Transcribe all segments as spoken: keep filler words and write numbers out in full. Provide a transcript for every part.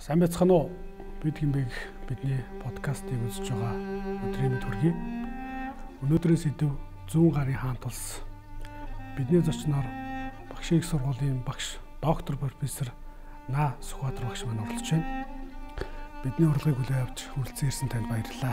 Сайн байцгаана уу? Бид гинбэг бидний подкастыг үзэж байгаа өдрийн мэнд хүргэе. Өнөөдрийн сэдэв зүүн гарын хаант улс. Бидний зочноор багшийн их сургуулийн багш доктор профессор На Сүхбаатар багш маань оролцож байна. Бидний урилгыг хүлээн авч хүрэлцэн ирсэн танд баярлалаа.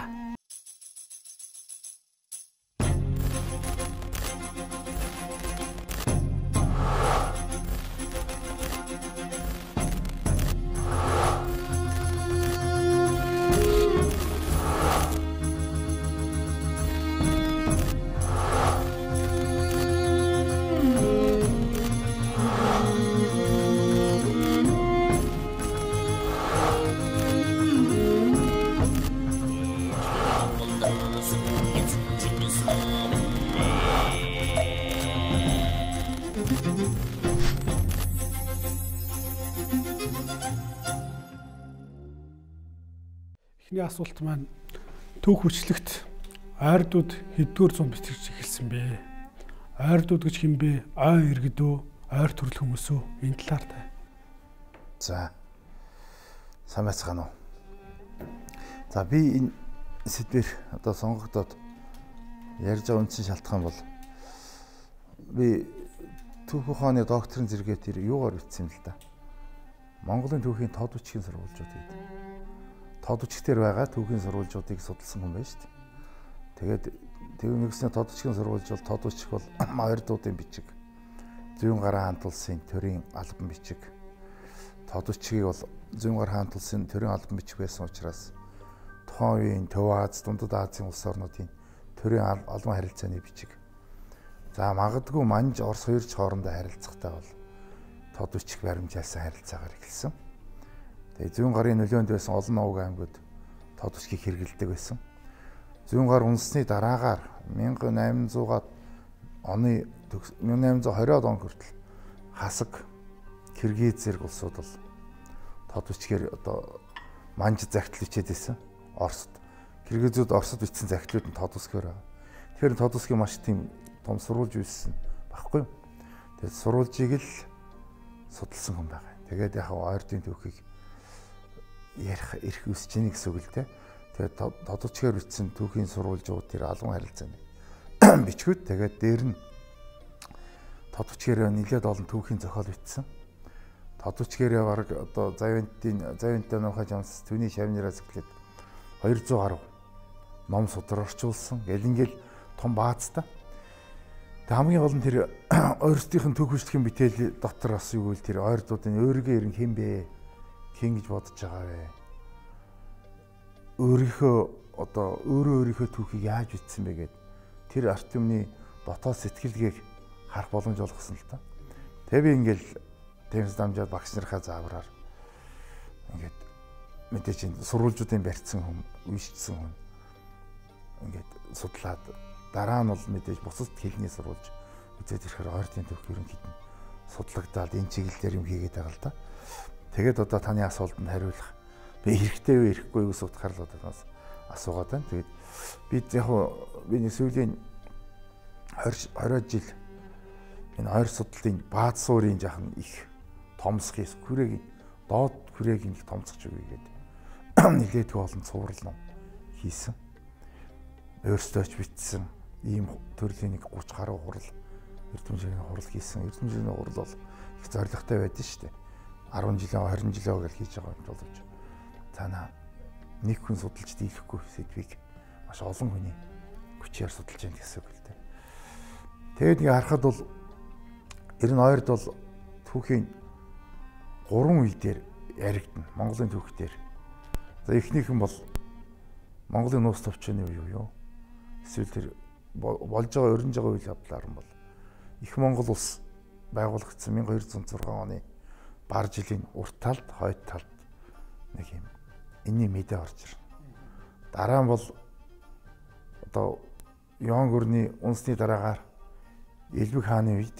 Эхний асуулт маань түүх хүчлэгт ойрдууд хэддүгээр зуун битгийж эхэлсэн бэ? Ойрдууд гэж хэм бэ? Ой иргэд үү? Ойр төрөл хүмүүс үү? Энэ талаар та. За. Сайн байцгаана уу? За би энэ сэдвэр одоо сонгогдоод ярьж байгаа үндсэн шалтгаан бол би түүх ухааны докторийн зэрэгээ тэр юугаар бичсэн юм л да. Монголын түүхийн тод бичгийн сурвалжууд гэдэг. Тод бичгээр байгаа түүхийн сурвалжуудыг судалсан хүн байна шүү дээ. Тэгээд тэр нэгснээ тод бичгийн сурвалж бол тод бичих бол ойрдуудын бичиг. Зүүн гарын хаант улсын төрийн албан бичиг. Тод бичгийг бол зүүн гарын хаант улсын төрийн албан бичиг байсан учраас тухайн үеийн Төв Аз, Дундад Азийн улс орнуудын төрийн албан харилцааны бичиг. За магадгүй Манж, Орос хоёрч хоорондоо харилцахтай бол тод бичих баримжаалсан харилцаагаар эхэлсэн. Тэгээ зүүн гарын нөлөөнд байсан олон овог аймагуд тод бичгийг хэрэглэдэг байсан. Зүүн гар үндэсний дараагаар мянга найман зуугаад оны мянга найман зуун хориод он хүртэл хасаг Киргиз зэрэг улсууд бол тод бичгээр одоо Манж захидал бичээд байсан. Оросд Киргизүүд Оросд бичсэн захидлууд нь тод үсгээр байгаа. Тэгэхээр тод үсгийн маш тийм том сурвалж үйссэн багхгүй юу? Тэгээд сурвалжийг л судалсан хүн байгаа. Тэгээд яг ойрдын түүхийг ярих эрх үсэж ийн гэсэн үг л дээ. Тэгээд тод үсгээр бичсэн түүхийн сурвалжууд тэр албан харилцааны бичгүүд тэгээд дээр нь тод үсгээр нэлээд олон түүхийн зохиол бичсэн. Тод үсгээр бараг одоо Завинтын Завинтын нухаж амс түүний шавныраас эхлээд хоёр зуун гаруй ном судар орчуулсан. Гэл ингээл том баазтай. Тэг хамгийн гол нь тэр ойрстын түүх хүчлийн бүтээл дотор бас юу вэ? Тэр ойрдуудын өөригөө ерэн хэн бэ? Хэн гэж бодож байгаа вэ? Өөрийнхөө одоо өөрөө өөрийнхөө түүхийг яаж бичсэн бэ гэд тэр арт юмны дотоод сэтгэлгээг харах боломж олгосон л та. Тэгээ би ингээл Тэмс дамжаад багш нарынхаа заавраар ингээд мэдээж энэ сурвалжуудын барьцсан хүн, үйшчихсэн хүн ингээд судлаад дараа нь бол мэдээж бусад хэлний сурвалж үзээд ирэхээр ойрдын түүх ерөнхийд нь судлагдаад энэ чиглэлээр юм хийгээд байгаа л да. Тэгээд одоо таны асуултанд хариулах би хэрэгтэй вэ, ирэхгүй юу гэсэн утгаар л одоо асуугаад байна. Тэгээд би яг миний сүүлийн двадцать жил энэ ойр судлалын бааз суурийн жахан их томсхийс хүрээгийн доод хүрээгийн их томсгож өгье гэдэг нэлээдгүй олон цуврал ном хийсэн. Өөрсдөө ч бичсэн ийм төрлийн нэг гуч гаруй хурал эрдэмжийн хурал хийсэн. Эрдэмжийн хурал бол их зоригтой байдаг шүү дээ. арван жилээ хорин жилээ гэж хийж байгаа юм боловч цаана нэг хүн судалж дийлэхгүй сэдвийг маш олон хүний хүчээр судалж байгаа гэсэн үг л дээ. Тэгээд ингээ харахад бол ер нь ойрд бол түүхийн гурван үе дээр яригдана. Монголын түүх дээр. За эхнийх нь бол Монголын нуус төвчний үе юу? Эсвэл тэр болж байгаа өрнөж байгаа үйл явдлаар нь бол их Монгол улс байгуулагдсан мянга хоёр зуун зургаан оны бар жилийн урт талд, хойд талд нэг юм энэний мэдээ орж ирнэ. Дараа нь бол одоо Юан гүрний үндэсний дараагаар Элбэг хааны үед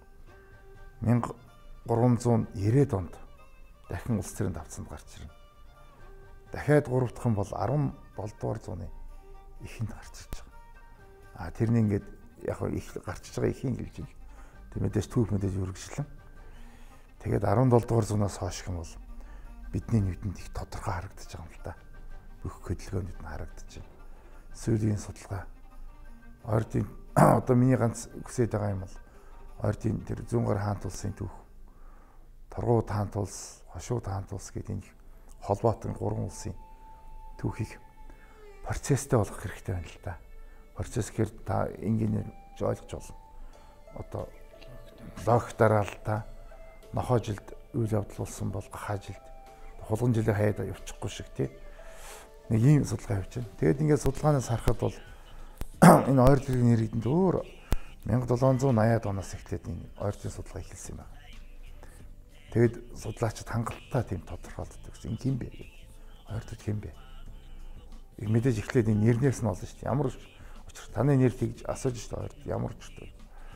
мянга гурван зуун нэрээд онд дахин улс төрийн давцанд гарч ирнэ. Дахиад гурав дахь нь бол арван долоо дугаар зууны эхэнд гарч ирж байгаа. А тэрний ингээд яг их гарч иж байгаа ихийн гэж юм. Тэг мэдээж түүх мэдээж үргэлжлэн. Тэгээд арван долоо дугаар зуунаас хойш юм бол бидний нүдэнд их тодорхой харагдаж байгаа юм л да. Бүх хөдөлгөөнд нь харагдаж байна. Сүүлийн судалгаа ойрдын одоо миний ганц хүсэж байгаа юм бол ойрдын тэр зүүн гар хаант улсын түүх, Торгууд хаант улс, Хошууд хаант улс гэдэг энэ холбоотон гурван улсын түүхийг процесстэй болгох хэрэгтэй байна л да. Процесс гэхээр та инженеэр ойлгож болно. Одоо логик дараалтаа нохоо жилд үйл явдал болсон бол гахаа жилд хулган жилийн хаяад явчихгүй шиг тий. Нэг ийм судалгаа явж байна. Тэгээд ингээд судалгаанаас харахад бол энэ ойролцоогын иргэдэнд өөр мянга долоон зуун аяад оноос эхлээд энэ ойролцоогын судалгаа эхэлсэн юм байна. Тэгээд судлаачид хангалттай тийм тодорхойлдог гэсэн. Энэ хэм бэ гэдэг. Ойролцоо хэм бэ? Их мэдээж эхлээд энэ нэрнээс нь олно шүү дээ. Ямар учир таны нэр тэгж асууж шүү дээ. Ойролцоо ямар учиртай.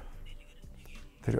Тэр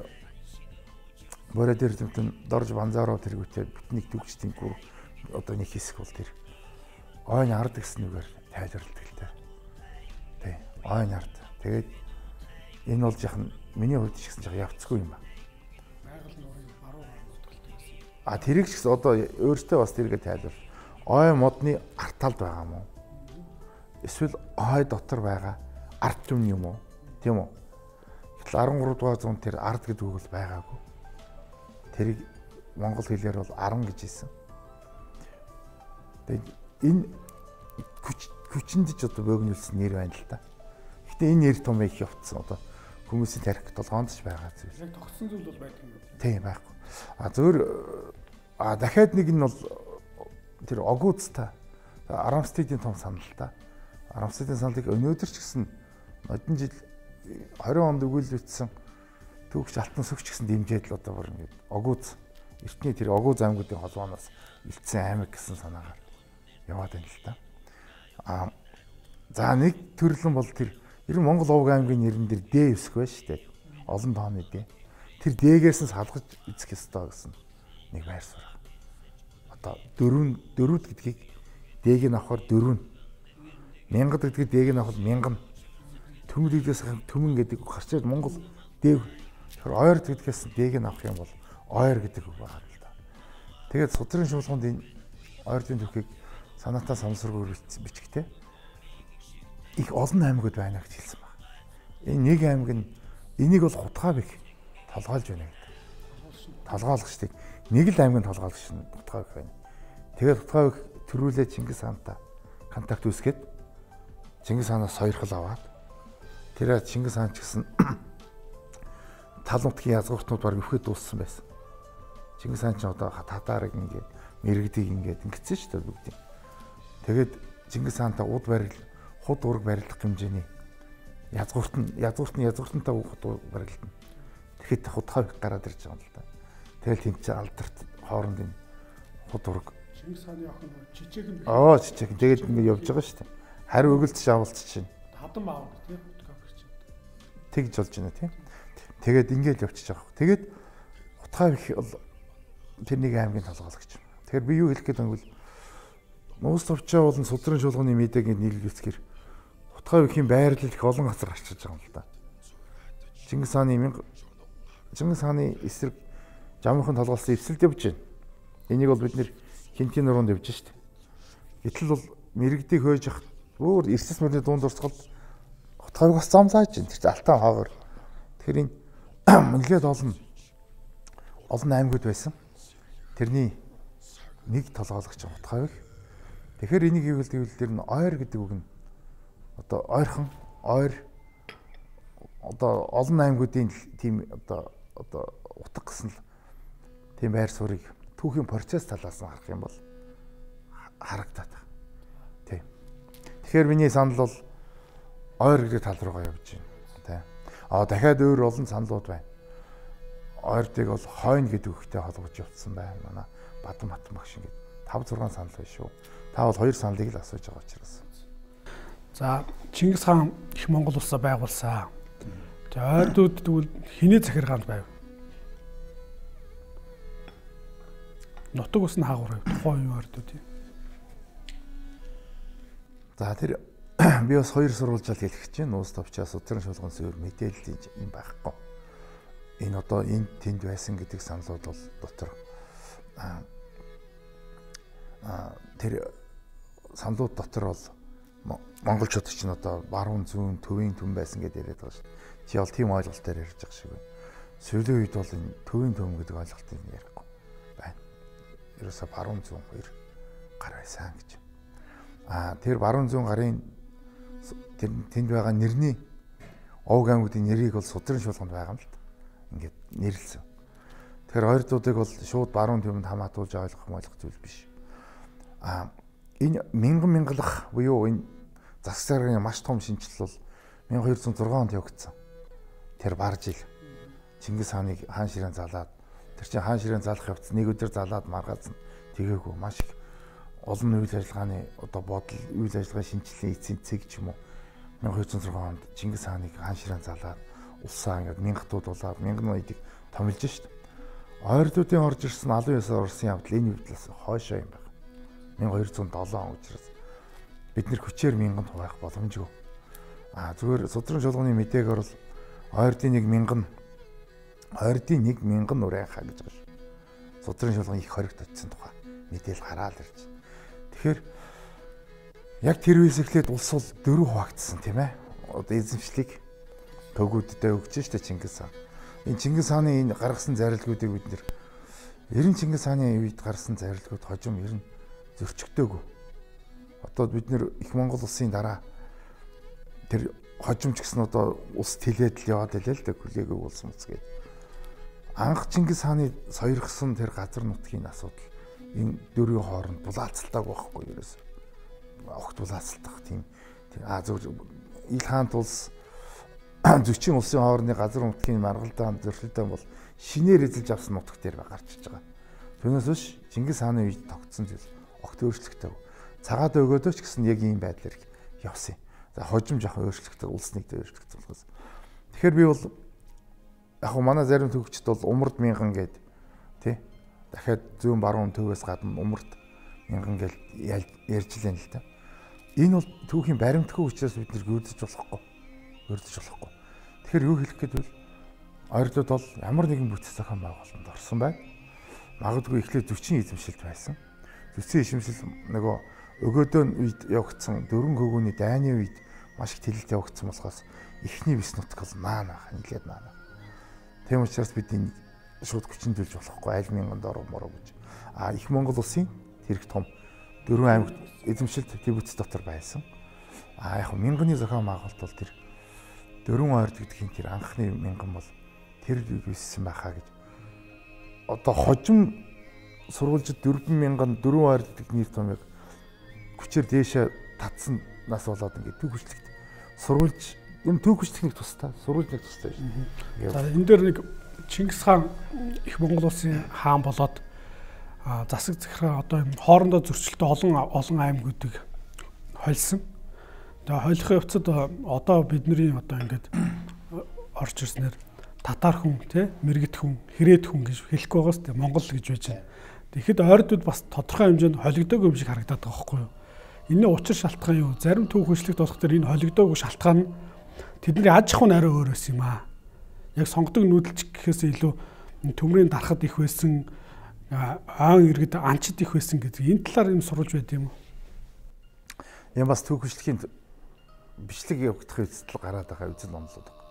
бороо дээр тэмтэн дорж банзааруу тэргүүтээ битнийг дүгчтийн гүр одоо нэг хэсэг бол тэр ойн ард гэсэн үгээр тайлбарладаг л дээ. Тий. Ойн ард. Тэгээд энэ бол яхан миний хувьд ч гэсэн жаа явцгүй юм ба. Байгаль нуурын баруун нутгалтай гэсэн. А тэрийг ч гэсэн одоо өөртөө бас тэргээ тайлбар. Ой модны арт талд байгаа юм уу? Эсвэл ой дотор байгаа арт түмэн юм уу? Тийм үү? Гэтэл арван гурав дугаар зуунд тэр ард гэдэг үг бол байгаагүй. Тэрийг монгол хэлээр бол аран гэж хэлсэн. Тэгээд энэ хүчиндж одоо богинолсон нэр байна л да. Гэтэ энэ нэр том их явцсан одоо хүмүүсийн тарих толгоонд ч байгаа зүйл. Яг тогтсон зүйл бол байдаг юм байна. Тийм байхгүй. А зөвөр а дахиад нэг нь бол тэр огуудтай Арамстидийн том санал та. Арамстидийн саналыг өнөөдөр ч гэсэн одон жил двадцать онд өгүүлэгдсэн түүхч алтан сүгч гэсэн дэмжээд л одоо бүр ингээд огууз эртний тэр огууз аймагуудын холбооноос илтсэн аймаг гэсэн санаагаар яваад байна л та. А за нэг төрлөн бол тэр ер нь Монгол овг аймгийн нэрэн дээр Д өсөх байж штэ. Олон тооны Д. Тэр Д-гээс нь салгаж эзэх ёстой гэсэн нэг байр суурь. Одоо дөрвөн дөрвөд гэдгийг Д-г нь авахаар дөрвөн. Мянгад гэдгийг Д-г нь авахад мянган. Төмөлгөөс төмөн гэдэг гарч ирээд Монгол Д. Тэгэхээр ойр гэдгээс Д-г нь авах юм бол ойр гэдэг үг байна л да. Тэгээд судрын шуулганд энэ ойрын түүхийг санаатаа санамсаргүй бичгтэй их олон аймагуд байна гэж хэлсэн байна. Энэ нэг аймаг нь энийг бол хутгаа бих толгойлж байна гэдэг. Толгойлох штеп. Нэг л аймаг нь толгойлох шин хутгаа бих байна. Тэгээд хутгаа бих төрүүлээ Чингис хаантай контакт үүсгээд Чингис хаанаас сойрхол аваад тэр Чингис хаан ч гэсэн тал нутгийн язгууртнууд баг өвхөд дууссан байсан. Чингис хаан ч одоо татарыг ингээд мэрэгдийг ингээд ингэсэн шүү дээ бүгдийг. Тэгээд Чингис хаантай уд барил худ ураг барилдах хэмжээний язгуурт нь язгуурт нь язгууртантай худ ураг барилдана. Тэгэхэд худхай гараад ирж байгаа юм л да. Тэгэл тэнд чинь алдарт хооронд энэ худ ураг Чингис хааны охин жижиг юм. Аа жижиг. Тэгээд ингээд явж байгаа шүү дээ. Хари өгөлдсөж авалцж чинь. Хадам аав тийм хутгаа бич. Тэгж болж байна тийм. Тэгээд ингээд явчихж байгаа. Тэгээд хутгаа их бол тэрнийг аймгийн толгойлогч. Тэгэхээр би юу хэлэх гээд байвал Нуус товчоо болон судрын шуулганы мэдээг нийлүүлцгээр хутгаа ихийн байрлал их олон газар гарчиж байгаа юм л да. Чингис хааны мянга Чингис хааны эсрэг жамынхан толгойлсон эвсэлд явж байна. Энийг бол бид нэр хинтийн нуруунд явж штэ. Гэтэл бол мэрэгдийг хөөж явах өөр эрсэс мөрний дунд орцголд хутгааг бас зам зааж байна. Тэр алтан хаагар. Тэгэхээр энэ нэлээд олон олон аймагуд байсан. Тэрний нэг толгойлогч хутгаа их. Тэгэхээр энийг юу гэдэг вэ? Тэр нь ойр гэдэг үг нь одоо ойрхон, ойр одоо олон аймагуудын тийм одоо одоо утга гэсэн л тийм байр суурийг түүхийн процесс талаас нь харах юм бол харагдаад байна. Тийм. Тэгэхээр миний санал бол ойр гэдэг тал руугаа явж байна. Тийм. Аа дахиад өөр олон саналууд байна. Ойрдыг бол хойно гэдэг үгтэй холбож явуулсан байна. Манай Бадан Батан багш ингээд тавь зургаан санал байна шүү. Та бол хоёр саналыг л асууж байгаа учраас. За Чингис хаан их Монгол улсаа байгуулсан. Тэгээ ойрдууд тэгвэл хиний захиргаанд байв. Нутаг ус нь хаагур байв. Тухайн ойрдууд юм. За тэр би бас хоёр сурвалжаал хэлэх чинь Нуус товчоос судрын шуулган зөвөр мэдээлэл юм байхгүй. Энэ одоо энд тэнд байсан гэдэг саналууд бол дотор тэр саналууд дотор бол монголчууд ч н одоо баруун зүүн төвийн түн байсан гэдээ яриад байгаа шүү. Чи бол тийм ойлголтоор ярьж байгаа шиг байна. Сүүлийн үед бол энэ төвийн түн гэдэг ойлголтыг ярихгүй байна. Ерөөсө баруун зүүн хоёр гар байсан гэж. Аа тэр баруун зүүн гарын тэнд байгаа нэрний овг аймагуудын нэрийг бол судрын шуулганд байгаа юм л та. Ингээд нэрлсэн. Тэгэхээр хоёр дуудыг бол шууд баруун түмэнд хамаатуулж ойлгох ойлгох зүйл биш. Аа энэ мянган мянгалах буюу энэ засаг саргын маш том шинжил бол мянга хоёр зуун зургаан онд явагдсан. Тэр бар жил Чингис хааныг хаан ширээн залаад тэр чинь хаан ширээн залах явц нэг өдөр залаад маргаасан тэгээгүй маш их олон үйл ажиллагааны одоо бодол үйл ажиллагааны шинжилгээний эцсийн цэг ч юм уу мянга хоёр зуун зургаан онд Чингис хааныг хаан ширээн залаад улсаа ингээд мянгатууд болоод мянган ноёдыг томилж шít. Ойрдуудын орж ирсэн алан ёсоор орсон явдал энэ явдлаас хойшоо юм байна. мянга хоёр зуун долоо он учраас бид нэр хүчээр мянган хуваах боломжгүй. Аа зүгээр судрын шулганы мэдээгээр бол ойрдын нэг мянган ойрдын нэг мянган нурайн хаа гэж байгаа шүү. Судрын шулган их хоригт очсон тухай мэдээлэл гараад ирж байна. Тэгэхээр яг тэр үеэс эхлээд улс бол дөрөв хуваагдсан тийм ээ. Одоо эзэмшлийг төгөөддөө өгч штэ Чингис хаан. Энэ Чингис хааны энэ гаргасан зарилгуудыг бид нэр ерэн Чингис хааны үед гарсан зарилгууд хожим ерэн зөрчигдөөгүй. Одоо бид нэр их Монгол улсын дараа тэр хожимч гэсэн одоо улс тэлээд л яваад илээ л дээ хүлээгүй болсон үс гээд. Анх Чингис хааны сойрхсон тэр газар нутгийн асуудал энэ дөрвийн хооронд булаацалтайг байхгүй ерөөс. Огт булаацалтах тийм аа зөв ил хаант улс зөчийн улсын хоорондын газар нутгийн маргалдаан зөрчилдөөн бол шинээр эзэлж авсан нутаг дээр гарч иж байгаа. Түүнээс биш Чингис хааны үед тогтсон зүйл огт өөрчлөгтэй. Цагаад өгөөдөө ч гэсэн яг ийм байдлаар явсан. За хожим жоох өөрчлөгтэй улс нэгдээ өөрчлөгдсөн болохоос. Тэгэхээр би бол яг уу манай зарим төгчд бол умард мянган гээд тий дахиад зүүн баруун төвөөс гадна умард мянган гээд ярьж лээ л та. Энэ бол түүхийн баримтгүй учраас бид нэр гүйдэж болохгүй. Гүйдэж болохгүй. Тэгэхээр юу хэлэх гээд бол ойрдууд бол ямар нэгэн бүтэц зохион байгуулалтанд орсон байна. Магадгүй эхлээд зөчийн эзэмшилт байсан. Зөчийн эзэмшил нөгөө өгөөдөө үед явагдсан дөрвөн хөвгүүний дайны үед маш их тэлэлт явагдсан болохоос эхний бис нутг бол маана ханилээд маана. Тийм учраас бид энэ шууд хүчнэлж болохгүй аль мянганд оров моров гэж. А их Монгол улсын тэрэг том дөрвөн аймагт эзэмшилт Тибетс дотор байсан. А яг мянганы зохион байгуулалт бол тэр дөрвөн ойрд гэдгийн тэр анхны мянган бол тэр биссэн байхаа гэж. Одоо хожим сурвалжид дөрвөн мянган дөрвөн ойрд гэдэг нэр томьёог хүчээр дээшээ татсан нас болоод ингээд төв хүчлэгт сурвалж энэ төв хүчлэгний тустай сурвалж нэг тустай шүү. За энэ дээр нэг Чингис хаан их Монгол улсын хаан болоод засаг захиргаа одоо хоорондоо зөрчилтэй олон олон аймагуудыг хольсон. Тэгээ хойлохын явцад одоо бидний одоо ингээд орж ирснээр татар хүн тий мэрэгд хүн хэрээд хүн гэж хэлэхгүй байгаас тий Монгол гэж байж байна. Тэгэхэд ойрдууд бас тодорхой хэмжээнд холигдоогүй юм шиг харагдаад байгаа байхгүй юу? Энийн учир шалтгаан юу? Зарим төв хүчлэгт болох тэр энэ холигдоогүй шалтгаан нь тэдний аж ахуй арай өөр байсан юм аа. Яг сонгодог нүүдэлч гэхээс илүү төмрийн дарахад их байсан, аан иргэд анчид их байсан гэдэг энэ талаар юм сурвалж байд юм уу? Яа бас төв хүчлийн бичлэг явагдах эцэстэл гараад байгаа үзэл онолоод байна.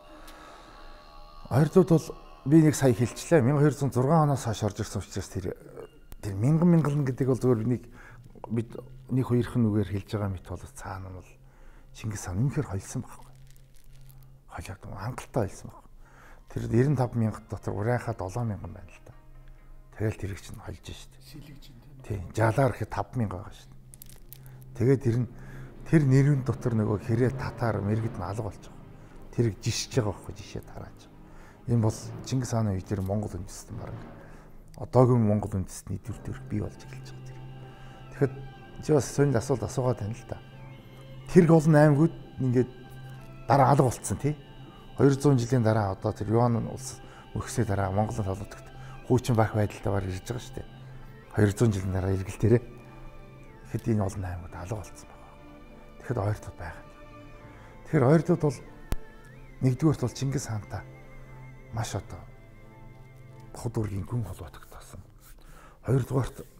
Ойрдууд бол би нэг сая хэлчихлээ. мянга хоёр зуун зургаан оноос хойш орж ирсэн учраас тэр тэр мянган мянган гэдэг бол зөвхөн нэг бид нэг хоёрхан үгээр хэлж байгаа мэт бол цаана бол Чингис хаан үнэхээр холсон байхгүй. Холиод хангалттай холсон байхгүй. Тэр девяносто пять мянган дотор урайхаа долоо мянган байна л да. Тэгэл тэр их чинь холж штэ. Шилэгж байна. Тийм. Жалаар ихэд таван мянган байгаа штэ. Тэгээд тэр нь тэр нэрвэн дотор нөгөө хэрэг татар мэрэгд нь алга болж байгаа. Тэр жишж байгаа байхгүй жишээ тарааж. Энэ бол Чингис хааны үед тэр Монгол үндэстэн баг. Одоогийн Монгол үндэстний төр төрх бий болж эхэлж байгаа тэр. Тэгэхэд чи бас сонир асуулт асуугаад байна л да. Тэр олон аймагуд ингээд дараа алга болцсон тий. хоёр зуун жилийн дараа одоо тэр Юан улс мөхсний дараа Монголын толгойд хуучин байх байдалтайгаар ирж байгаа шүү дээ. хоёр зуун жилийн дараа эргэлтээрээ. Тэгэхэд энэ олон аймагуд алга болцсон байна. Тэгэхэд ойртууд байгаа. Тэгэхээр ойртууд бол нэгдүгээрт бол Чингис хаантай маш одоо хот ургийн гүн холбоотойгдсон. Хоёрдугаарт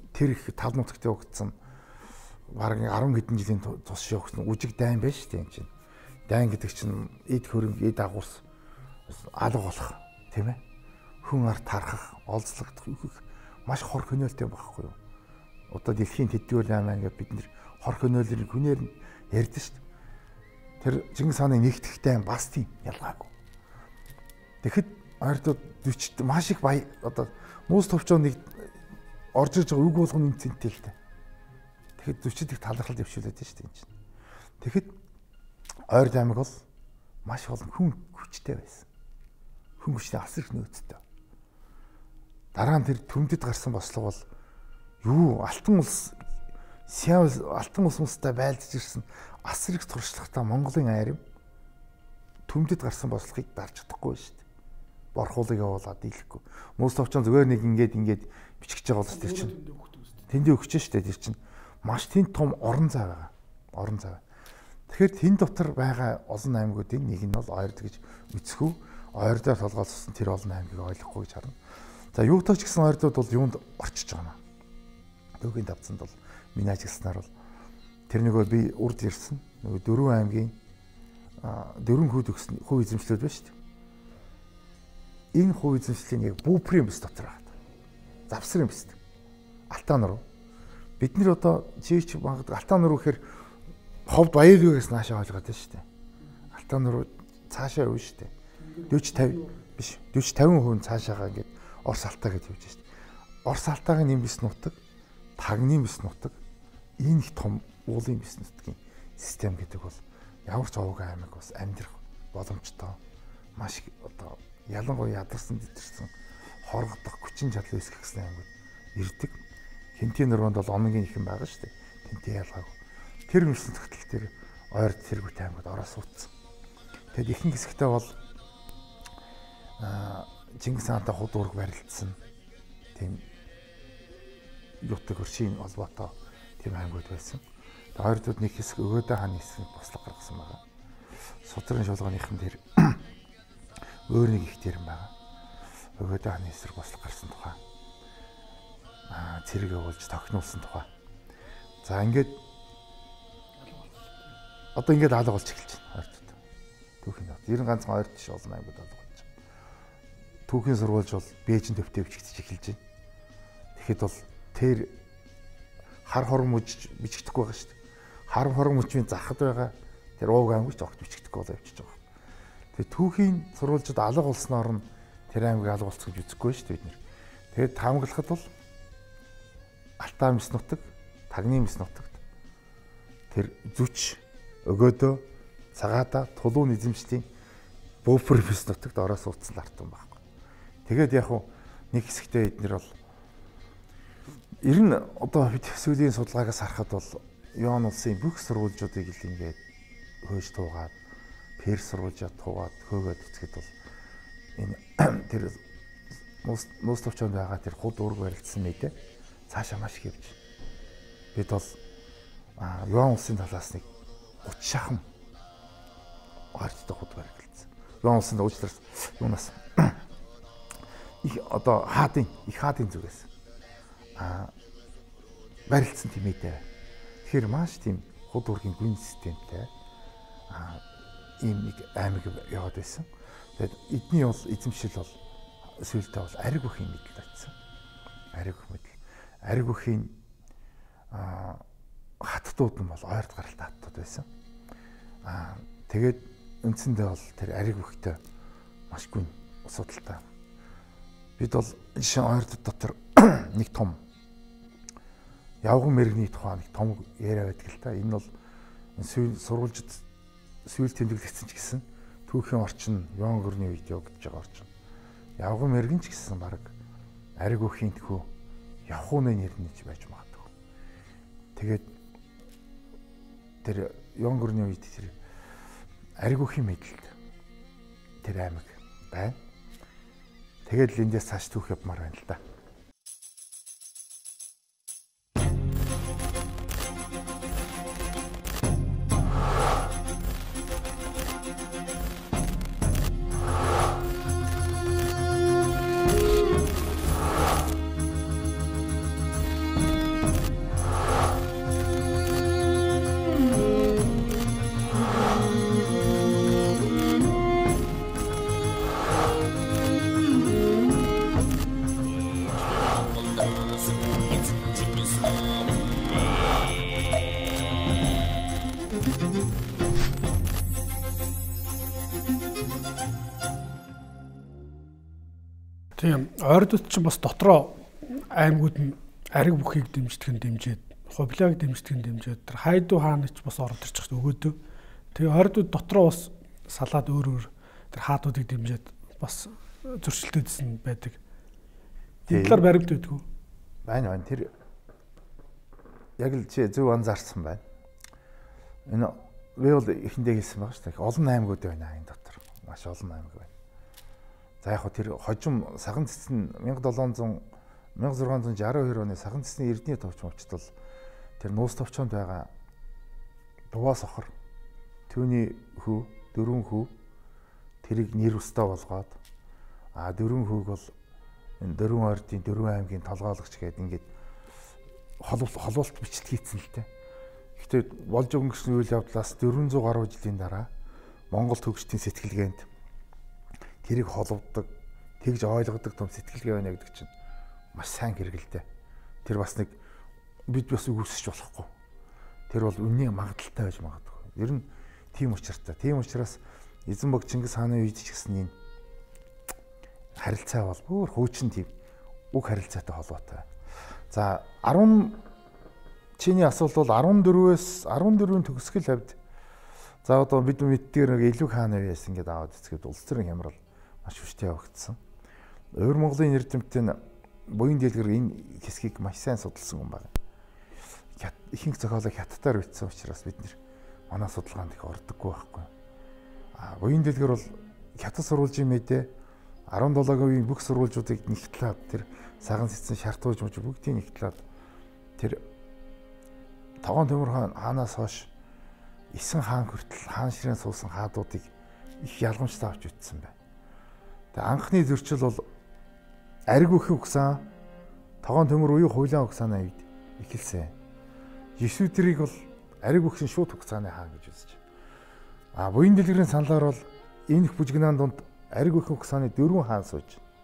тэр их тал нутагт явагдсан бараг арван хэдэн жилийн тус явагдсан үжиг дайн байж шүү дээ энэ чинь. Дайн гэдэг чинь эд хөрөнгө, эд агуус алга болох тийм ээ. Хүн ард тархах, олзлогдох их маш хор хөнөөлтэй байхгүй юу? Одоо дэлхийн тэдгээр аймаа ингээд бид нэр хор хөнөөлрийн хүнээр нь ярьдэн шүү дээ. Тэр Чингис хааны нэгтгэхтэй бас тийм ялгаагүй. Тэгэхэд ойртууд дэвчт маш их бай одоо нуус товчоо нэг орж иж байгаа үг болгоны үнцэнтэй л дээ. Тэгэхэд дэвчт их талархал дэвшүүлээд байна шүү дээ энэ чинь. Тэгэхэд Ойрд аймаг бол маш олон хүн хүчтэй байсан. Хүн хүчтэй асар их нөөцтэй. Дараа нь тэр төмдөд гарсан бослого бол юу алтан улс Сиал алтан улс мустай байлдж ирсэн асар их туршлагатай Монголын айрам төмдөд гарсан бослогыг дарж чадахгүй шүү дээ. Борхуулыг явуулаад дийлэхгүй. Нуус товчон зүгээр нэг ингээд ингээд бичиж байгаа бол тэр чинь тэндээ өгч шүү дээ тэр чинь маш тэнд том орон зай байгаа. Орон зай. Тэгэхээр тэн дотор байгаа олон аймагуудын нэг нь бол Ойрд гэж үзэхүү. Ойрдоор толгойлсон тэр олон аймгийг ойлгохгүй гэж харна. За юутай ч гэсэн Ойрдууд бол юунд орчиж байгаа юм. Төвгийн давцанд бол миний ажигласнаар бол тэр нөгөө би урд ирсэн нөгөө дөрвөн аймгийн дөрвөн хүүд өгсөн хувь эзэмшлүүд байна шүү дээ. Энэ хувь эзэмшлийн яг бүүприйн бис дотор байгаа. Завсрын бис. Алтан руу. Бид нэр одоо жийч магад алтан руу гэхээр ховд баяргүйгээс наашаа ойлгоод байна шүү дээ. Алтан руу цаашаа явна шүү дээ. дөрвөн тавин биш дөрвөн тавин хувь цаашаагаа ингээд Орос алтаа гэж явж шүү дээ. Орос алтаагийн нэм бис нутаг, тагны бис нутаг, энэ их том уулын бис нутгийн систем гэдэг бол ямар ч овог аймаг бас амьдрах боломжтой. Маш одоо ялангуяа ядарсан дэтэрсэн хоргодох хүчин чадал үүсгэх гэсэн аймагуд ирдэг. Хинтийн нуруунд бол оногийн ихэн байгаа шүү дээ. Тэнтэй ялгаагүй. Тэр мөрсөн тогтол тэр Ойрд Тэргүүт аймагт Орос утсан. Тэгэд ихэнх хэсэгтээ бол аа Чингис хаантай худ ураг барилдсан тийм ютг хөршийн холбоотой тийм аймагуд байсан. Ойрдууд нэг хэсэг Өгөөдөө хааны хэсэг бослог гаргасан байгаа. Судрын шулгооныхан дээр өөр нэг их тэрэн байгаа. Өгөөдөө хааны хэсэг бослог гарсан тухай. Аа цэрэг явуулж тогтнуулсан тухай. За ингээд одоо ингээд алга болж эхэлж байна Ойрдууд. Түүхийн бат. Ер нь ганцхан Ойрд биш олон аймагуд алга болж байна. Түүхийн сурвалж бол Бээжин төвтэй бичигдэж эхэлж байна. Тэгэхэд бол тэр хар хорон мужиж бичигдэхгүй байгаа шүү дээ. Хар хорон мужийн захад байгаа тэр ууг аймагч огт бичигдэхгүй болоо явчихж байгаа. Тэгээ түүхийн сурвалжид алга болсноор нь тэр аймаг алга болцох гэж үзэхгүй шүү дээ бид нэр. Тэгээд таамаглахад бол Алтаа мис нутаг, Тагны мис нутагт тэр зүч Өгөөдөө цагаатаа тулуун эзэмшлийн буфер мис нутагт Орос утсан артсан байхгүй. Тэгээд яг хуу нэг хэсэгтээ эднэр бол ер нь одоо бид сүүлийн судалгаагаас харахад бол Юан улсын бүх сурвалжуудыг л ингээд хөөж туугаад Перс сурвалжаа туугаад хөөгөөд үцгэд бол энэ тэр нуус товчонд байгаа тэр худ ураг барилдсан мэт цаашаа маш их явж. Бид бол Юан улсын талаас нэг гуч шахам Ойрдтой худ барилдсан. Юан улсын уучлаарай юунаас их одоо хаадын их хаадын зүгээс а барилдсан тийм ээ. Тэгэхээр маш тийм худ ургийн гүн системтэй а ийм нэг аймаг яваад байсан. Тэгээд эдний бол эзэмшил бол сүүлдээ бол ариг бүхийн мэдэл очсон. Ариг бүх мэдэл. Ариг бүхийн а хаттууд нь бол Ойрд гаралтай хаттууд байсан. А тэгээд үндсэндээ бол тэр ариг бүхтэй маш гүн асуудалтай. Бид бол жишээ Ойрд дотор нэг том явган мэрэгний тухай нэг том яриа байдаг л та. Энэ бол сурвалжид сүүл тэмдэглэгдсэн ч гэсэн түүхийн орчин Юан гүрний үед явагдаж байгаа орчин. Явган мэрэгэн ч гэсэн баг ариг бүхийн тхүү явхууны нэрнийч байж магадгүй. Тэгээд тэр Юан гүрний үед тэр ариг бүхийн мэдэлд тэр аймаг байна. Тэгээд л эндээс цааш түүх явмаар байна л да. Тийм ойрдот ч бас дотроо аймагуд нь ариг бүхийг дэмждэг нь дэмжээд хувлааг дэмждэг нь дэмжээд тэр хайдуу хааны ч бас орж ирж байгаа өгөөдөө. Тэгээ ойрдот дотроо бас салаад өөр өөр тэр хаадуудыг дэмжээд бас зөрчилдөөдсөн байдаг. Энэ талаар баримт өгдөг үү? Байна байна. Тэр яг л чи зөв анзаарсан байна. Энэ би бол эхэндээ хэлсэн байгаа шүү дээ. Олон аймагуд байна энэ дотор. Маш олон аймаг байна. За яг хөө тэр хожим сахан цэцэн мянга долоон зуун мянга зургаан зуун шаруу хоёр оны сахан цэцний эрдний товч мовчт бол тэр нуус товчонд байгаа дуваа сохор түүний хүү дөрвөн хүү тэрийг нэр устаа болгоод а дөрвөн хүүг бол энэ дөрвөн ордын дөрвөн аймгийн толгойлогч гэдэг ингээд холболт холболт бичлэг хийцэн л дээ. Гэхдээ болж өнгөрсөн үйл явдлаас дөрвөн зуун гаруй жилийн дараа Монгол төгсчдийн сэтгэлгээнд тэрийг холбогддог, тэгж ойлгодог том сэтгэлгээ байна гэдэг чинь маш сайн хэрэгэлтэй. Тэр бас нэг бид бас үгүйсэж болохгүй. Тэр бол үнний магадaltaй байж магадгүй. Ер нь тийм учраас тийм учраас Эзэнбог Чингис хааны үед ч гэсэн энэ харилцаа бол бүр хуучин тийм үг харилцаатай холбоотой. За арван чиний асуулт бол арван дөрвөөс арван дөрвийн төгсгөл хавьд за одоо бид мэддгээр нэг Илүүг хааны үеэс ингээд аваад эцгээд улс төрийн хямрал маш хүчтэй явагдсан. Өвөр Монголын эрдэмтэн буян дэлгэр энэ хэсгийг маш сайн судалсан хүн байна. Ихэнх зохиолыг хаттаар бичсэн учраас бид нэр манай судалгаанд их ордоггүй байхгүй. А буян дэлгэр бол хятад сурвалжийн мэдээ арван долоогийн бүх сурвалжуудыг нэгтлээд тэр саган цэцэн шартууж мууж бүгдийг нэгтлээд тэр Тогоон Төмөр хаанаас хойш Исэн хаан хүртэл хаан ширээн суусан хаадуудыг их ялгамжтай авч ütсэн байна. Тэгээ анхны зөрчил бол ариг бүхий угсаан Тогоон Төмөр уян хуйлаан угсааны үед эхэлсэн. Есүтрийг бол ариг бүхний шууд угсааны хаан гэж үзэж. А буян дэлгэрийн саналаар бол энэ их бүжигнаан донд ариг бүхий угсааны дөрвөн хаан сууж.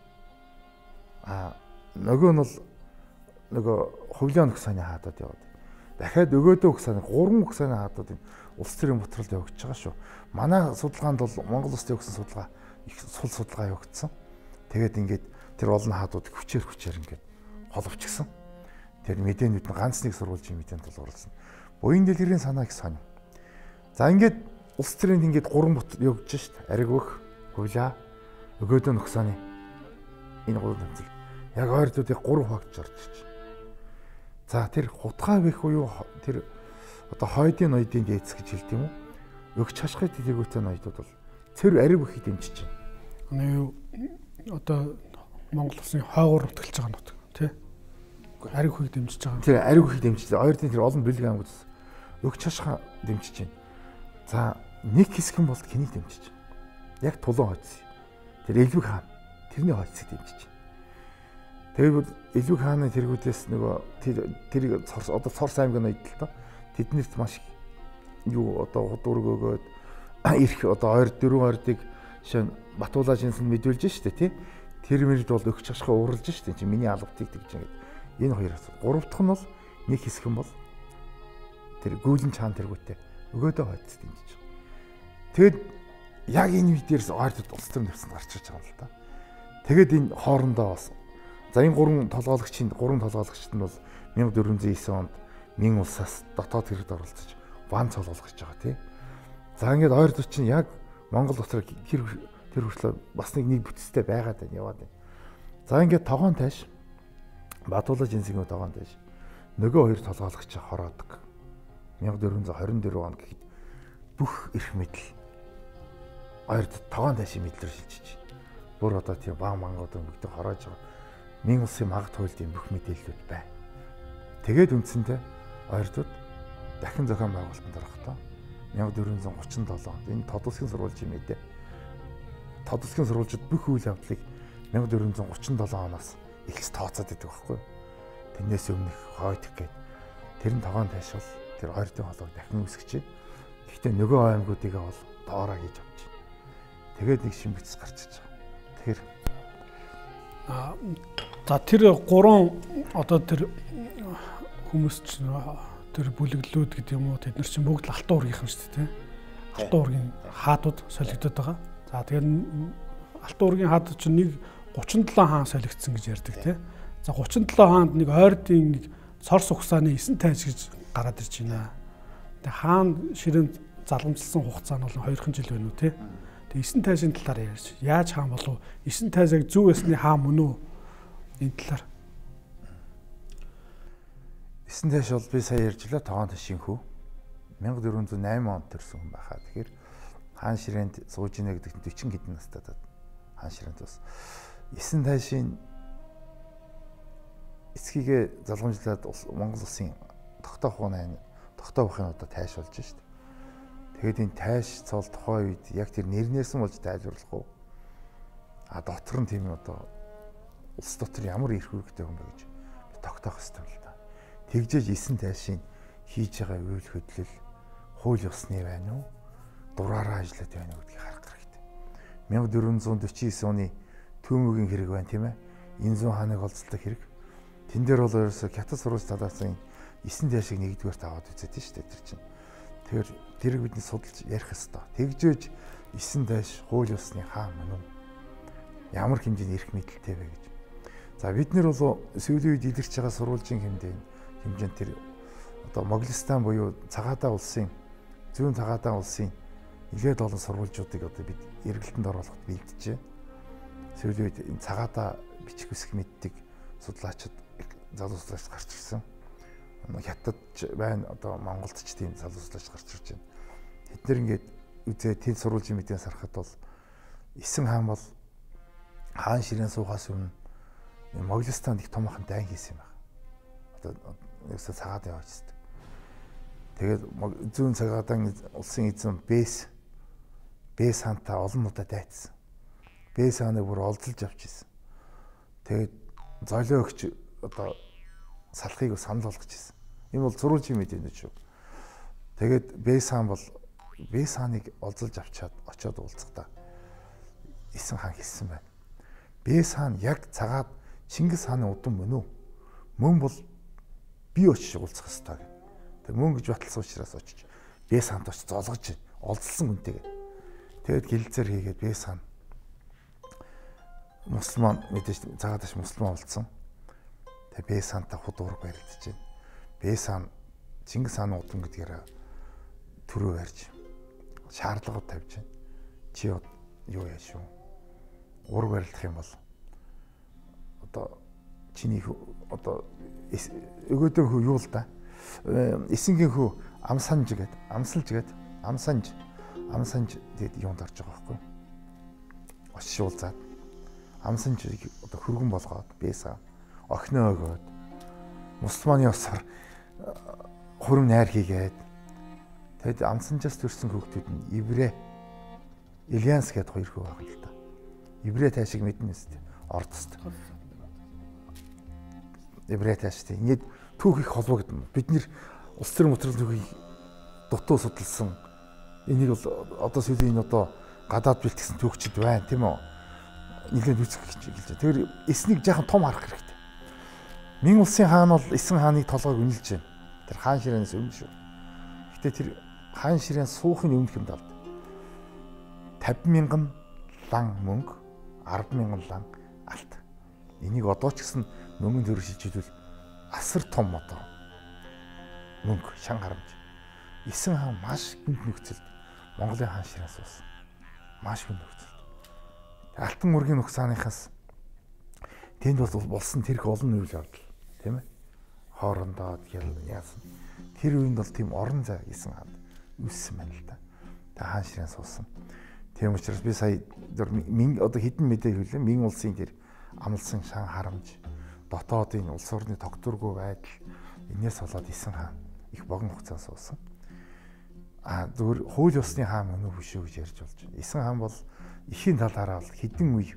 А нөгөө нь бол нөгөө хуйлаан угсааны хаадад яваад. Дахиад өгөөдөө угсааны гурван угсааны хаадууд улс төрийн ботролд явагдаж байгаа шүү. Манай судалгаанд бол Монгол улсын өгсөн судалгаа их сул судалгаа явагдсан. Тэгээд ингээд тэр олон хаадууд хүчээр хүчээр ингээд холовчгсан. Тэр мэдээнүүд нь ганц нэг сурвалжийн мэдээнд тулгуурласан. Буян дэлгэрийн санаа их сонь. За ингээд улс төрийн ингээд гурван бот явагдаж шүү дээ. Ариг өх, хуйлаа, өгөөдөө нөхсааны энэ гурван тэмцэл. Яг ойрдуудыг гурван хаагч орж ирж. За тэр хутгаа бэх буюу тэр одоо хойдын ноёдын дээдс гэж хэлдэг юм уу? Өгч хашгай дэлгүүртэй ноёдууд бол цэр ариг бүхий дэмжиж байна. Нэг юу одоо Монгол улсын хойгоор нутгалж байгаа нут тий? Ариг бүхий дэмжиж байгаа. Тэр ариг бүхий дэмжиж ойрдын тэр олон бэлэг аймагуд өгч хашгай дэмжиж байна. За нэг хэсгэн бол хэнийг дэмжиж байна? Яг Тулун хойц. Тэр Илүүг хаан тэрний хойцыг дэмжиж байна. Тэгээд Илүүг хааны тэргүүдээс нөгөө тэр тэрийг одоо Цорс аймгийн ноёд л тоо. Тэднэрт маш юу одоо худуург өгөөд ирэх одоо ойр дөрвөн ойрдыг шин Батуулаа шинсэн мэдүүлж штэ тий. Тэр мэрд бол өгч хашхаа уралж штэ чи миний албатыг тэгж ингээд энэ хоёр асуу. Гурав дахь нь бол нэг хэсэг нь бол тэр гүйлэн чаан тэргүүтэй өгөөдөө хойц дэмжиж байгаа. Тэгэд яг энэ үе дээрс ойрдод улс төр нэвсэн гарч ирж байгаа юм л та. Тэгэд энэ хоорондоо бас за энэ гурван толгойлогчийн гурван толгойлогчд нь бол мянга дөрвөн зуун девять онд Мин улсаас дотоод хэрэгд оролцож ван цолгож байгаа тий. За ингээд ойрдууд чинь яг Монгол дотор тэр тэр хүртэл бас нэг нэг бүтцтэй байгаад байна яваад байна. За ингээд тогоон тааш Батуулаа жинсгийн тогоон тааш нөгөө хоёр толгойлогч хороодог. мянга дөрвөн зуун хорин дөрвөн он гэхэд бүх эрх мэдэл ойрд тогоон таашийн мэдлэр шилжиж байна. Бүр одоо тийм баан мангууд бүгд хороож байгаа. Мин улсын магад хуйлын бүх мэдээллүүд байна. Тэгээд үндсэндээ ойрдууд дахин зохион байгуулалтанд орохдоо мянга дөрвөн зуун гучин долоо энэ тод улсын сурвалжийн мэдээ. Тод улсын сурвалжууд бүх үйл явдлыг мянга дөрвөн зуун гучин долоо оноос эхэлж тооцоод идэг байхгүй. Тэрнээс өмнөх хойд гээд тэр нь тогоон таашвал тэр ойрдын холоог дахин үсгэж байна. Гэхдээ нөгөө аймагуудыгаа бол доороо хийж авч байна. Тэгээд нэг шин бицс гарч иж байгаа. Тэгэхээр а за тэр гурван одоо тэр хүмүүс ч тэр бүлэглүүд гэдэг юм уу тэд нар чинь бүгд л алтан уургийнхан шүү дээ. Алтан уургийн хаадууд солигдоод байгаа. За тэгэхээр алтан уургийн хаад чинь нэг гучин долоо хаан солигдсон гэж ярьдаг тийм. За гучин долоо хаанд нэг ойрдын нэг цорс угсааны эсэн тайз гэж гараад ирж байна. Тэгээ хаан ширээнд залгамжлсан хугацаа нь бол хоёрхан жил байна уу тийм. Тэгээ эсэн тайзын талаар ярьж яаж хаан болов? Эсэн тайзыг зөв ясны хаан мөн үү? Энэ талаар эсэн тайз бол би сая ярьжлаа тоон шинхүү мянга дөрвөн зуун найман онд төрсөн хүн байхаа. Тэгэхээр хаан ширээнд сууж ийнэ гэдэг нь дөрвөн хэдэн настай даа. Хаан ширээнд бас эсэн тайзын эцгийгээ залгамжлаад Монгол улсын тогтоох ухааны тогтоох ухааны одоо тайш болж шít. Тэгээд энэ тайш цол тухайн үед яг тэр нэрнээсэн болж тайлбарлах уу? А дотор нь тийм одоо улс дотор ямар эрх үүрэгтэй хүн бэ гэж би тогтоох хэрэгтэй л да. Тэгжээж эсэн тайшийн хийж байгаа үйл хөдлөл хууль ёсны байна уу? Дураараа ажиллаад байна уу гэдгийг харах хэрэгтэй. мянга дөрвөн зуун дөрвөн девять оны Төмөгийн хэрэг байна тийм ээ. Инзун хааныг олзлдог хэрэг. Тэн дээр бол ерөөсө хятад сурвалж талаасан эсэн тайшийг нэгдүгээр таваад үзээд шүү дээ тэр чинь. Тэгэхээр тэрийг бидний судалж ярих хэрэгтэй. Тэгжээж эсэн тайш хууль ёсны хаан мөн үү? Ямар хэмжээний эрх мэдэлтэй вэ гэж. За бид нэр бол сүүлийн үед илэрч байгаа сурвалжийн хэмжээнд хэмжээнд тэр одоо Моголстан буюу Цагаатаа улсын зүүн Цагаатаа улсын нэлээд олон сурвалжуудыг одоо бид эргэлтэнд оруулахад бэлджээ. Сүүлийн үед энэ Цагаатаа бичих үсэг мэддэг судлаачид залуу судлаач гарч ирсэн. Хятад байна одоо Монголд ч тийм залуу судлаач гарч ирж байна. Тэд нэр ингээд үзээ тэр сурвалжийн мэдээс харахад бол эсэн хаан бол хаан ширээн суухаас өмнө Моголстанд их томхон дайн хийсэн юм байна. Одоо ерөөсө цагаад яваачдаг. Тэгээд зүүн Цагаатаа улсын эзэн Бэс Бэс хаантаа олон удаа дайцсан. Бэс хааныг бүр олзолж авчихсан. Тэгээд золио өгч одоо салахыг санал болгочихсон. Энэ бол зурвалжийн мэдээ шүү. Тэгээд Бэс хаан бол Бэс хааныг олзолж авчаад очиод уулзахдаа эсэн хаан хэлсэн байна. Бэс хаан яг цагаад Чингис хааны удам мөн үү? Мөн бол би очиж уулзах ёстой гэх. Тэг мөн гэж баталсан учраас очиж Бэс хаанд очиж золгож олзлсон үнтэйгээ. Тэгэд гэлзээр хийгээд Бэс хаан мусульман мэдээж цагаад аш мусульман болсон. Тэг Бэс хаантай худ ураг баригдаж байна. Бэс хаан Чингис хааны удам гэдгээр төрөө барьж шаардлагууд тавьж байна. Чи юу яаш вэ? Ураг барилдах юм бол одоо чиний одоо өгөөдөө хүү юу л да. Эсэнгийн хүү амсанж гээд амсалж гээд амсанж амсанж тэгээд юунд орж байгаа байхгүй. Очшуулзаад амсанжийг одоо хөргөн болгоод Бэс хаан охиноо өгөөд мусульманы усаар хөрөм найр хийгээд тэгэд амсанжаас төрсэн хүүхдүүд нь еврей Ильянс гээд хоёр хүү байгаа л да. Еврей тайшиг мэднэ үстэй ордост. Еврей тайштай. Ингээд түүх их холбогдно. Бид нэр улс төр мотрол түүхийг дутуу судалсан. Энийг бол одоо сүүлийн энэ одоо гадаад бэлтгэсэн түүхчид байна тийм үү? Нилээд үзэх гэж хэлж байна. Тэр эснийг жаахан том харах хэрэгтэй. Мин улсын хаан бол эсэн хааныг толгойг үнэлж байна. Тэр хаан ширээнээс өмнө шүү. Гэтэ тэр хаан ширээн суухын өмнөх юм даа. тавьсан мянган лан мөнгө, арван мянган лан алт. Энийг одоо ч гэсэн мөнгөнд төр шилжүүлвэл асар том одоо мөнгө шан харамж. Эсэн хаан маш гүнд нөхцөлд Монголын хаан ширээнээс уусан. Маш гүнд нөхцөлд. Алтан ургийн нөхцааныхаас тэнд бол болсон тэрх олон үйл явдал тийм ээ. Хоорондоо яасан. Тэр үеинд бол тийм орон зай эсэн хаанд үүссэн байна л да. Тэ хаан ширээнээс уусан. Тийм учраас би сая одоо хэдэн мэдээ хэлээ. Мин улсын тэр амлсан шан харамж, дотоодын улс орны тогтворгүй байдал энэс болоод эсэн хаан их богино хугацаас уусан. А зөвхөн хууль ёсны хаан мөн үү биш үү гэж ярьж болж байна. Эсэн хаан бол эхийн талаараа бол хэдэн үе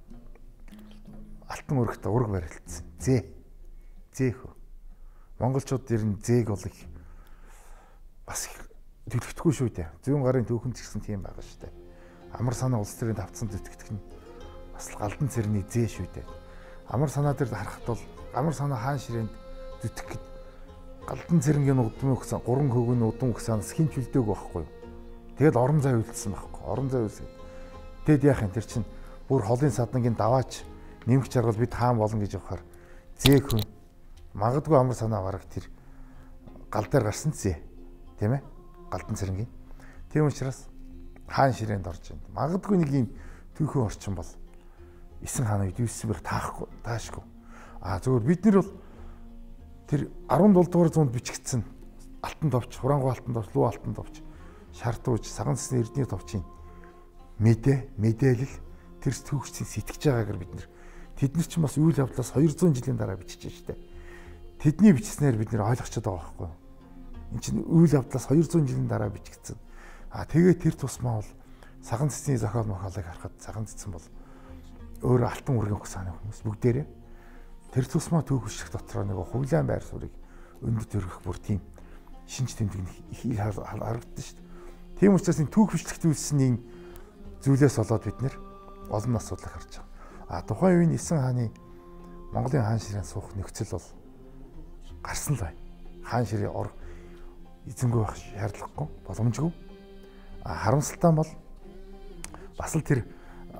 алтан өргөт ураг барилдсан. Зээ. Зээх. Монголчууд ер нь зээг бол их бас их төлөвтгүй шүү дээ. Зүүн гарын түүхэнд ч гэсэн тийм байгаа шүү дээ. Амар санаа улс төрийн давтсан төтгөх нь бас галдан цэрний зээ шүү дээ. Амар санаа дээр харахад бол амар санаа хаан ширээнд зүтгэхэд Галдан цэрэнгийн удам өгсөн гурван хөвгөний удам өгсөнс хинч үлдээг байхгүй юу. Тэгэл орон зай үлдсэн байхгүй. Орон зай үлсээд. Тэгэд яах юм тэр чинь бүр холын саднагийн даваач нэмэх жаргал бид хаан болно гэж явахаар зээх хүн магадгүй амар санаа гарах тэр гал дээр гарсан зэ. Тийм ээ? Галдан цэрэнгийн. Тийм учраас хаан ширээнд орж байна. Магадгүй нэг юм түүхэн орчин бол эсэн хааны үед юусэн байх таахгүй таашгүй. Аа зөвхөн бид нар бол тэр арван долоо дугаар зуунд бичигдсэн алтан товч, Хурангуй алтан товч, Луу алтан товч, Шартууж, Саган цэсний эрдний товчийн мэдээ, мэдээлэл тэр түүхчийн сэтгэж байгаагаар бид нар тэд нар ч бас үйл явдлаас хоёр зуун жилийн дараа бичиж штэ. Тэдний бичснээр бид нар ойлгочиход байгаа байхгүй. Энд чинь үйл явдлаас хоёр зуун жилийн дараа бичигдсэн. Аа тэгээ тэр тусмаа бол Саган цэсний зохиол мохиолыг харахад Саган цэцэн бол өөрөө алтан үргийн хөксааны хүмүүс бүгдээрээ тэр тусмаа түүх хүчлэх дотроо нэг хувлаан байр суурийг өндөр төрөх бүр тийм шинж тэмдэг их их харагдсан шүү дээ. Тийм учраас энэ түүх хүчлэх зүйлсний зүйлээс болоод бид нэр олон асуудлыг харж байгаа. А тухайн үеийн Эсэн хааны Монголын хаан ширээн суух нөхцөл бол гарсан л байна. Хаан ширээ ор эзэнгүй байх шаардлагагүй, боломжгүй. А харамсалтай бол бас л тэр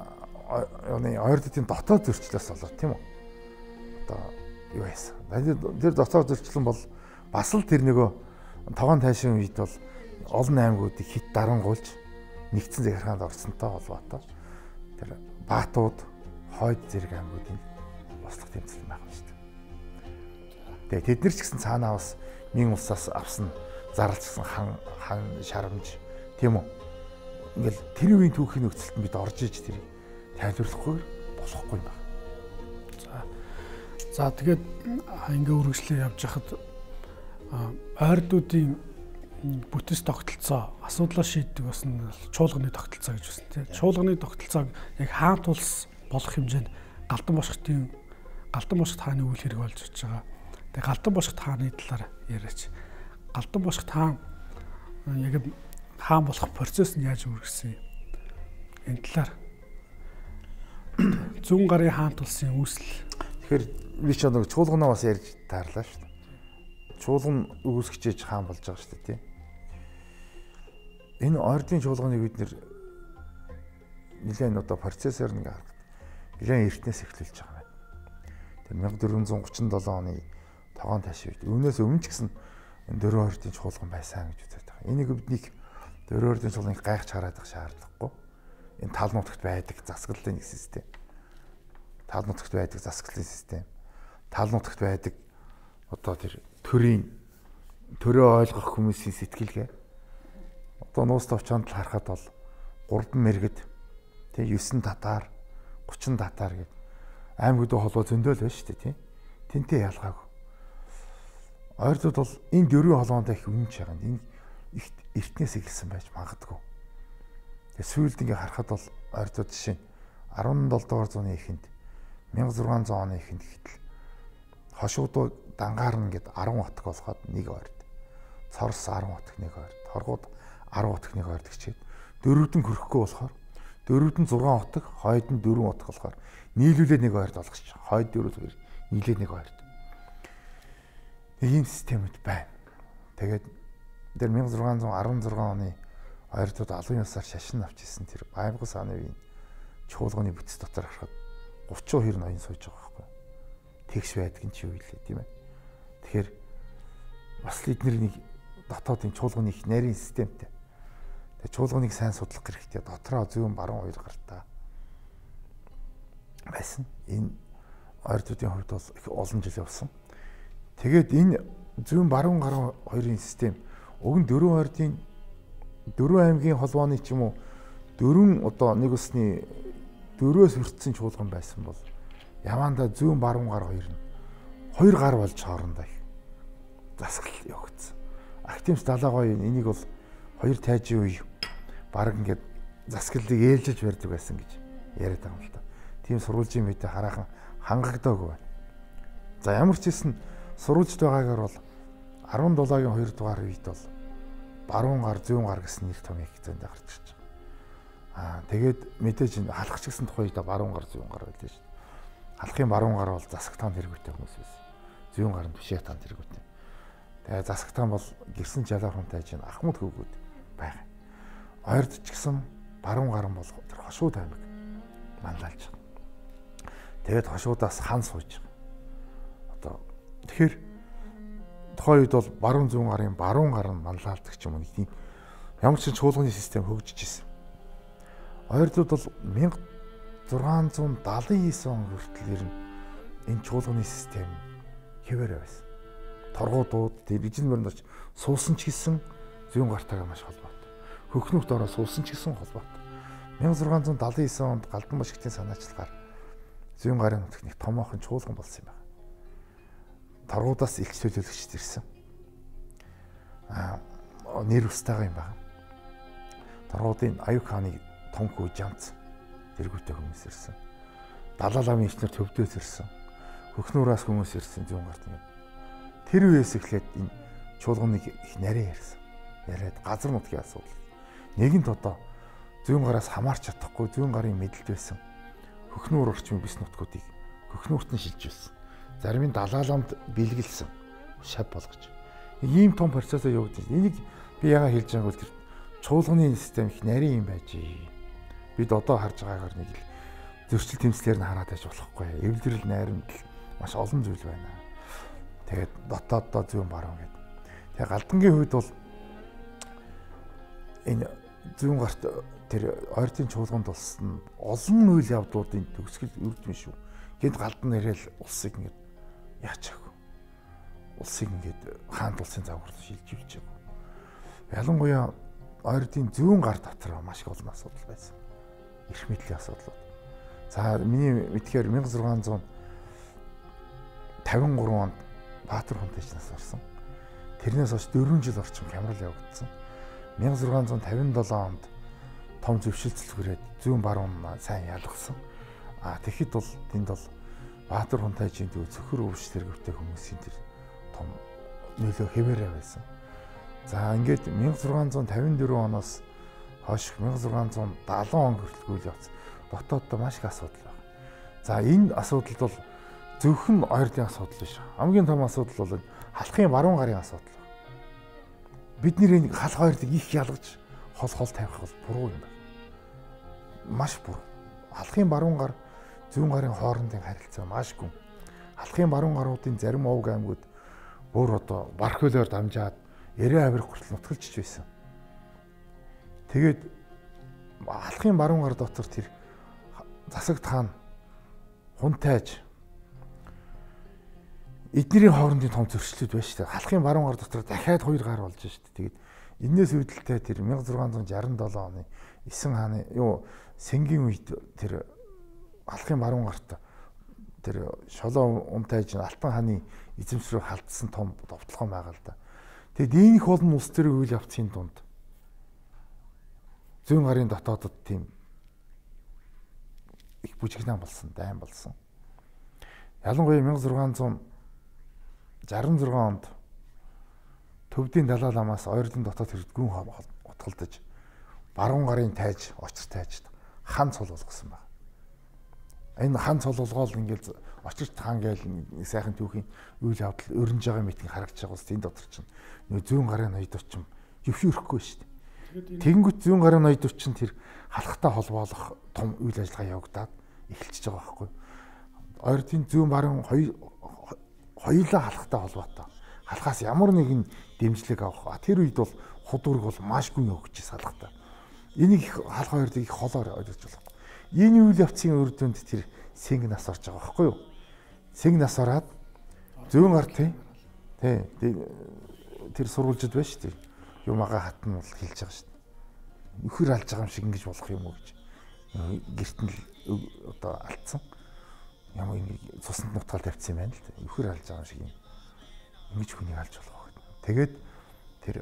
ойрдын дотоод зөрчлөөс болоод тийм үү? Одоо юу яасан. Тэр дотоод зөрчлөн бол бас л тэр нөгөө тогоон тайшин үед бол олон аймагуудыг хит дарангуулж нэгдсэн захиргаанд орсонтой холбоотой тэр Баатууд, Хойд зэрэг аймагуудын бослох тэмцэл байх шүү дээ. Тэгээ тэд нар ч гэсэн цаанаа бас мин улсаас авсан зарлцсан хан хан шарамж тийм үү? Ингээл тэр үеийн түүхийн нөхцөлд бид орж иж тэрийг тайлбарлахгүй болохгүй байна. За. За тэгээд ингээ үргэлжлээ явж хахад ойрдуудын бүтэц тогтолцоо асуудлаа шийддэг бас нь чуулганы тогтолцоо гэж байна тийм. Чуулганы тогтолцоог яг хаан тулс болох хэмжээнд Галдан бошготын Галдан бошгот хааны үйл хэрэг болж очиж байгаа. Тэгээд Галдан бошгот хааны талаар яриач. Галдан бошгот хаан яг хаан болох процесс нь яаж үргэлжсэн юм? Энэ талаар зүүн гарын хаан тулсын үүсэл. Тэгэхээр би ч нэг чуулганаа бас ярьж таарлаа шүү дээ. Чуулган үүсгэж хаан болж байгаа шүү дээ тийм. Энэ ойрдын чуулганыг бид нэр нэлээд одоо процессор нэг харахад нэлээд эртнээс эхлүүлж байгаа байна. Тэр мянга дөрвөн гучин седем оны тогоон тайшин үед өвнөөс өмнө ч гэсэн энэ дөрвөн ойрдын чуулган байсан гэж үздэг байгаа. Энийг биднийг дөрвөн ойрдын чуулганыг гайхаж хараад их шаардлагагүй. Энэ тал нутагт байдаг засаглалын нэг систем. Тал нутагт байдаг засаглалын систем. Тал нутагт байдаг одоо тэр төрийн төрөө ойлгох хүмүүсийн сэтгэлгээ. Одоо нуус товчоонд харахад бол гурван мэргэд тэг девять татар, тридцать татар гэдэг аймагуудын холбоо зөндөл байна шүү дээ тийм. Тэнтэй ялгаагүй. Ойрдууд бол энэ дөрвөн холбоонд их үнэнч байгаа. Энэ их эртнээс эхэлсэн байж магадгүй. Тэгээ сүүлд ингээ харахад бол ойрдууд жишээ нь арван долоо дугаар зууны эхэнд мянга зургаан зуун оны эхэнд гэтэл хошуудуу дангаарна гэд арван утга болоход нэг ойрд. Цорс арван утга нэг ойрд. Хоргууд арван утга нэг ойрд гэчихэд дөрөвдөн хөрөхгүй болохоор дөрөвдөн зургаан утга, хойд нь дөрвөн утга болохоор нийлүүлээд нэг ойрд болгочих. Хойд дөрөв хоёр нийлээд нэг ойрд. Ийм системүүд байна. Тэгээд тэр мянга зургаан зуун арван зургаан оны ойрдууд алуун ёсоор шашин авч ирсэн тэр Баймгас хааны үеийн чуулганы бүтц дотор харахад гучин хоёр ноён сууж байгаа байхгүй. Тэгш байдаг нь чи юу илээ тийм ээ. Тэгэхээр бас л эдгээр нэг дотоодын чуулганы их нарийн системтэй. Тэгээ чуулганыг сайн судлах хэрэгтэй. Дотроо зүүн баруун хоёр гартаа байсан. Энэ ойрдуудын хувьд бол их олон жил явсан. Тэгээд энэ зүүн баруун гар хоёрын систем уг нь дөрвөн ойрдын дөрвөн аймгийн холбооны ч юм уу дөрвөн одоо нэг усны дөрвөөс хүртсэн чуулган байсан бол явандаа зүүн баруун гар хоёр нь хоёр гар болж хоорондоо их засаглал явагдсан. Активс далаагой энийг бол хоёр тайжийн үе баг ингээд засаглалыг ээлжиж барьдаг байсан гэж яриад байгаа юм л та. Тийм сурвалжийн мэдээ хараахан хангагдаагүй байна. За ямар ч хэсэн сурвалжд байгаагаар бол арван долоогийн хоёр дугаар үед бол баруун гар зүүн гар гэсэн нэр томьёо зөндөө гарч ирж байгаа. Аа тэгээд мэдээж халахч гэсэн тухайд баруун гар зүүн гар байлаа шүү дээ. Халахын баруун гар бол засаг таанд хэрэгүйтэй хүмүүс байсан. Зүүн гар нь бишээ таанд хэрэгүйтэй. Тэгээ засагтаан бол гэрсэн жалаар хунтайж ин Ахмад хөвгүүд байгаа. Ойрд ч гэсэн баруун гарan бол тэр хошууд аймаг манлайлж байгаа. Тэгээд хошуудаас хан сууж байгаа. Одоо тэгэхээр тухайн үед бол баруун зүүн гарын баруун гар нь манлайлдаг ч юм уу нэг тийм ямар ч чуулганы систем хөгжиж ирсэн. Ойрдууд бол мянга зургаан зуун даалын девять он хүртэл ер нь энэ чуулганы систем хэвээр байсан. Торгуудууд дэржин мөрөнд суусан ч гэсэн зүүн гартайгаа маш холбоотой. Хөхнүүрт ороо суусан ч гэсэн холбоотой. мянга зургаан зуун даалын девять онд Галдан башигтын санаачлагаар зүүн гарын нутагт нэг томоохон чуулган болсон юм байна. Торгуудаас илч төлөөлөгчд ирсэн. Аа нэр устайгаа юм байна. Торгуудын Аюу хааны том хүү Жанц тэргүүтэй хүмүүс ирсэн. Далай ламын ичнэр төвдөөс ирсэн. Хөхнүүраас хүмүүс ирсэн зүүн гарт юм. Тэр үеэс эхлээд энэ чуулганыг их нарийн ярьсан. Яриад газар нутгийн асуудал. Нэгэнт одоо зүүн гараас хамаарч чадахгүй зүүн гарын мэдлэлд байсан хөхнүүр орчмын бис нутгуудыг хөхнүүрт нь шилжүүлсэн. Зарим нь далай ламд бэлгэлсэн шав болгож. Ийм том процессыг явуулдаг. Энийг би яагаад хэлж байгааг бол тэр чуулганы систем их нарийн юм байж. Бид одоо харж байгаагаар нэг л зөрчил тэмцлэр нь хараад байж болохгүй. Эвлэрэл найрамдал маш олон зүйл байна. Тэгээд дотооддоо зүүн баруун гэдэг. Тэгээд Галдангийн хувьд бол энэ зүүн гарт тэр ойртын чуулганд болсон олон үйл явдлуудын төгсгөл үрдмэн шүү. Гэнд Галдан нэрэл улсыг ингэ яачаагүй. Улсыг ингээд хаан улсын загвар шилжүүлж байгаа. Ялангуяа ойртын зүүн гар дотор маш их олон асуудал байсан. Эрх мэдлийн асуудлууд. За миний мэдхээр мянга зургаан зуун тавин гурван онд Баатар хунтайчнаас орсон. Тэрнээс хойш дөрвөн жил орчим хямрал явагдсан. мянга зургаан зуун тавин долоо онд том зөвшөлтсөлгөрөөд зүүн баруун сайн ялгсан. А тэгэхэд бол тэнд бол Баатар хунтайчийн төв цөхөр өвч тэргүүтэй хүмүүсийн тэр том нөлөө хэвээрээ байсан. За ингээд мянга зургаан зуун тавин дөрвөн оноос хойш мянга зургаан зуун даалан он хүртэл үйл явц. Дотооддоо маш их асуудал байна. За энэ асуудалд бол зөвхөн ойрдын асуудал биш. Хамгийн том асуудал бол халахын баруун гарын асуудал. Бид нэр халах ойрдыг их ялгаж хол хол тавих бол буруу юм байна. Маш буруу. Халахын баруун гар зүүн гарын хоорондын харилцаа маш гүн. Халахын баруун гаруудын зарим овг аймагуд бүр одоо барх хөлөөр дамжаад ярээ авирах хүртэл нутгалж байсан. Тэгээд халахын баруун гар дотор тэр засагт хаан хунтайж эднэрийн хоорондын том зөрчлүүд байна шүү дээ. Халахын баруун гар дотор дахиад хоёр гар болж шүү дээ. Тэгээд энэс үүдэлтэй тэр мянга зургаан зуун шаран долоо оны Эсэн хааны юу Сэнгийн үед тэр халахын баруун гарт тэр шолоо унтайж Алтан хааны эзэмшрүү халдсан том довтлогон байгаа л да. Тэгэд ийх олон улс төр үйл явцын дунд зүүн гарын дотоодод тийм их бүжигнаа болсон, дайм болсон. Ялангуяа мянга зургаан зуун шаран зургаан онд төвдийн далай ламаас ойролын дотоод хэрэг гүн утгалдаж баруун гарын тайж, очир тайж хан цол болгосон байна. Энэ хан цол болгоол ингээл очирт хаан гээл сайхан түүхийн үйл явдал өрнж байгаа мэтийн харагдаж байгаа ус энэ дотор чинь нөө зүүн гарын ноёд очим өвшөөрөхгүй шүү дээ. Тэгэнгүүт зүүн гарын ноёд очин тэр халахтай холбоолох том үйл ажиллагаа явагдаад эхэлчихэж байгаа байхгүй. Ойрдын зүүн баруун хоёулаа халахтай холбоотой. Халахаас ямар нэгэн дэмжлэг авах. Тэр үед бол худург бол маш гүн өгч салахтай. Энийг халах хоёрыг их холоор ойлгож болох. Энэ үйл явцын үр дүнд тэр сэнг нас орж байгаа байхгүй юу? Сэнг нас ороод зүүн гар тий. Тий. Тэр сурвалжид байна шүү дээ. Юмага хатна бол хэлж байгаа шүү дээ. Нөхөр алж байгаа юм шиг ингэж болох юм уу гэж. Гэрт нь одоо алдсан. Ямар ингэ цуснд нутгаал тавьсан юм байна л дээ. Нөхөр алж байгаа юм шиг юм. Ингэж хүнийг алж болох. Тэгээд тэр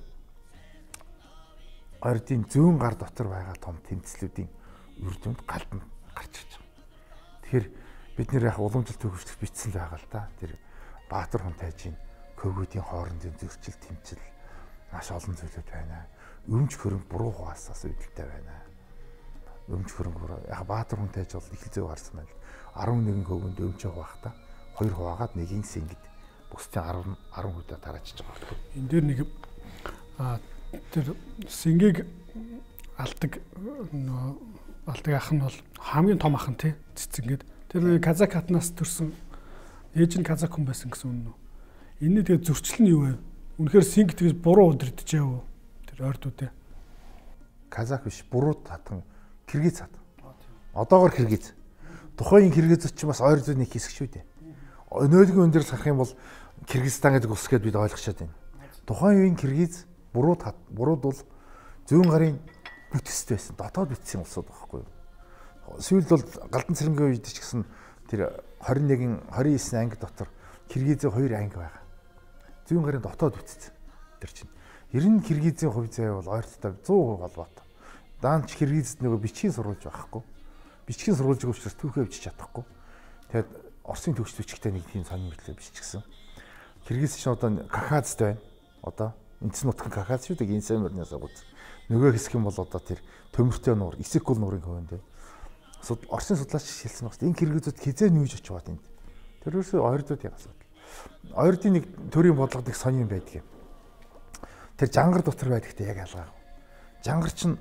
ойрдын зүүн гар дотор байгаа том тэмцлүүдийн үр дүнд галдан гарч ирж байгаа. Тэгэхээр бид нэр яг уламжлалт төвшөлт бичсэн л байгаа л да. Тэр Баатар хунтайжийн көвгүүдийн хоорондын зөрчил тэмцэл маш олон зүйлүүд байна. Өмч хөрөнгө буруу хуваасаас үүдэлтэй байна. Өмч хөрөнгө буруу. Яг Баатар хунтайж бол их л зөв гарсан байна. арван нэгэн көвгөнд өмч явах та хоёр хуваагаад нэгийг сэнгид бусдын арав арав хүдэ тараачиж байгаа. Энэ дээр нэг а тэр сингийг алдаг нөө алдаг ах нь бол хамгийн том ах нь тий цэцэнгээд тэр казак хатнаас төрсөн ээж нь казак хүн байсан гэсэн үнэн үү? Энэ тэгээ зөрчил нь юу вэ? Үнэхээр синг тэгж буруу удирдах яав уу? Тэр ойрдуудаа. Казак биш, буруу татан Киргиз хат. Одоогор Киргиз. Тухайн Киргизд ч бас ойрдууд нэг хэсэг шүү дээ. Өнөөдрийн өндөр сахах юм бол Киргизстан гэдэг улс гэдээ бид ойлгочод байна. Тухайн үеийн Киргиз буруу хат, бурууд бол зүүн гарын бүтцтэй байсан. Дотоод бүтцийн улсууд байхгүй юу? Сүүлд бол Галдан цэрэнгийн үед ч гэсэн тэр двадцать нэгэн двадцать девять анги дотор Киргизийн хоёр анги байгаа. Зүүн гарын дотоод бүтц. Тэр чинь. Ер нь Киргизийн хувь зай бол ойрттой сто процент холбоотой. Даанч Киргизд нөгөө бичгийн сурвалж байхгүй. Бичгийн сурвалжийг учраас түүхээ бичиж чадахгүй. Тэгээд Оросын төгс бичгтэй нэг тийм сонир мэтлээ биччихсэн. Киргиз ч одоо Кавказтай байна. Одоо эндс нутгийн Кавказ шүү дээ. Гинсэн мөрнөөс агуулсан. Нөгөө хэсэг юм бол одоо тэр төмөртэй нуур, Исекул нуурын хөвөнд. Оросын судлаач хэлсэн байна. Энэ Киргизүүд хизээ нүүж очиж байгаа юм. Тэрөөсөө ойрдууд яг асуудал. Ойрдын нэг төрийн бодлогод их сонир юм байдаг юм. Тэр жангар дотор байдагтай яг ялгаа. Жангар чинь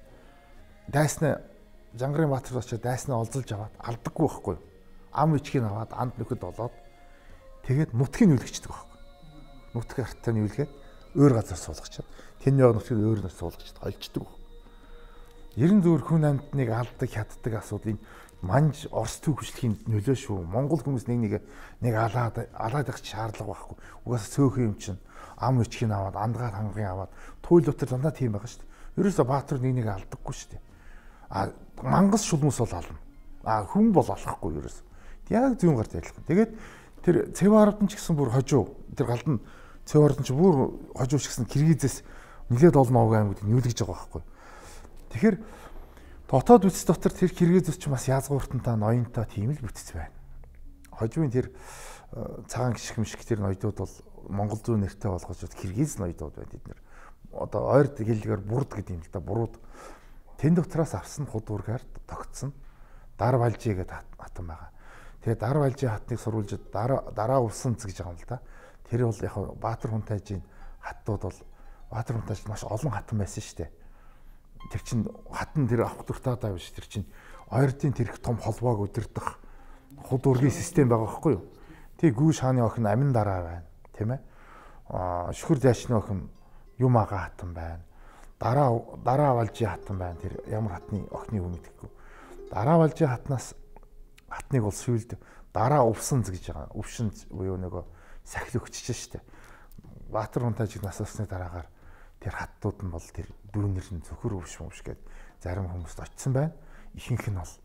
дайсна жангарын баатар очоод дайснаа олзолж аваад алдаггүй байхгүй юу? Ам ичгийг аваад анд нөхөд болоод тэгээд нутгийг нүлгэждэг байхгүй. Нутг артаа нүлгээд өөр газар суулгачаад тэнний яг нутгийг өөр нас суулгачаад холждөг. Ерэн зөөр хүн амьтныг алдаг хятдаг асуудал энэ манж Орос төв хүчлэхийн нөлөө шүү. Монгол хүмүүс нэг нэг нэг алаад алаад их шаардлага байхгүй. Угаасаа цөөхөн юм чинь ам ичгийг аваад андгаар хангын аваад туйл дотор дандаа тийм байгаа шүү дээ. Ерөөсө баатар нэг нэг алдаггүй шүү дээ. А мангас шулмус бол ална. А хүн бол алахгүй ерөөсө. Яг зүүн гарт ялах. Тэгээд тэр Цэваард ч гэсэн бүр хожуу. Тэр галд нь Цэваард ч бүр хожуу ч гэсэн Киргизээс нэлээд олон овг аймагт нүүлгэж байгаа байхгүй. Тэгэхээр дотоод үтс дотор тэр Киргизүүд ч бас язгууртантай ноёнтой тийм л бүтц байна. Хожуугийн тэр цагаан гიშг мишг тэр ноёдууд бол Монгол зүүн нэртэй болгож Киргиз ноёдууд байна тэд нэр. Одоо ойр хэллэгээр бурд гэдэг юм л да. Бурууд тэн дотроос авсан худуургаар тогтсон дар балжи гэдэг хатан байгаа. Тэгээ дар балжи хатныг сурвалжид дараа дараа увсан гэж байгаа юм л да. Тэр бол яг Баатар хунтайжийн хаттууд бол Баатар хунтайж маш олон хатан байсан шүү дээ. Тэр чин хатан тэр авах дуртаад байгаа биш. Тэр чин ойрдын тэрх том холбоог удирдах худуургийн систем байгаа байхгүй юу? Тэг гүүш хааны охин амин дараа байна, тийм ээ. Аа шүхэр дэшны охин юм ага хатан байна. Дараа дараа валжи хатан байна. Тэр ямар хатны охины юм мэдэхгүй. Дараа валжи хатнаас хатныг бол сүйд дараа өвсөн гэж байгаа. Өвшин буюу нөгөө сахил өгчөж штэ. Баатар хунтайжиг насаасны дараагаар тэр хаттууд нь бол тэр дүүнэр нь зөвхөр өвш өвш гээд зарим хүмүүст очсон байна. Ихэнх нь бол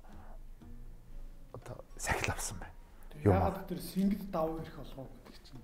одоо сахил авсан байна. Яагаад тэр сингд давуу ирэх болгоо гэдэг чинь.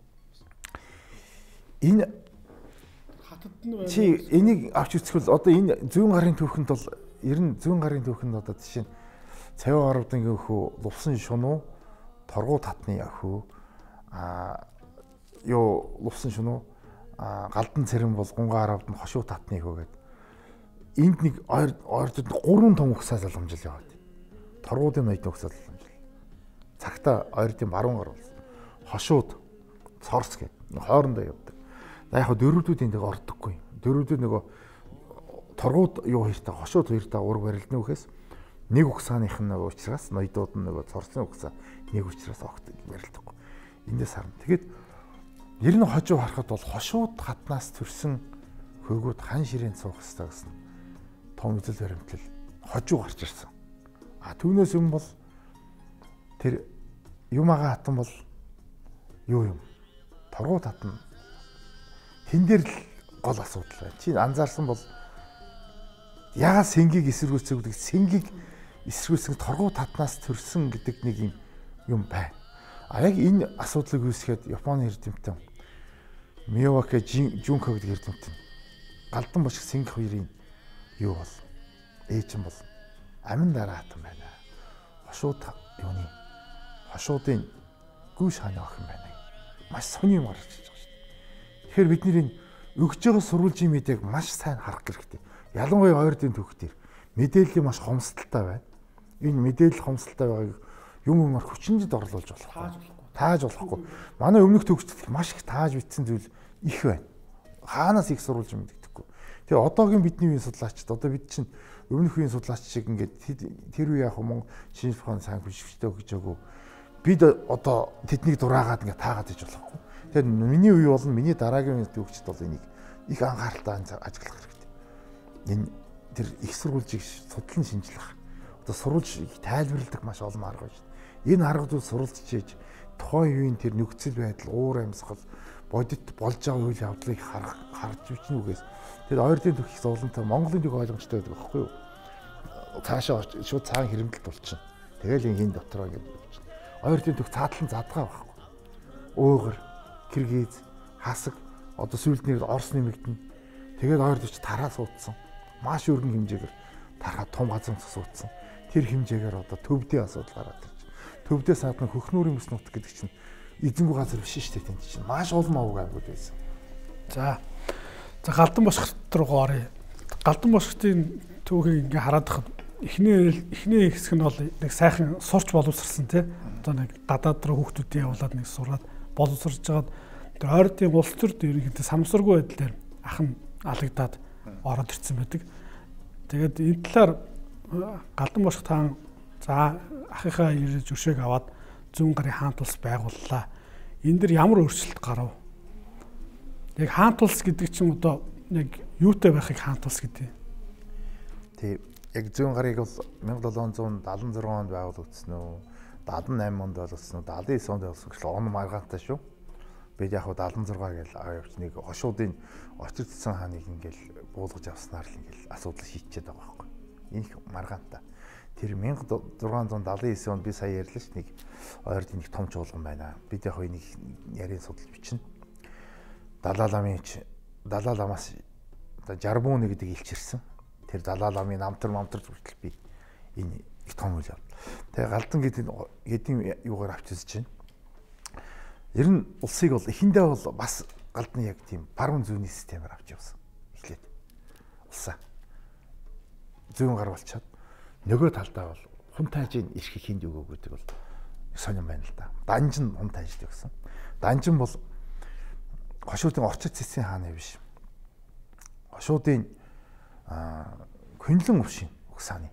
Энэ хатад нь байна. Чи энийг авч үзэхвэл одоо энэ зүүн гарын түүхэнд бол ер нь зүүн гарын түүхэнд одоо жишээ нь Цавь арвдын хөө лувсан шунуу торгуу татны өхөө а ёо лувсан шунуу а галдан цэрэн бол гунгаа арвд нь хошуу татны хөө гэдэг. Энд нэг ойрдод гурван том ухсаа залгамжил яваад. Торгуудын ноёд ухсаа залгамжил. Цагта ойрдын баруун гар болсон. Хошууд цорс гэдэг хоорондоо явдаг. За яг дөрөвдүүд энд ордоггүй. Дөрөвдүүд нөгөө торгууд юу хоёртаа хошууд хоёртаа ураг барилдны үхээс нэг ухсааных нь нөгөө учраас ноёдууд нь нөгөө цорсын ухсаа нэг учраас огт барилдахгүй. Эндээс харна. Тэгэд ер нь хожуу харахад бол хошууд хатнаас төрсэн хөргүүд хан ширээн суух хэрэгтэй гэсэн том үзэл баримтлал хожуу гарч ирсэн. А түүнээс юм бол тэр юм ага хатан бол юу юм? Торгууд хатан тэн дээр л гол асуудал байна. Чи анзаарсан бол яагаад сэнгийг эсэргүүцэх гэдэг сэнгийг эсэргүүцэх торгууд хатнаас төрсөн гэдэг нэг юм юм байна. А яг энэ асуудлыг үүсгэхэд Японы эрдэмтэн Мияваки Жунко гэдэг эрдэмтэн галдан бошиг сэнг хоёрын юу бол ээж нь бол амин дараа хатан байна. Хошууд юуны хошуудын гүүш хааны охин байна. Маш сони юм гарч ирж байгаа шүү дээ. Тэгэхээр бид нэр энэ өгж байгаа сурвалжийн мэдээг маш сайн харах хэрэгтэй. Ялангуяа ойрдын түүх дээр мэдээлэл маш хомсдолтой байна. Энэ мэдээлэл хомсдолтой байгааг юм юмар хүчинжид орлуулж болох. Тааж болохгүй. Манай өмнөх төгсөлт маш их тааж битсэн зүйл их байна. Хаанаас их сурвалж мэддэггүй. Тэгээ одоогийн бидний үеийн судлаачид одоо бид чинь өмнөх үеийн судлаач шиг ингээд тэр үе яг Монгол шинжлэх ухааны сайн хүчтэй гэж өгөө. Бид одоо тэднийг дураагаад ингээд таагаад иж болохгүй. Тэгэхээр миний үе болон миний дараагийн үеийн төгсөлт бол энийг их анхааралтай ажиглах хэрэгтэй. Энэ тэр их сурвалжийг судлан шинжлэх. Одоо сурвалж тайлбарладаг маш олон арга байна шүү дээ. Энэ аргууд сурвалж хийж тухайн үеийн тэр нөхцөл байдал, уур амьсгал, бодит болж байгаа үйл явдлыг харах харж бичнэ үгээс. Тэр ойрдын төх их зовлонтой Монголын төх ойлгомжтой байдаг байхгүй юу? Цаашаа шууд цаан хэрэмдэлт болчихно. Тэгэл энэ дотроо ингэ болчихно. Ойрдын төх цаадлан задгаа байхгүй. Уугар, Киргиз, Хасаг, одоо сүүлднээр Орос нэмэгдэнэ. Тэгээд ойрд ич тараа суудсан. Маш өргөн хэмжээгээр тархаа том газар суудсан. Тэр хэмжээгээр одоо төвдөө асуудал гараад ирж. Төвдөөс гадна Хөхнүүрийн бүс нутг гэдэг чинь эзэнгүй газар биш шүү дээ, тэнд чинь маш олон овог аймагуд байсан. За. За Галдан бошгот руу оръё. Галдан бошготын түүхийг ингээ хараад хад эхний эхний хэсэг нь бол нэг сайхан сурч боловсрсан тий. Одоо нэг гадаад руу хүүхдүүдээ явуулаад нэг сураад боловсрж жагаад тэр ойрдын улс төр ерөнхийдөө самсаргүй байдлаар ах нь алагдаад ороод ирсэн байдаг. Тэгээд энэ талаар Галдан бошгот хаан за ахыхаа ирж өшөөг аваад зүүн гарын хаант улс байгууллаа. Энэ дэр ямар өөрчлөлт гарав? Яг хаант улс гэдэг чинь одоо яг юутай байхыг хаант улс гэдэг. Тий, яг зүүн гарыг бол мянга долоон зуун даалан зургаан онд байгуулагдсан уу? даалан найман онд болгосон уу? даалан девять онд болгосон гэж он маргаантай шүү. Бид яг даалан зургаа гэж авч нэг хошуудын очир цэцэн хааныг ингээл буулгаж авснаар л ингээл асуудал шийдчихэд байгаа байхгүй. Энэ маргаантай. Тэр мянга зургаан зуун даалан девять онд би сая ярьлаа ш нэг ойрд нэг том чуулган байна. Бид яг энийг ярийн судалж бичнэ. Далай ламын Далай ламаас одоо жарбууны гэдэг илчирсэн. Тэр Далай ламын намтар мамтар хүртэл би энэ их том үйл явдал. Тэгээ Галдан гэдэг хэдийн юугаар авч үзэж байна. Ер нь улсыг бол эхэндээ бол бас Галдан яг тийм баруун зүүнний системээр авч явсан. Эхлээд улсаа зүүн гар болчиход нөгөө талдаа бол хун таажийн ирэх хинд өгөө гэдэг бол сонирн байна л да. Данжин хун таажд гэсэн. Данжин бол хошуудын орчит цэцгийн хааны биш. Хошуудын Хөнлөн өвшин угсааны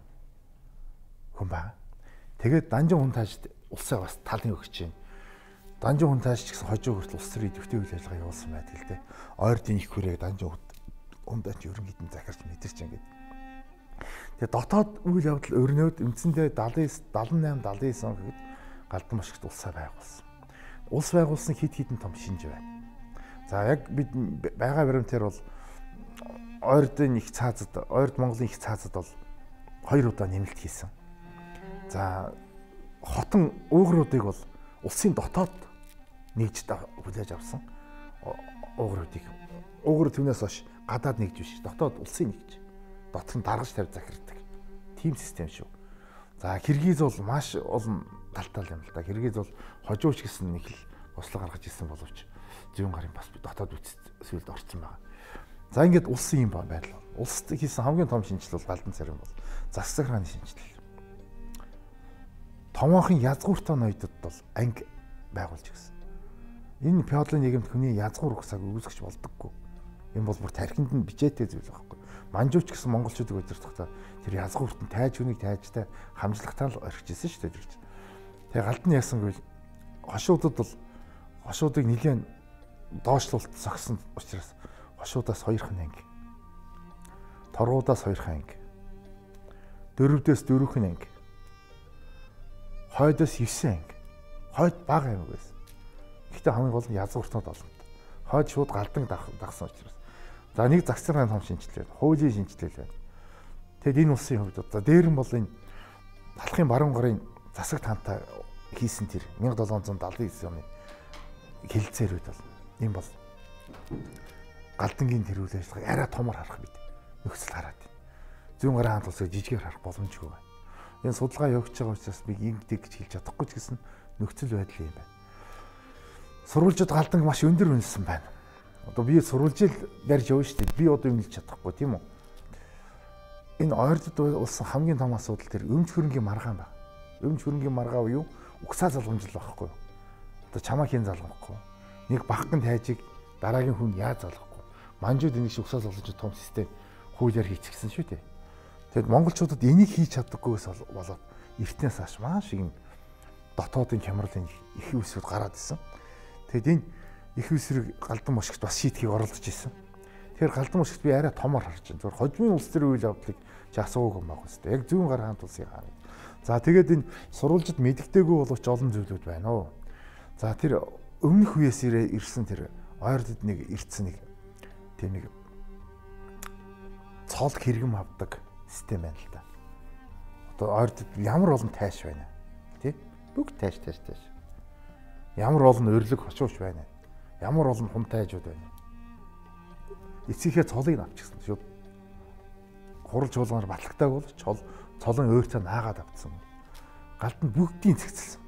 хүн байна. Тэгээд Данжин хүн таажд улсаа бас талын өгч чинь. Данжин хүн тааж гэсэн хожуу хүртэл улс төрийн дэвтийн үйл ажиллагаа явуулсан байдаг л дээ. Ойрдын их хүрээг Данжин хүн тааж ерөнхийдөө захирч мэдэрч ингээд. Тэгээд дотоод үйл явдал өрнөөд үндсэндээ даалан найман даалан девять он гэхэд Галдан бошгот улсаа байгуулсан. Улс байгуулсан хид хідэн том шинж байна. За яг бид байгаа баримтаар бол ойрдын их цаазад, ойрд Монголын их цаазад бол хоёр удаа нэмэлт хийсэн. За хотон уугруудыг бол улсын дотоод нэгж хүлээж авсан. Уугруудыг. Уугар түүнээс хойш гадаад нэгж биш, дотоод улсын нэгж. Дотор нь даргаж тавь захирддаг. Тим систем шүү. За Киргиз бол маш олон талтал юм л да. Киргиз бол хожууч гэсэн нэг л бослог гаргаж ирсэн боловч зүүн гарын бас дотоод үсэлд орсон байгаа. За ингээд улсын юм байл. Улсад хийсэн хамгийн том шинжил бол Галдан царин бол засаг хааны шинжил. Томоохон язгууртай ноёдод бол анги байгуулж гисэн. Энэ феодалын нийгэмд хүний язгуур угсааг үүсгэж болдоггүй. Энэ бол бүр тархинд нь бичээтэй зүйл байхгүй. Манжууч гэсэн монголчуудыг удирдахдаа тэр язгуурт нь тайж хүнийг тайжтай хамжлагтаа л орхижсэн шүү дээ. Тэгээ Галдан яасан гэвэл хошуудад бол хошуудыг нэлээд доошлуулт зогсон учраас хошуудаас хоёрхан анги. Торгуудаас хоёрхан анги. Дөрөвдөөс дөрөвхан анги. Хойдоос девять анги. Хойд бага аймаг байсан. Гэхдээ хамгийн гол нь язгууртнууд олон. Хойд шууд Галдан дагсан учраас. За нэг засгийн том шинжилгээ, хуулийн шинжилгээ байна. Тэгэд энэ улсын хувьд одоо дээр нь бол энэ талхын баруун гарын засаг таантай хийсэн тэр мянга долоон зуун даалан девять оны хэлэлцээрүүд бол энэ бол Галдангийн тэр үйл ажиллагааг арай томор харах бид нөхцөл хараад байна. Зүүн гарын хаант улсыг жижигээр харах боломжгүй байна. Энэ судалгаа явуулж байгаа учраас би ингэдэг гэж хэлж чадахгүй ч гэсэн нөхцөл байдал юм байна. Сурвалжууд Галдан маш өндөр үнэлсэн байна. Одоо би сурвалжил барьж явна шүү дээ. Би одоо үнэлж чадахгүй тийм үү? Энэ ойрдод улсын хамгийн том асуудал тэр өмч хөрөнгийн маргаан байна. Өмч хөрөнгийн маргаа юу? Угсаа залгамжил байхгүй юу? Одоо чамаа хэн залгахгүй. Нэг багхан тайжиг дараагийн хүн яаж залгахгүй. Манжууд энийг шиг усаас олж том систем хуулиар хийчихсэн шүү дээ. Тэгэд монголчуудад энийг хийж чаддаггүйгээс болоод эртнээс хойш маш их дотоодын хямралын их үсрүүд гараад исэн. Тэгэд энэ их үсрийг галдан мушигт бас шийдэхийг оролдож исэн. Тэгэхээр галдан мушигт би арай томор харж байна. Зөвхөн хожмын улс төр үйл явдлыг чи асуугүй юм байна үстэй. Яг зүүн гар хаан тулсыг хаана. За тэгээд энэ сурвалжид мэддэггүй боловч олон зүйлүүд байна уу. За тэр өмнөх үеэс ирсэн тэр ойрдод нэг ирсэн нэг тийм нэг цол хэрэгэм авдаг систем байна л да. Одоо ойрдод ямар олон тайш байна. Тэ? Бүгд тайш тайш тайш. Ямар олон өрлөг хошууш байна. Ямар олон хун тайжууд байна. Эцгийнхээ цолыг авчихсан шүү. Хурал чуулганаар батлагтааг бол цол цолон өөртөө наагаад авцсан. Галд нь бүгдийн цэгцэлсэн.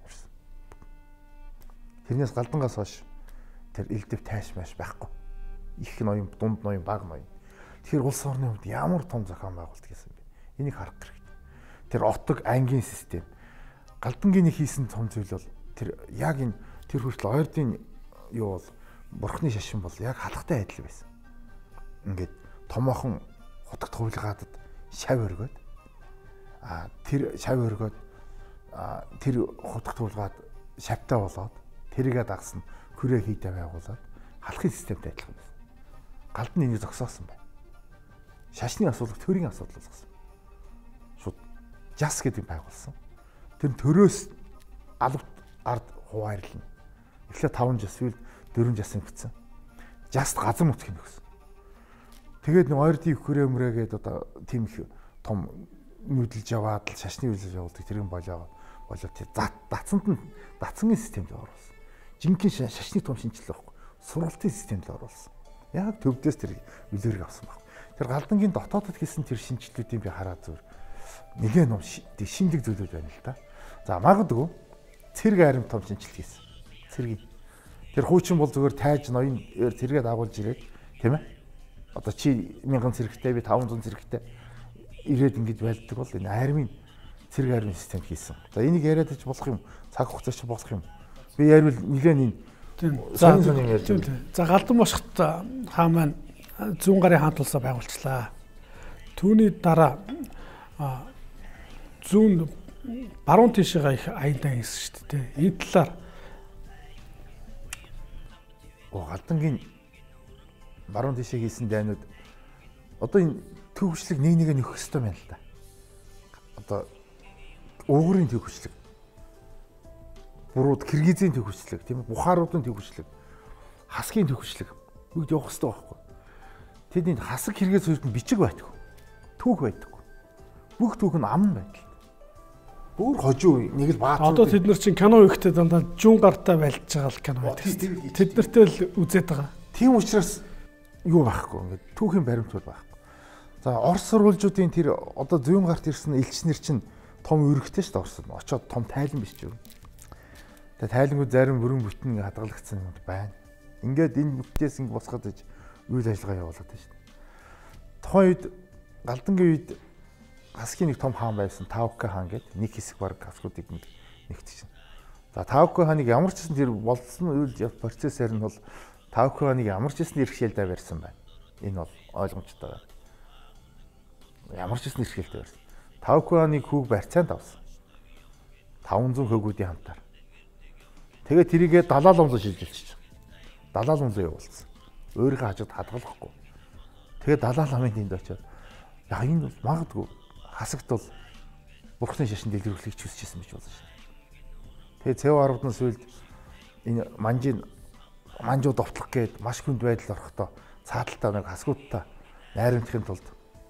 Тэрнээс галдангаас хойш тэр элдв тайш маш байхгүй. Их ноён, дунд ноён, бага ноён. Тэгэхээр улс орны хувьд ямар том зохион байгуулалт гэсэн бэ? Энийг харах хэрэгтэй. Тэр отог ангийн систем. Галдангийн хийсэн том зүйл бол тэр яг энэ тэр хүртэл ойрдын юу бол бурхны шашин бол яг халахтай адил байсан. Ингээд томоохон хутагт хувилгаадад шав өргөөд а тэр шав өргөөд а тэр хутагт хувилгаад шавтаа болоод тэрийгэ дагсан хүрээ хийдэ байгуулад халахын системтэй адилхан байсан. Галд нь энийг зогсоосон байна. Шашны асуудал төрийн асуудал болгосон. Шууд жас гэдэг байгуулсан. Тэр төрөөс алавт ард хуваарлна. Эхлээ таван жас, сүүл дөрвөн жас ингэсэн. Жаст газар нутгийг өгсөн. Тэгээд нэг ойрдын хүрээ мөрөөгээд одоо тийм их том нүүдэлж яваад л шашны үйлс явуулдаг тэрэн болоо болоо тэр дацсанд нь дацангийн системд оруулсан. Жинхэнэ шашны том шинжилгээ байхгүй. Сургалтын системд оруулсан. Яг төвдөөс тэр үлээрийг авсан баг. Тэр галдангийн дотоодод хийсэн тэр шинжилгэүүдийг би хараад зүгээр нэгэн ном шиндэг зүйлүүд байна л да. За магадгүй цэрэг арим том шинжилгээ хийсэн. Цэргийн. Тэр хуучин бол зүгээр тайж ноён тэргээд агуулж ирээд тийм ээ. Одоо чи мянган цэрэгтэй би таван зуун цэрэгтэй ирээд ингэж байлдаг бол энэ армийн цэрэг армийн систем хийсэн. За энийг яриад ч болох юм. Цаг хугацаач болох юм. Би ярил нэгэн энэ за за галдан бошгот хаан маань зүүн гарын хаан тулсаа байгуулчлаа. Түүний дараа зүүн баруун тишээгээ их аяндаа хийсэн шүү дээ. Энэ талаар оо галдангийн баруун тишээ хийсэн дайнууд одоо энэ төвчлэг нэг нэгэ нөхөх ёстой байна л да. Одоо уугрын төвчлэг, бурууд Киргизийн төвчлэг, тийм ээ, Бухаруудын төвчлэг, хасгийн төвчлэг бүгд явах ёстой байхгүй. Тэд энэ хасаг Киргиз хоёрт нь бичиг байдаггүй. Түүх байдаггүй. Бүх түүх нь ам байдал. Бүр хожуу нэг л баатар. Одоо тэд нар чинь кино ихтэй дандаа жүүн гартаа байлж байгаа л кино байдаг. Тэд нартэй л үзээд байгаа. Тийм учраас юу байхгүй ингээд түүхийн баримтууд байхгүй. За Орос сурвалжуудын тэр одоо зүүн гарт ирсэн элчнэр чинь том өргөтэй шүү дээ Оросд. Очоод том тайлан биш ч юу. Тэгээ тайлангууд зарим бүрэн бүтэн хадгалагдсан юм байна. Ингээд энэ бүтээс ингэ босгоод иж үйл ажиллагаа явуулаад байна шүү дээ. Тухайн үед галдангийн үед хасгийн нэг том хаан байсан Тавка хаан гэдэг нэг хэсэг баг хасгуудыг нэгтгэсэн. За Тавка хааныг ямар ч гэсэн тэр болсон үйл процессор нь бол Тавка хааныг ямар ч гэсэн иргэшээлдэ барьсан байна. Энэ бол ойлгомжтой байна. Ямар ч гэсэн иргэшээлдэ барьсан. Тавка хааныг хүүг барьцаанд авсан. таван зуун хөгүүдийн хамтаар. Тэгээ тэрийгээ далаа ломлоо шилжилчих. Далаа ломлоо явуулсан. Өөрийнхөө хажууд хадгалахгүй. Тэгээ далаа ламын тэнд очиод яа энэ бол магадгүй хасагт бол бурхны шашин дэлгэрүүлэхийг ч хүсчихсэн байж болно шээ. Тэгээ цэв арвдан сүлд энэ манжийн манжуу довтлох гээд маш хүнд байдал орохдоо цааталтаа нэг хасгуудтай найрамдахын тулд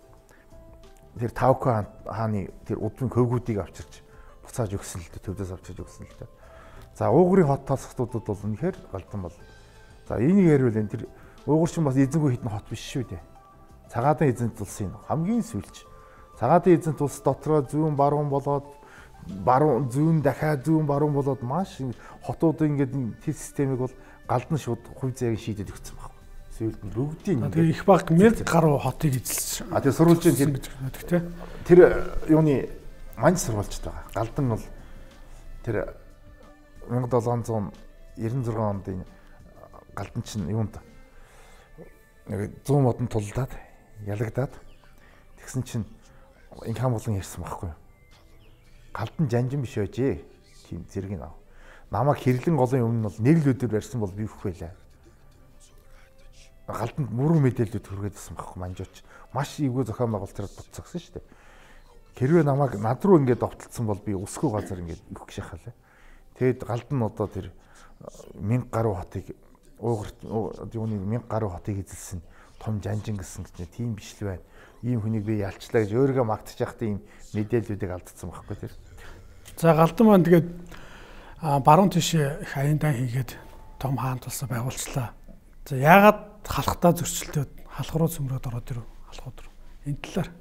тэр Тавка хааны тэр удмын хөвгүүдийг авчирч буцааж өгсөн л дээ, төвдөөс авчирч өгсөн л дээ. За уугрын хот тосготуудад бол үнэхээр галдан бол. За энийг ярил энэ тэр уугур чинь бас эзэнгүй хитэн хот биш шүү дээ. Цагаатан эзэнт улсын хамгийн сүүлч. Цагаатан эзэнт улс дотроо зүүн баруун болоод баруун зүүн дахиад зүүн баруун болоод маш хотууд ингээд тэр системийг бол галдан шууд хувь заяаг шийдэд өгсөн байна. Сүүлд нь бүгдийн тэгээ их баг мянга гаруй хотыг эзэлсэн. А тэгээ сурвалжийн тэр тэр юуны манж сурвалжтай байгаа. Галдан бол тэр мянга долоон зуун девдүгээр зургаан онд энэ Галдан чинь юунд нэг зүүн модон тулдаад ялагдаад тэгсэн чинь инхам болон ярьсан байхгүй юу. Галдан жанжин биш байжээ. Тийм зэрэг нь ав. Намайг хэрлэн голын өмнө бол нэг л өдөр барьсан бол би өөх байлаа. Галтанд мөрөг мэдээлэлүүд хүргэжсэн байхгүй манжууч. Маш ивгүй зохион байгуулалт буцагсан шүү дээ. Хэрвээ намайг над руу ингээд довтлцсон бол би өсгөө газар ингээд өөх гэж шахалаа. Тэгэд галдан одоо тэр мянга гаруй хотыг уугарт юуны мянга гаруй хотыг эзэлсэн том жанжин гэсэн гэж тийм биш л байна. Ийм хүнийг би ялчлаа гэж өөрийгөө магтаж явахдаа ийм мэдээллүүдийг алдсан байхгүй тэр. За галдан маань тэгээд баруун тишээ их аяндаа хийгээд том хаан тулсаа байгуулчлаа. За яагаад халахтаа зөрчилдөд халах руу цөмрөөд ороод ирв халахуд руу. Энэ талаар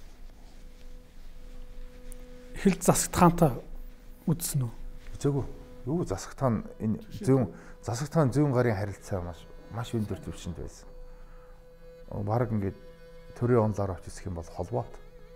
эхэл засагт хаантаа үзсэн үү? Үзээгүй. Юу засагт хаан энэ зүүн засагт хаан зүүн гарын харилцаа маш маш өндөр түвшинд байсан. Бараг ингээд төрийн онлоор авч үзэх юм бол холбоот.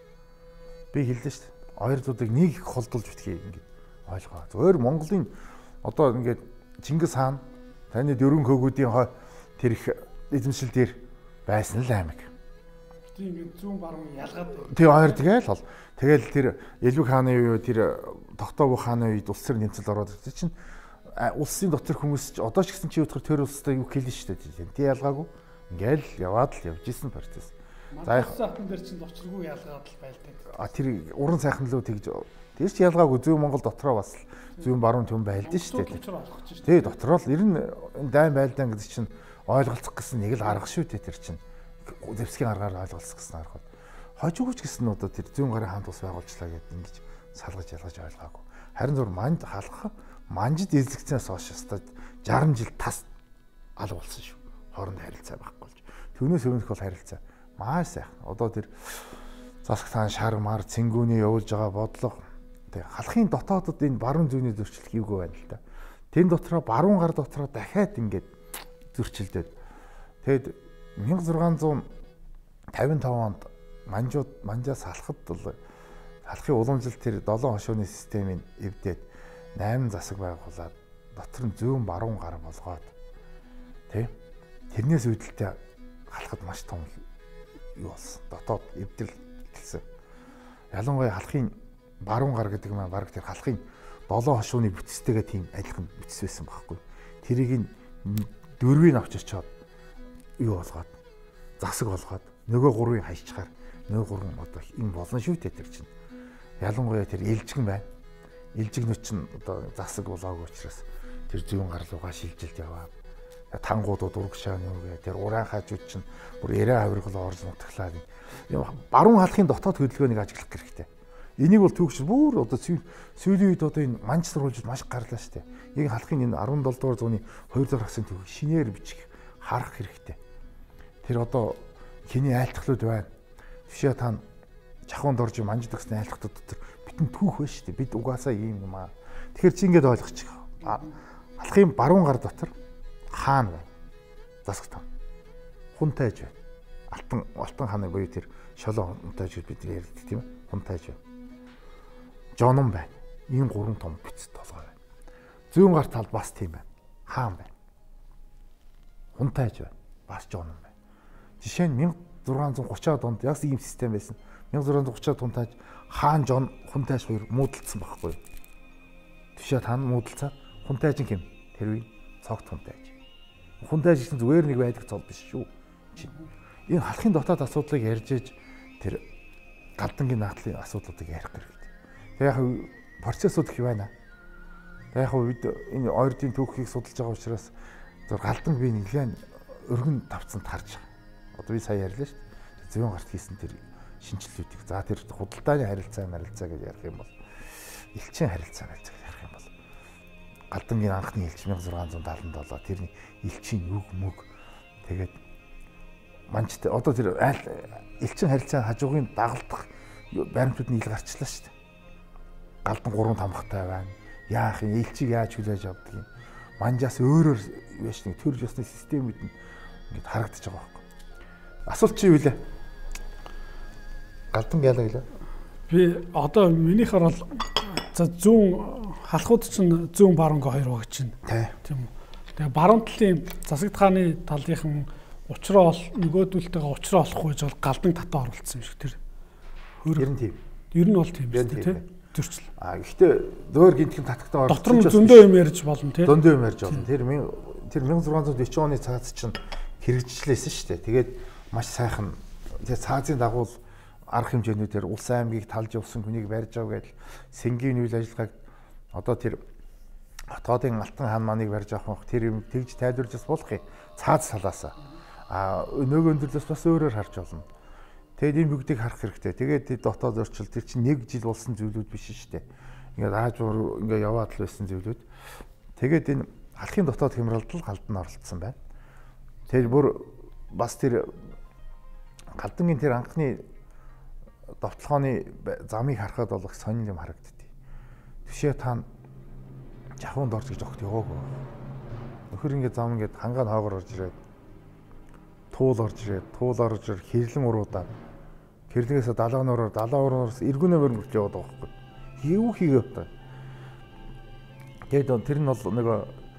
Би хэллээ шүү дээ. Оёрдуудыг нэг их холдуулж битгий ингээд ойлгоо. Зөвөр Монголын одоо ингээд Чингис хаан таны дөрвөн хөөгүүдийн хой тэр их эзэмшил дээр байсан л аймаг. Тийм ингээд зүүн баруун ялгаад. Тийм хоёр тэгэл бол тэгэл тэр Элбэг хааны үе тэр Тогтообог хааны үед улс төр нэмцэл ороод ирсэн чинь улсын дотор хүмүүс ч одоо ч гэсэн чи утгаар төр улстай юу хэлнэ шүү дээ. Тийм ялгаагүй. Ингээл яваад л явж исэн процесс. За их сайхан дээр чинь дочргүй ялгаад л байлтай. А тэр уран сайхан лөө тэгж тэр ч ялгаагүй зүүн Монгол дотроо бас зүүн баруун төм байлдсан шүү дээ. Тэгээ дотроо л ер нь дайн байлдаан гэдэг чинь ойлголцох гэсэн нэг л арга шүү дээ тэр чинь. Зэвсгийн аргаар ойлголцох гэсэн арга. Хожигч гэсэн одоо тэр зүүн гарын хаан тус байгуулчлаа гэдэг ингэж салгаж ялгаж ойлгаагүй. Харин зур манд халах манжид эзлэгцээс хойш өстой жарган жил тас алга болсон шүү. Хооронд харилцаа байхгүй болж. Түүнээс өмнөх бол харилцаа маш сайхан. Одоо тэр засаг таан шар мар цэнгүүний явуулж байгаа бодлого тэг халахын дотоодод энэ баруун зүүнний зөрчил хийвгүй байна л да. Тэн дотроо баруун гар дотроо дахиад ингээд зөрчилдөд. Тэгэд мянга зургаан зуун тавин таван онд манжууд манжаас халахад бол халахын уламжлалт тэр долоон хошууны системийг эвдээд найман засаг байгуулад дотор нь зүүн баруун гар болгоод тий тэрнээс үүдэлтэй халахад маш том юу болсон. Дотоод эвдрэл эхэлсэн. Ялангуяа халахын баруун гар гэдэг маань баг тэр халахын долоон хошууны бүтцтэйгээ тийм адилхан бүтц байсан байхгүй. Тэрийг дөрвийг авч очиод юу болгоод засаг болгоод нөгөө гурвыг хайчаар нөгөө гурван одоо энэ болно шүү дээ тэр чинь. Ялангуяа тэр элжигэн байна. Элжигнүүд чинь одоо засаг болоогүй учраас тэр зүүн гар руугаа шилжилт яваа. Тангуудууд урагшаа нүгэ тэр уран хаажууд чинь бүр яриа хавиргал орж нутглаа. Баруун халахын дотоод хөдөлгөөнийг ажиглах хэрэгтэй. Энийг бол түүхч бүр одоо сүүлийн үед одоо энэ манч сурвалжууд маш гарлаа шүү дээ. Яг халахын энэ арван долоо дугаар зууны хоёр дахь хагасны түүхийг шинээр бичих харах хэрэгтэй. Тэр одоо хиний айлтгалууд байна. Төвшөө тань чахуунд орж манжид гэсэн айлтгууд дотор битэн түүх байна шүү дээ. Бид угаасаа ийм юм аа. Тэгэхээр чи ингэж ойлгочих. Халахын баруун гар дотор хаан байна. Засаг таан. Хунтайж байна. Алтан алтан хааны буюу тэр шолоо хунтайж бид ярьдаг тийм ээ. Хунтайж байна. Жонон байна. Энэ гурван том бицэд толгой байна. Зүүн гар тал бас тийм байна. Хаан байна. Хунтайж байна. Бас жонон байна. Жишээ нь мянга зургаан зуун гурван онд яг ийм систем байсан. мянга зургаан зуун гурван хунтайж хаан жон хунтайж хоёр муудалцсан байхгүй юу? Төвшөө тань муудалцаад хунтайж юм тэр үе цогт хунтайж. Хунтайж гэсэн зүгээр нэг байдаг цол биш шүү. Энэ халахын дотоод асуудлыг ярьж ээж тэр галдангийн наадлын асуудлуудыг ярих хэрэгтэй. Тэгээ яг процессууд их байна. Тэгээ яг үед энэ ойрдын түүхийг судалж байгаа учраас зөв галдан би нэлээд өргөн тавцанд харж байгаа. Одоо би сая ярьлаа шүү дээ. Зүүн гарт хийсэн тэр шинжилгэүүдийг. За тэр худалдааны харилцаа харилцаа гэж ярих юм бол элчин харилцаа гэж ярих юм бол галдангийн анхны элч мянга зургаан зуун талан долоо тэрний элчийн үг мөг тэгээд манчтай одоо тэр элчин харилцаа хажуугын дагалдах баримтууд нь ил гарчлаа шүү дээ. Галдан гурван тамхтай байна. Яах юм элчийг яаж хүлээж авдаг юм. Манжаас өөрөөр яаш нэг төрж ясны системүүд нь ингээд харагдаж байгаа байхгүй. Асуулт чи юу вэ? Галдан яалаа гэлээ. Би одоо минийхэр бол за зүүн халахууд чинь зүүн баруун гэ хоёр багч чинь. Тийм үү. Тэгээ баруун талын засагт хааны талынхан учраа ол нөгөөдөлтэйгээ учраа олохгүй гэж бол галдан татаа оруулсан юм шиг тэр. Ер нь тийм. Ер нь бол тийм тийм. Зөрчил. А гэхдээ зөөр гинтхэн татагтаа оруулсан. Дотор нь зөндөө юм ярьж болно тийм. Зөндөө юм ярьж болно. Тэр тэр мянга зургаан зуун дөрвөн оны цаас чинь хэрэгжлээсэн шүү дээ. Тэгээд маш сайхан тэгээ цаазын дагуу арга хэмжээнүүдээр улс аймгийг талж явсан хүнийг барьж аваа гэдэл сэнгийн үйл ажиллагааг одоо тэр хотоодын алтан хаан маныг барьж авах тэр юм тэгж тайлбарж бас болох юм. Цааз талаасаа. А нөгөө өндөрлөөс бас өөрөөр харж болно. Тэгээд энэ бүгдийг харах хэрэгтэй. Тэгээд дотоод орчил тэр чинь нэг жил болсон зүйлүүд биш шүү дээ. Ингээд аажуур ингээд яваад л байсан зүйлүүд. Тэгээд энэ халахын дотоод хямралд галд нь оролцсон байна. Тэгээд бүр бас тэр галдангийн тэр анхны довтлохооны замыг харахад бол их сонир юм харагддээ. Түшээ таан жахунд орж гэж огт яваагүй. Нөхөр ингээд зам ингээд хангаа хоогоор орж ирээд туул орж ирээд туул орж ир хэрлэн уруудаад хэрлэгээс далаануураар далаануураас эргүүнээр мөрч яваад байгаа байхгүй. Юу хийгээд та. Тэгээд тэр нь бол нэг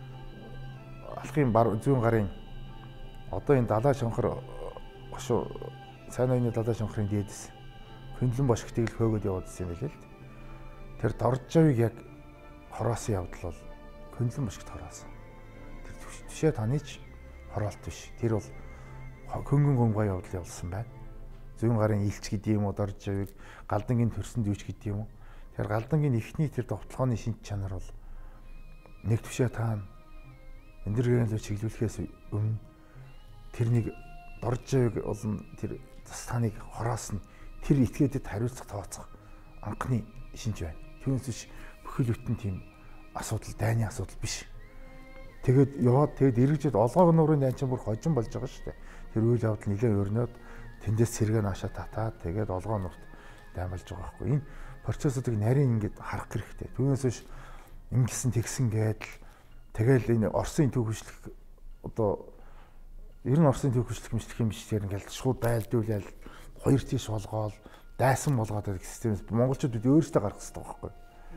алхын зүүн гарын одоо энэ далаа шонхор гошуу сайн ойны далаа шонхрын дээдэс хөндлөн бошигтыг л хөөгөөд явуулсан юм билээ л. Тэр доржавыг яг хороосон явдал бол хөндлөн бошигт хороосон. Тэр түшээ таны ч хороолт биш. Тэр бол хөнгөн гомгой явдал явуулсан байна. Зүүн гарын илч гэдэг юм уу, доржавыг галдангийн төрсөн дүүч гэдэг юм уу. Тэр галдангийн эхний тэр довтлооны шинж чанар бол нэг түшээ таана эндэргэн лөө чиглүүлэхээс өмнө тэрнийг доржавыг болон тэр тастааныг хороосон тэр этгээдэд хариуцах тооцох анхны шинж байна. Түүнээс биш бүхэл бүтэн тийм асуудал дайны асуудал биш. Тэгээд яваад тэгээд эргэжэд олгоо нуурын дайн чинь бүр хожим болж байгаа шүү дээ. Тэр үйл явдал нэлээд өрнөд тэндээс сэргээ наашаа татаад тэгээд олгоо нурт даймалж байгаа байхгүй. Энэ процессыг нарийн ингээд харах хэрэгтэй. Түүнээс биш ингэсэн тэгсэн гэдэл тэгэл энэ Оросын төв хүчлэх одоо ер нь Оросын төв хүчлэх мэтлэх юм биш тэр ингээд шууд байлдуулаад хоёр тийш болгоол дайсан болгоод байгаа системээс монголчууд өөрсдөө гарах хэрэгтэй байхгүй.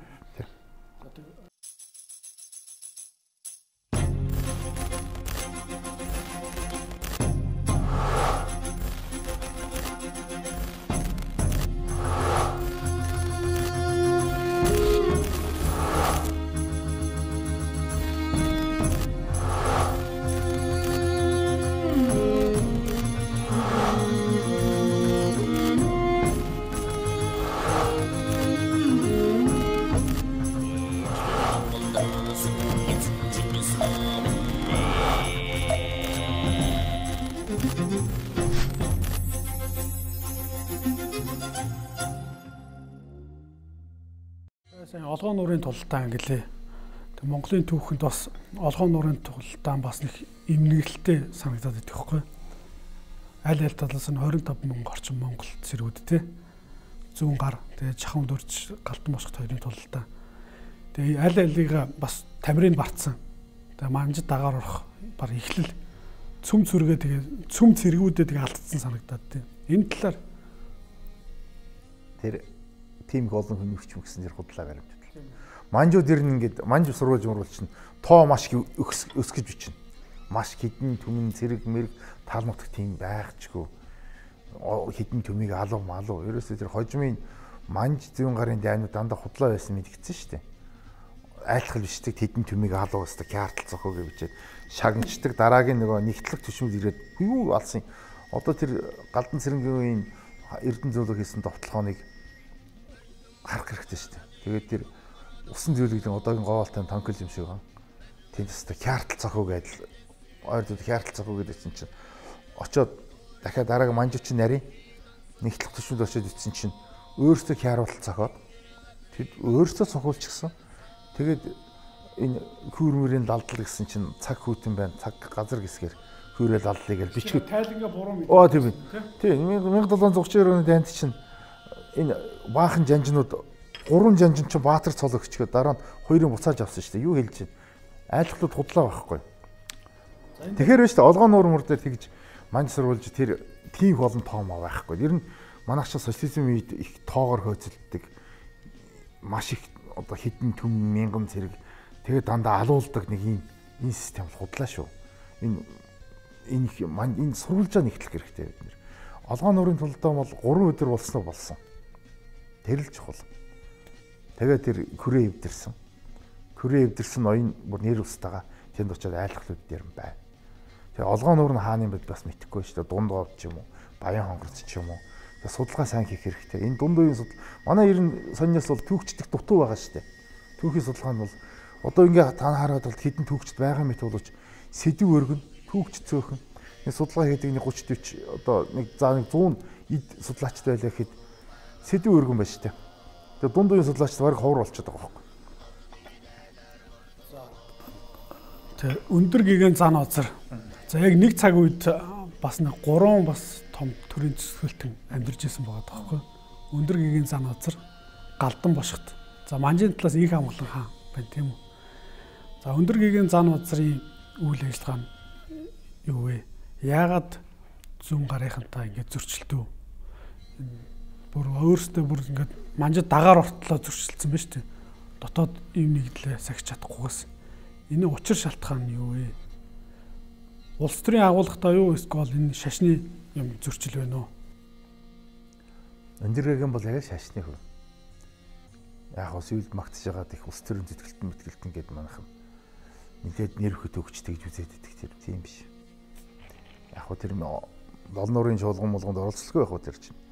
Олгоо нуурын тултаа гэлээ. Тэг Монголын түүхэнд бас олгоо нуурын тултаа бас нэг эмнэлэгтэй санагдаад байдаг хгүй. Аль аль талаас нь двадцать пять мянган орчим Монгол цэргүүд те. Зүүн гар тэгээ чахам дөрж галтан босгот хоёрын тултаа. Тэгээ аль алийг бас тамирын бартсан. Тэгээ манжид дагаар орох баг эхлэл цөм цүргээ тэгээ цөм цэргүүдэд тэгээ алдсан санагдаад те. Энэ талаар тэр тийм их олон хүн өвч мөксөн зэр худлаа баримтдаг. Манжууд ер нь ингээд манж сурвалж мөрвөл чинь тоо маш өсгөж бичнэ. Маш хідэн түмэн зэрэг мэрэг тал нутаг тийм байгчгүй. Хідэн төмийг алуу малуу. Ерөөсөө тэр хожимын манж зүүн гарын дайнууд дандаа худлаа байсан мэдгэцэн шүү дээ. Айлтгал бичдэг хідэн төмийг алуу өстө картл цохоо гэж бичээд шагнчдаг дараагийн нөгөө нэгтлэг төшмөл ирээд юу алсан. Одоо тэр галдан цэрэнгийн эрдэнэ зөвлөг хийсэн довтлохооныг харах хэрэгтэй шүү дээ. Тэгээд тэр усан зөвлөгөөний одоогийн гоолтой танкл юм шиг байна. Тэндээс та картл цохоо гэдэл ойрдод картл цохоо гэдэг чинь чинь очоод дахиад дараагийн манжууч нарийн нэгтлэх төшмөд очоод ицсэн чинь өөрөөсөө хяруулт цохоод тэд өөрөөсөө цохиулчихсан. Тэгээд энэ хүүрмөрийн далдал гэсэн чинь цаг хүйтэн байна. Цаг газар гисгээр хүүрэл далдлыг л бичгээд тайлангаа буруу мэдээ. Оо тийм. Тийм 천七百thirty оны дайнд чинь энэ баахан жанжнууд гурван жанжин ч Баатар цол өгчгөө дараа нь хоёрын буцааж авсан шүү дээ. Юу хэлж чинь айлтлууд худлаа байхгүй. Тэгэхээр биш үү олгоо нуур мөр дээр тэгж манж сурвалж тэр тийм олон тоом байхгүй. Ер нь манайх ч социализм үед их тоогоор хөөцөлдөг маш их одоо хэдэн түн мянган цэрэг тэгээд дандаа алуулдаг нэг ийм энэ систем худлаа шүү. Энэ энэ энэ сурвалжаа нэгтлэх хэрэгтэй бид нэр. Олгоо нуурын тулдаа бол гурван өдөр болсноо болсон. Тэр л чухал. Тэгээд тэр хүрээ эвдэрсэн. Хүрээ эвдэрсэн ноён бүр нэр устаага тэнд очиод айлхлууд дээр юм байна. Тэгээ олгоо нуур нь хааны бид бас мэдэхгүй шүү дээ. Дунд говд ч юм уу, баян хонгорц ч юм уу. Тэгээ судалгаа сайн хийх хэрэгтэй. Энэ дунд үеийн судал манай ерэн сонёс бол түүхчдэх дутуу байгаа шүү дээ. Түүхийн судалгаа нь бол одоо ингээ та хараад бол хэдэн түүхчд байгаа мэт боловч сэдв өргөн, түүхч цөөхөн. Нэг судалгаа хийдэг нэг гуч төвч одоо нэг за нэг зуун эд судлаачд байлаа гэхэд сэдв өргөн байна шүү дээ. Тэгээ дунд үеийн судлаачд бараг ховор болчиход байгаа байхгүй. Тэгээ өндөр гигэн зан озар. За яг нэг цаг үед бас нэг гурван бас том төрийн зэсгэлтэн амьдарч исэн байгаа байхгүй. Өндөр гигэн зан озар, галдан бошгот. За манжийн талаас их амгалан хаан байна тийм үү. За өндөр гигэн зан озрын үйл ажиллагаа нь юу вэ? Яагаад зүүн гарынхантаа ингэж зөрчилдөв? Бүр өөрөөсөө бүр ингэж манжид дагаар ортлоо зөрчилдсөн байна шүү дээ. Дотоод ийм нэгдлээ сахиж чадахгүйгээс. Энэ учир шалтгаан нь юу вэ? Улс төрийн агуулгатай юу эсвэл энэ шашны юм зөрчил байна уу? Өндөргэн бол яг шашны хөө. Яг хөө сүйд магтж байгаад их улс төрийн зүтгэлтэн мэтгэлтэн гэд манайхан. Нэгэд нэр хөт өгч тэгж үзээд идэх тэр тийм биш. Яг хөө тэр олон нуурын чуулган молгонд оролцолгүй байх уу тэр чинь.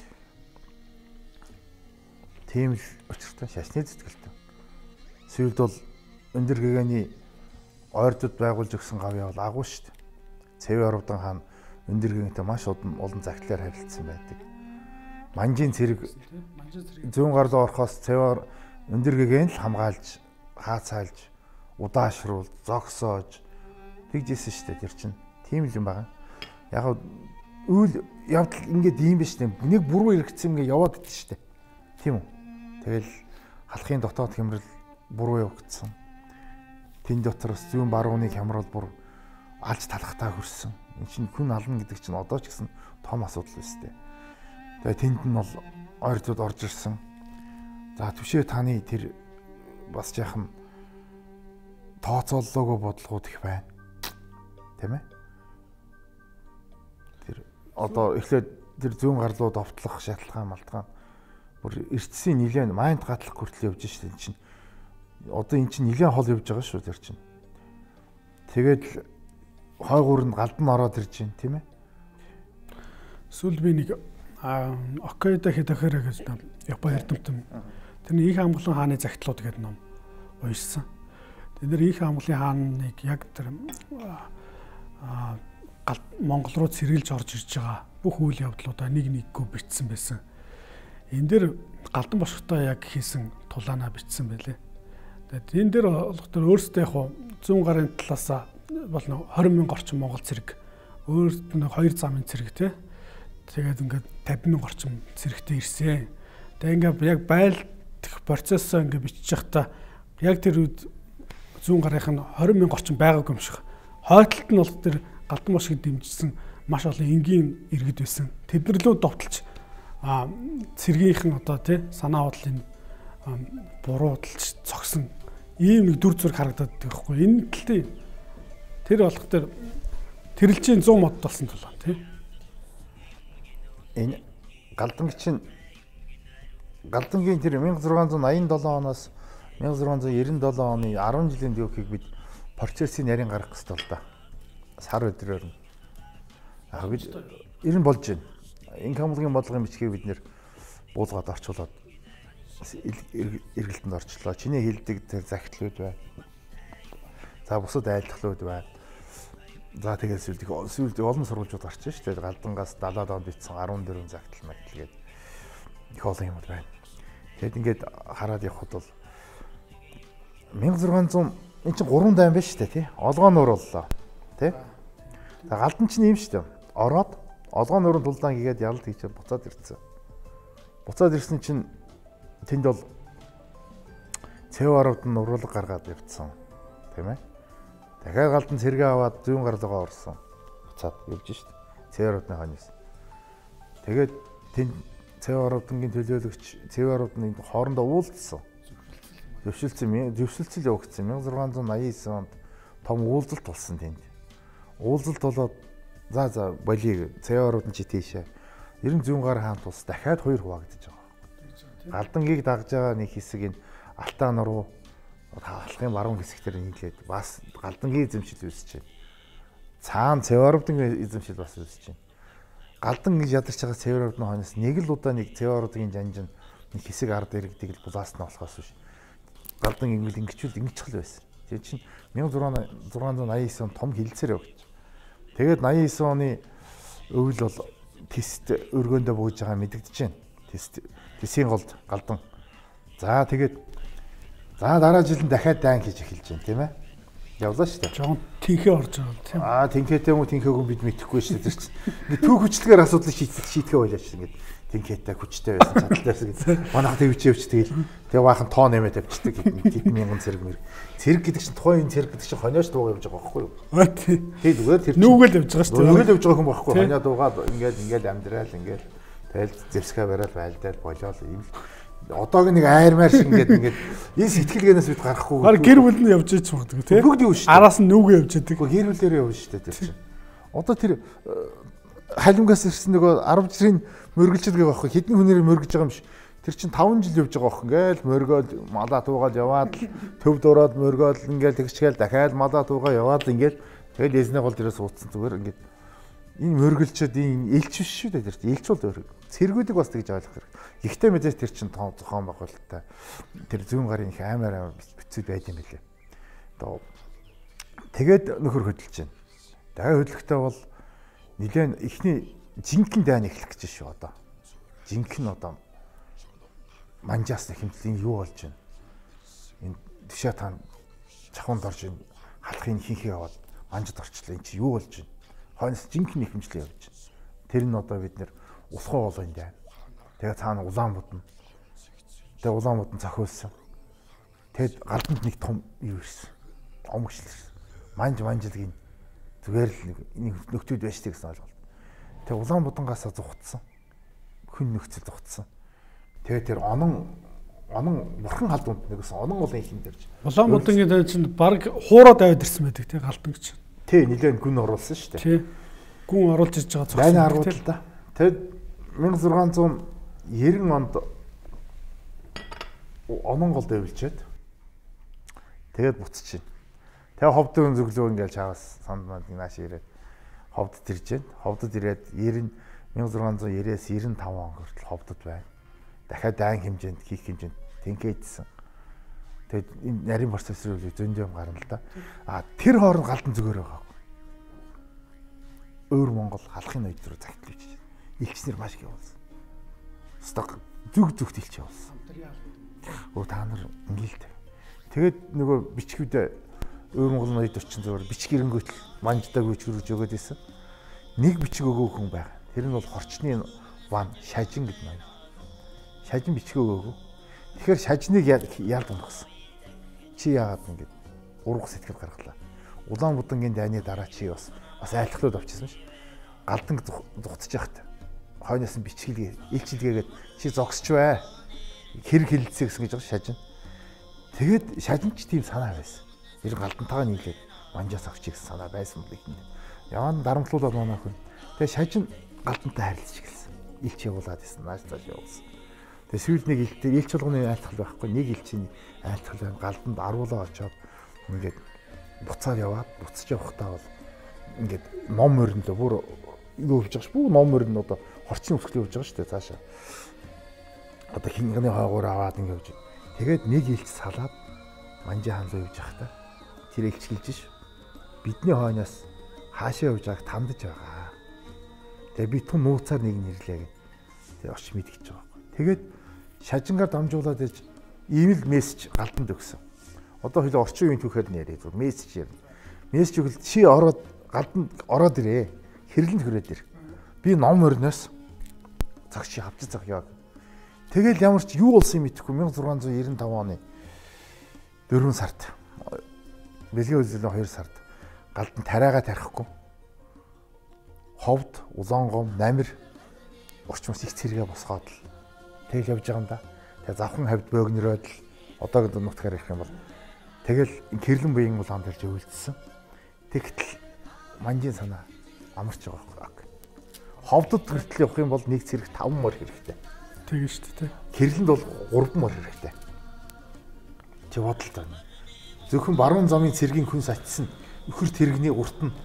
Тийм л учиртай шашны зүтгэлтэн. Сүйд бол өндөр гэгэний ойрдод байгуулж өгсөн гавьяа бол агуу шүү дээ. Цэвэн Орвдан хаан өндөр гэгэнтэй маш олон загтлаар харилцсан байдаг. Манжийн цэрэг зүүн гарлуу орохоос цэвэн өндөр гэгэн л хамгаалж, хаацаалж, удаашруул, зогсоож тэгжсэн шүү дээ тэр чинь. Тийм л юм байна. Яг үйл явдал ингээд ийм биш дээ. Нэг буруу хэрэгцсэн ингээд яваад идэж шүү дээ. Тийм үү? Тэгэл халахын дотоод хямрал буруу явагдсан. Тэн дотроос зүүн барууны хямрал бүр алж талахтаа хөрсөн. Энэ чинь хүн ална гэдэг чинь одоо ч гэсэн том асуудал биш дээ. Тэгээ тэнд нь бол ойртууд орж ирсэн. За түшээ таны тэр бас яахан тооцооллоогүй бодлогууд их байна. Тэ мэ? Тэр одоо эхлээд тэр зүүн гарлуу довтлох шалтгаан малтгаан бүр эртсийн нилээн майнд гатлах хүртэл явж штэ энэ чинь. Одоо эн чинь нилээн хол явж байгаа шүү тэр чинь. Тэгээд хойгуур нь галдан ороод ирж байна тийм ээ. Сүүл би нэг Окейда Хидахара гэж ном Япон эрдэмтэн. Тэрний их амгалан хааны загтлууд гэдэг ном уншсан. Тэд нэр их амгалан хааныг яг тэр Монгол руу сэргийлж орж ирж байгаа бүх үйл явдлуудаа нэг нэггүй бичсэн байсан. Энэ дэр галдан бошготой яг хийсэн тулаанаа бичсэн байлээ. Тэгээд энэ дэр болохоор өөрсдөө яг зүүн гарын талаас бол двадцать мянга орчим монгол цэрэг, өөрт нь хоёр замын цэрэг тий. Тэгээд ингээд пятьдесят мянга орчим цэрэгтэй ирсэн. Тэгээд ингээд яг байлдах процессоо ингээд бичиж явахдаа яг тэр үед зүүн гарынх нь двадцать мянга орчим байгаагүй юм шиг. Хойтлолт нь бол тэр галдан бошгод дэмжсэн маш олон энгийн иргэд байсан. Тэднэрлөө довтолж а цэргийнхэн одоо тий санаа бодлын буруудалж цогсон ийм нэг дүр зураг харагдаад байгаа хгүй. Энэ талын тэр болох тэр тэрэлжийн сто мод болсон тулаа тий. Энэ галдангийн чинь галдангийн тэр 천ix eighty seven оноос 천ix ninety seven оны ten жилийн дүүхийг бид процессын нарийн гаргах хэрэгтэй л да. Сар өдрөөр нь. Яг бид ер нь болж байна. Энэ камлгийн бодлогын бичгийг бид нэр буулгаад орчуулад эргэлтэнд орчлоо. Чиний хэлдэг тэр загтлууд байна. За бусад айлтгалууд байна. За тэгэл сүүлд сүүлд олон сурвалжууд гарч байна шүү дээ. Галдангаас seventy онд бичсэн fourteen загтал магтал гээд их олон юм байна. Тэгэд ингээд хараад явхад бол 천ix hundred энэ чинь гурван дайм байна шүү дээ тий. Олгоо нуур боллоо. Тий? За галдан чинь юм шүү дээ. Ороод олгоо нуурын тулдаан хийгээд ялалт хийж буцаад ирсэн. Буцаад ирсэн чинь тэнд бол цэварууд нь уруулга гаргаад явцсан. Тийм ээ? Дахиад галдан цэргээ аваад зүүн гарлуугаа орсон. Буцаад явж шít. Цэваруудны ханаас. Тэгээд тэнд цэваруудын төлөөлөгч цэварууд нь хоорондоо уулзсан. Зөвшөлдсөн зөвшөлдсөл явагдсан мянга зургаан зуун аян девять онд том уулзалт болсон тэнд. Уулзалт болоод за за болиг цэвэрүүд нь чи тийшээ. Ер нь зүүн гар хаант улс дахиад хоёр хуваагдаж байгаа. Галдангийг дагж байгаа нэг хэсэг энэ Алтан руу халахын баруун хэсэгтэр нийлээд бас галдангийн эзэмшил үүсэж байна. Цаана цэвэрүүдийн эзэмшил бас үүсэж байна. Галдан гэж ядарч байгаа цэвэрүүдийн хойноос нэг л удаа нэг цэвэрүүдийн жанжин нэг хэсэг ард иргэдэг л булаасна болохоос биш. Галдан ингэл ингэчүүл ингэчл байсан. Тэр чинь мянга зургаан зургаан аян девять он том хилцээр өгч. Тэгээд аян девять оны өвөл бол тест өргөөндөө бууж байгаа мэдэгдэж байна. Тест тесийн голд галдан. За тэгээд за дараа жилд дахиад дайн хийж эхэлж байна тийм ээ. Явлаа шүү дээ. Жон тинхээ орж байгаа юм тийм. Аа тинхээтэй юм уу тинхээгүй бид мэдэхгүй шүү дээ. Тэр чинь ингээ түүх хүчлэгээр асуудлыг шийдэх шийдэхэ байлаач ингээ тинхээтэй хүчтэй байсан чадaltaйс ингээ манайх тэвч явж тэгэл тэгээ баахан тоо нэмээд авчдаг хэдэн мянган цэрэг мэр. Цэрэг гэдэг чинь тухайн энэ цэрэг гэдэг чинь хоньоос дуугаа явж байгаа байхгүй юу? Аа тий. Тэг зүгээр тэр нүгэл явж байгаа шүү дээ. Нүгэл явж байгаа хүн байхгүй хоньоо дуугаад ингээл ингээл амьдрал ингээл тэгэл зэвсгээ барайл байлдаад болоод юм л одоог нэг айрмаар шиг ингээд ингээд энэ сэтгэлгээнээс бид гарахгүй. Гар гэр бүл нь явж ич сурдаг тий. Бүгд юу шүү дээ. Араас нь нүгэ явж идэг. Гэр бүлээрээ явна шүү дээ тэр чинь. Одоо тэр халимгаас ирсэн нөгөө арав жирийн мөргөлчд байгаа байхгүй хэдэн хүнээр мөргөж байгаа юм биш. Тэр чинь таван жил явж байгаа байхгүй ингээл мөргөөл малаа туугаад яваад төв дураад мөргөөл ингээл тэгчгээл дахиад малаа туугаа яваад ингээл тэгэл эзнээ гол дээрээс ууцсан зүгээр ингээд энэ мөргөлчд энэ элч биш шүү дээ тэр чинь элч бол өөр. Цэргүүдийг бас тэгж ойлгох хэрэг. Ихтэй мэдээж тэр чинь тоон зохион байгуулалттай тэр зүүн гарын их аймаар аймаар бицүүд байд юм билээ. Одоо тэгээд нөхөр хөдөлж байна. Дахиад хөдлөхтэй бол нэлээд ихний жинхэнэ дайн эхлэх гэж шүү одоо. Жинхэнэ одоо манжаас хэмтлийн юу болж байна. Энэ төвшөө таан чахунд орж ин халахын хинхээ яваад манжид орчлоо. Энд чи юу болж байна. Хойноос жинхэнэ ихэмжлээ явж байна. Тэр нь одоо бид нэр усхой болоо энэ дайн. Тэгээ цаана улаан будна. Тэгээ улаан будна зохиулсан. Тэгэд галданд нэг том юу ирсэн. Омгшил ирсэн. Манж манжилгийн зүгээр л нэг нөхдүүд байштай гэсэн ойлголт. Тэгээ улаан будангаас зугтсан. Хүн нөхцөл зугтсан. Тэгээ тэр онон онон бурхан халдунд нэгсэн онон улаан ихэнх дэрж. Улаан будангийн дан чинь баг хуураад аваад ирсэн байдаг тий галдан гэж. Тий нэлээд гүн оруулсан шүү дээ. Тий. Гүн оруулж иж байгаа цогцсон. Дайны аргууд л да. Тэгэд мянга зургаан зуун девять онд ононголд явуулчаад тэгээд буцчих. Тэгээ ховдын зөвлөө ингээл чаваас санд манд нааш ирээд ховдод ирж байна. Ховдод ирээд мянга зургаан зуун девять-ээс девяносто пять он хүртэл ховдод байна. Дахиад дайн хэмжээнд хийх хэмжээнд тэнхээдсэн. Тэгээд энэ нарийн процессор үл зөндөм гарна л да. А тэр хооронд галдан зүгээр байгаа. Өөр Монгол халахын үед рүү загтлж байна. Илчнэр маш их явуулсан. Сток зүг зүгт илч явуулсан. Оо та нар ингээл. Тэгээд нөгөө бичгүүдээ өөр Монголын үед орчин зүгээр бичиг ирэнгүүтэл манждаг бичгэрж өгөөд исэн. Нэг бичиг өгөө хүн байгаа. Тэр нь бол хорчны ван шажин гэдэг юм. Шажин бичиг өгөөгөө. Тэгэхээр шажныг яалд унгасан. Чи яагаад ингэж урах сэтгэл гаргалаа. Улаан будангийн дайны дараа чи бас бас айлтгалууд авчихсан ш. Галдан зугтж яхад хойноос нь бичгэлгээ илчилгээгээд чи зогсч бай. Хэрэг хилэлцээ гэсэн гэж байгаа шажин. Тэгэд шажинч тийм санаа байсан. Тэр галтантайгаа нийлээд манжаас авч гэсэн санаа байсан юм байна. Яваа дарамтлуулаад манай хүн. Тэгээ шажин галтантай харилцаж эхэлсэн. Илч явуулаад исэн. Нааш цааш явуулсан. Тэгээ сүүл нэг илт илч болгоны айлтгал байхгүй. Нэг илчийн айлтгал байна. Галтанд аруулаа очоод ингээд буцаад яваад буцаж явахдаа бол ингээд ном мөрнөлөө бүр юу хийж байгаа ш. Бүх ном мөрн одоо хорчин өсгөл явж байгаа шүү дээ цаашаа. Одоо хинганы хойгоор аваад ингээд явж. Тэгээд нэг илч салаад манжи хаан руу явж байхдаа тэр илч хэлж ш. Бидний хойноос хаашаа явж байгааг тандж байгаа. Тэгээ би тун нууцаар нэг нэрлээ гэж. Тэгээ очиж мэдгэж байгаа. Тэгээд шажингаар дамжуулаад иж ийм л мессеж галтанд өгсөн. Одоо хөл орчин үеийн түүхээр нь яриа зүгээр мессеж ярина. Мессеж өгөл чи ороод галданд ороод ирээ. Хэрлэнд хүрээд ир. Би ном өрнөөс цагши авч цаг яа. Тэгэл ямар ч юу болсон юм мэдэхгүй мянга зургаан зуун девяносто пять оны дөрвөн сард бэлгийн үйлчлэлийн хоёр сард галдан тариагаа тарихгүй. Ховд, Улаангом, Намир орчмоос их цэргээ босгоод л тэгэл явж байгаа юм да. Тэгээ завхан хавьд бөөгнөрөөд л одоогийн нутгаар ярих юм бол тэгэл Кирлэн буян улаан дээр зөвлөдсөн. Тэгтэл манжийн санаа амарч байгаа байхгүй. Ховдод хүртэл явах юм бол нэг цэрэг таван мөр хэрэгтэй. Тэгээ шүү дээ. Кирлэнд бол гурван мөр хэрэгтэй. Чи бодолтой. Зөвхөн баруун замын цэргийн хүн сатсан өхөр тэрэгний урт нь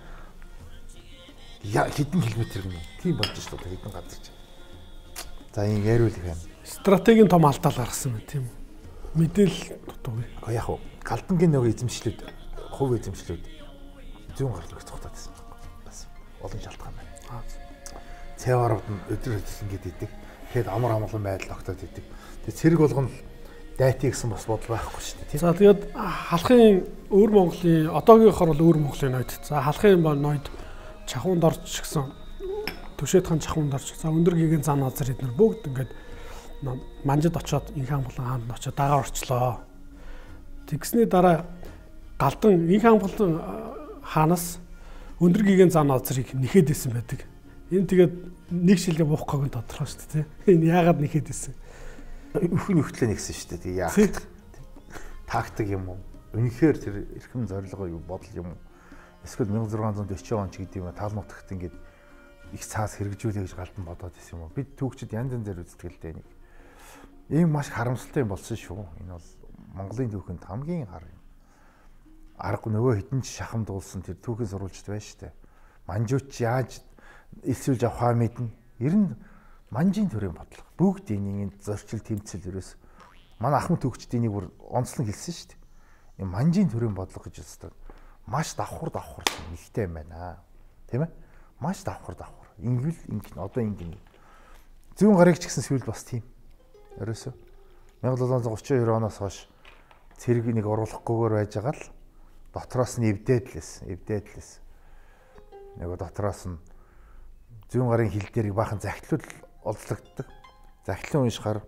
хэдэн километр гэнэ. Тийм болж шүү дээ хэдэн газар чи. За ин яриул их юм. Стратегийн том алдаал гаргасан байна тийм үү? Мэдээлэл дутуу. Гэхдээ яг уу галдангийн нөгөө эзэмшлүүд, хувь эзэмшлүүд зүүн гарал руу цогтоод байсан. Бас олон шалтгаан байна. Цэварууд нь өдөр өдөр ингэж идэг. Тэгэхэд амар амгалан байдал тогтоод идэг. Тэгээ цэрэг болгоно дайти гэсэн бас бодол байхгүй шүү дээ. За тэгээд халахын өвөр Монголын одоогийнхоор бол өвөр Монголын ноёд. За халахын ба ноёд чахуунд орж гисэн Төшөөд хаан чахуунд орж. За өндөр гигийн зан азар эднэр бүгд ингээд манжид очоод Инхан болон хаанд очоод дагаар орчлоо. Тэгсний дараа галдан Инхан болон хаанаас өндөр гигийн зан азрыг нэхэд исэн байдаг. Энэ тэгээд нэг шилээ буухгүйг нь тодорхой шүү дээ. Энэ яагаад нэхэд исэн? Өхөн өхтлөө нэгсэн шүү дээ. Тэгээ яах? Тактик юм уу? Үнэхээр тэр эрхэм зорилго юу бодол юм уу? Эсвэл мянга зургаан зуун дөрвөн он ч гэдэг юм тал нутагт ингээд их цаас хэрэгжүүлээ гэж галдан бодоод исэн юм уу? Бид түүхчид янз янзээр үздэг л дээ нэг. Ийм маш харамсалтай юм болсон шүү. Энэ бол Монголын түүхэнд хамгийн гар юм. Арга нөгөө хідэн ч шахам дуулсан тэр түүхийн сурвалжт байна шүү дээ. Манжууч яаж элсүүлж авахаа мэднэ. Ер нь манжийн төрийн бодлого. Бүгд энэ зорчил тэмцэл ерөөс манай ахмад түүхчдийн нэг бүр онцлон хэлсэн шүү дээ. Энэ манжийн төрийн бодлого гэж өстой маш давхар давхар нэгтэй юм байна. Тийм ээ? Маш давхар давхар. Ингл инг одоо инг зүүн гарыг ч гэсэн сүүл бас тийм. Ерөөсөө мянга долоон зуун гурван хоёр оноос хойш цэрэг нэг оруулахгүйгээр байж байгаа л дотроос нь эвдээд лээс, эвдээд лээс. Нөгөө дотроос нь зүүн гарын хил дээр баахан захидлууд олзлогддог. Захидлын уншихаар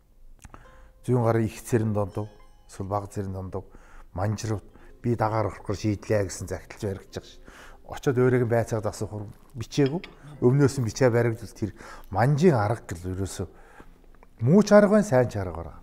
зүүн гарын их цэрэн дондов, эсвэл бага цэрэн дондов манжрууд би дагаар орохоор шийдлээ гэсэн захидлж баригдаж байгаа ш. Очоод өөрийг байцаад асуухаар бичээгүй. Өвнөөс нь бичээ баригдвал тэр манжийн арга гэл ерөөсөө мууч арга байна, сайн ч арга байна.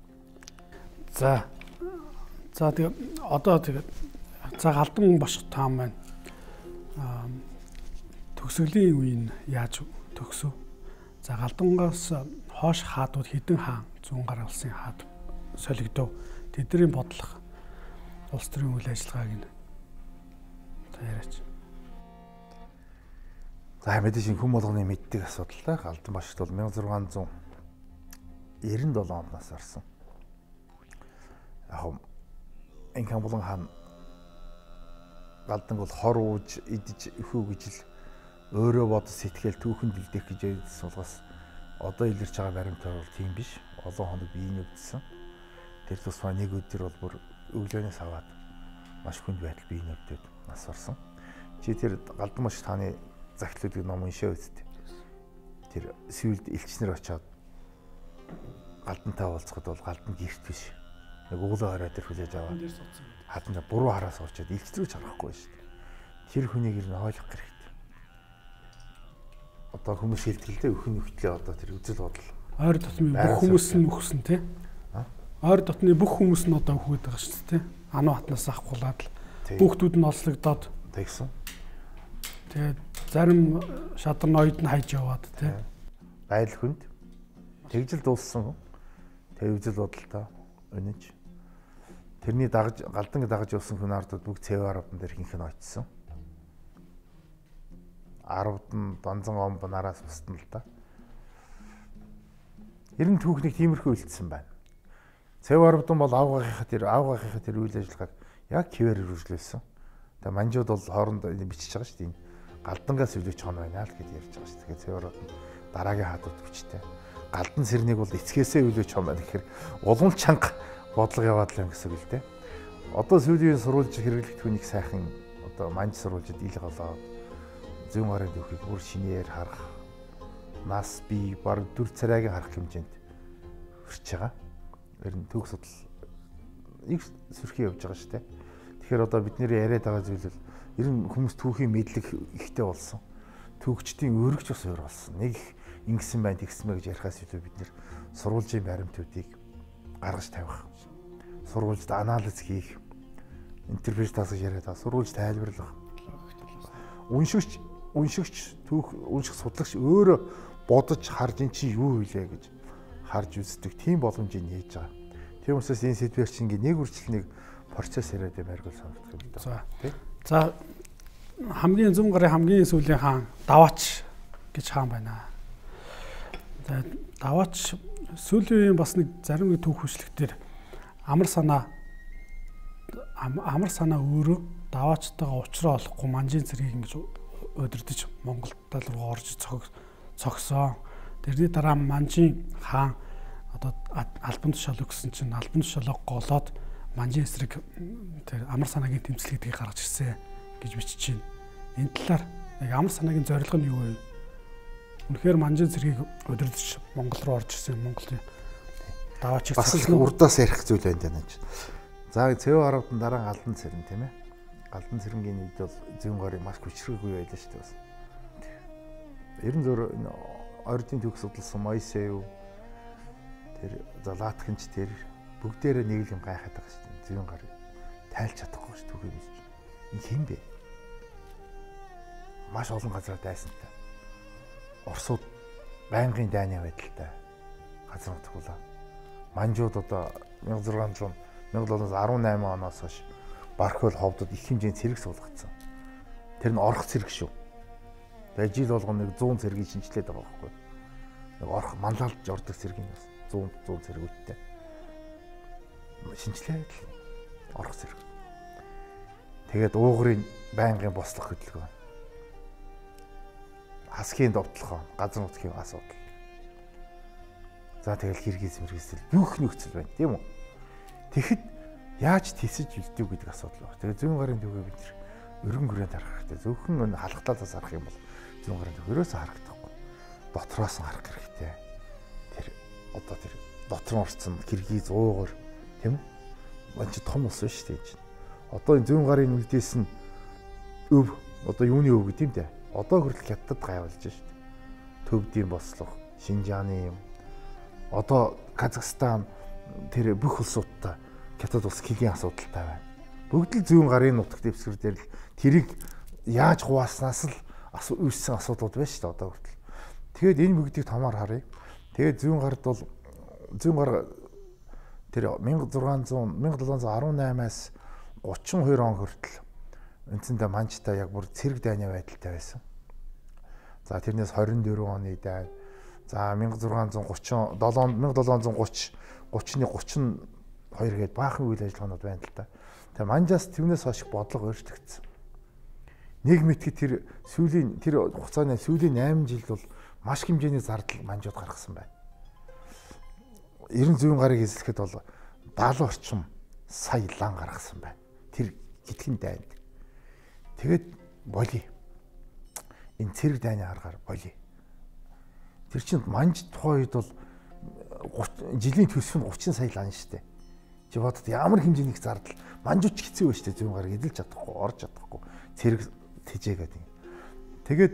За. За тэгээ одоо тэгээ за галдан бошго таам байна. Аа төгсгөлийн үеийн яаж төгсөв? За галдангаас хоош хаадууд хэдэн хаан зүүн гар улсын хаад солигдов. Тэдний бодлого улс төрийн үйл ажиллагааг нь та яриач. За мэдээж хүн болгоны мэддэг асуудал та галдан бошгт бол мянга зургаан зуун девяносто долоо оноос орсон. Яг Инхан болон хаан галдан бол хор ууж идэж өхөө гэж л өөрөө бодож сэтгэл түүхэнд үлдээх гэж ярьсан болохоос одоо илэрч байгаа баримтаар бол тийм биш. Олон хоног биеийн өвдсөн. Тэр тусмаа нэг өдөр бол бүр өглөөнөөс аваад маш хүнд байдал биеийн өвдөд нас орсон. Чи тэр галдан маш тааны захидлуудыг ном уншаа үзтээ. Тэр сүүлд элчнэр очоод галдантай уулзахад бол галдан гэрт биш. Нэг уулаа хараа тэр хүлээж аваад хатан буруу хараас орчоод элч рүү ч харахгүй шүү дээ. Тэр хүнийг ер нь ойлгох хэрэгтэй. Одоо хүмүүс шилтгэлтэй өхөн нөхтлээ одоо тэр үзэл бодол. Ойр дотны бүх хүмүүс нь өгсөн тий. Ойр дотны бүх хүмүүс нь одоо өгөөд байгаа шүү дээ тий. Ануу хатнаас авахгүйгээд л бүгдүүд нь олслогдоод тэгсэн. Тэгээд зарим шадар ноёд нь хайж яваад тий. Байдал хүнд тэгжил дууссан. Тэр үзэл бодолтой өнөж тэрний дагаж галдан дагаж явсан хүн ардууд бүгд цэварууд дээр хинхэн очсон. арвад нь Донзон омб нараас устна л да. Ер нь түүхнийг тиймэрхүү үлдсэн байна. Цэв арвдан бол авгахынхаа тэр авгахынхаа тэр үйл ажиллагааг яг кивээр үргэлжлүүлсэн. Тэгээ манжууд бол хоорондоо бичиж байгаа шүү дээ. Галдангаас үлээч хон байна л гэж ярьж байгаа шүү. Тэгэхээр цэв арвад дараагийн хадууд хүчтэй. Галдан сэрнийг бол эцгээсээ үлээч хон байна гэхээр улам чанга бодлого яваад л юм гэсэн үг л дээ. Одоо сүүлийн сурвалж хэрэглэх түүнийг сайхан одоо манж сурвалжид ил голоо зүүн гарын түүхийг бүр шинээр харах нас би баг дүр царайгийн харах хэмжээнд хүрч байгаа. Ер нь түүх судал их сүрхий явж байгаа шүү дээ. Тэгэхээр одоо бидний яриад байгаа зүйл бол ер нь хүмүүс түүхийн мэдлэг ихтэй болсон. Түүхчдийн өргөж бас өөр болсон. Нэг ингэсэн байна, тэгсэн мэ гэж ярихаас илүү бид нэр сурвалжийн баримтуудыг гаргаж тавих сургуульд анализ хийх, интерпрет тасаг яриад байгаа, сургуульд тайлбарлах. Уншигч, уншигч, түүх, унших судлагч өөрөө бодож харж ин чи юу хэлээ гэж харж үздэг тийм боломжийг нээж байгаа. Тийм учраас энэ сэдвэр чинь нэг үржил нэг процесс яриад юмэр гол санагдах юм да. За. За хамгийн зүүн гарын хамгийн сүүлийн хаан Даваач гэж хаан байна. За Даваач сүүлийн бас нэг зарим нэг түүх хүчлэгтэр амар санаа амар санаа өөрөө Даваачтайгаа уулзраа олохгүй манжийн цэргийг ингэж өдөрдөж Монголд руу орж цогсон. Тэрний дараа манжийн хаан одоо албан тушаал өгсөн чинь албан тушаалаа голоод манжийн эсрэг тэр амар санаагийн тэмцэл гэдгийг гаргаж ирсэн гэж бичиж байна. Энэ талаар яг амар санаагийн зорилго нь юу вэ? Үнэхээр манжийн цэргийг өдөрдөж Монгол руу орж ирсэн Монголын Даваачийг бас урдаас ярих зүйл байна даа. За цэв харавдан дараа галдан цэрэн тийм ээ. Галдан цэрэнгийн үед бол зүүн гарын маш хүчрхэггүй байлаа шүү дээ бас. Ерөн зөөр ордын төгс судалсан Моисей юу тэр Залаатхинч тэр бүгдээрээ нэг л юм гайхаад байгаа шүү дээ. Зүүн гар тайлж чадахгүй шүү түүхий биш. Энэ хэн бэ? Маш олон газар дайсантай. Оросууд байнгын дайны байдалтай газар нутгуулаа. Манжууд одоо мянга зургаан зуун мянга долоо арван найман оноос хойш Бархол ховдод их хэмжээний цэрэг суулгацсан. Тэр нь орох цэрэг шүү. Тэгээ жил болгоно нэг зуун цэргийг шинжилээд байгаа байхгүй. Нэг орох мандалж ордог цэрэг юм бас. зуун зуун цэргүүдтэй. Шинжилээд орох цэрэг. Тэгээд уугрын байнгын бослох хөдөлгөөн. Хасхийн довтлохоо, газар нутгийн асуудал. За тэгэл Киргиз мэргэсэл бүх нөхцөл байна, тийм үү? Тэгэхэд яаж тисэж үлдэв гэдэг асуудал байна. Тэгээ зүүн гарын төвөө бид өргөн хүрээнд харах хэрэгтэй. Зөвхөн халахтаалаас харах юм бол зүүн гарын төв өрөөсөө харагдахгүй. Дотроос нь харах хэрэгтэй. Тэр одоо тэр дотор нь орсон Киргиз уугар тийм үү? Мань ч том ус шүү дээ. Одоо энэ зүүн гарын үлдээс нь өв одоо юуны өв гэдэм дээ. Одоо хүртэл хятад гайвалж шүү дээ. Төвдийн бослох, Шинжааны юм. Одоо Казахстан тэр бүх улсуудтай хятад улс хэлийн асуудалтай байна. Бүгд л зүүн гарын нутагт дэвсгэр дээр л тэрийг яаж хувааснаас л үүссэн асуудлууд байна шүү дээ одоо хүртэл. Тэгээд энэ бүгдийг томоор харъя. Тэгээд зүүн гард бол зүүн гар тэр мянга зургаан зуун мянга долоон зуун арван наймаас гучин хоёр он хүртэл үндсэндээ манчтай яг бүр цэрэг дайны байдалтай байсан. За тэрнээс хорин дөрвөн оны дай. За мянга зургаан зуун гучин долоон мянга долоон зуун гуч гучны гучин хоёр гээд баахан үйл ажиллагаанууд байна л та. Тэгээ манжаас тэрнээс хойш бодлого өөрчлөгдсөн. Нэг мэтгэд тэр сүүлийн тэр хугацааны сүүлийн найман жилд бол маш хэмжээний зардал манжууд гаргасан байна. Ерөн зүүн гарыг эзлэхэд бол даалуу орчим сая лан гаргасан байна. Тэр хитгэн дайнд. Тэгээд болий. Энэ цэрэг дайны аргаар болий. Тэр чинь манж тухайн үед бол жилийн төсөв нь гучин сая лан шүү дээ. Чи бодод ямар хэмжээний их зардал манжууч хэцүү байна шүү дээ зүүн гарыг эдэлж чадахгүй, орж чадахгүй. Цэрэг тэжээгээд юм. Тэгээд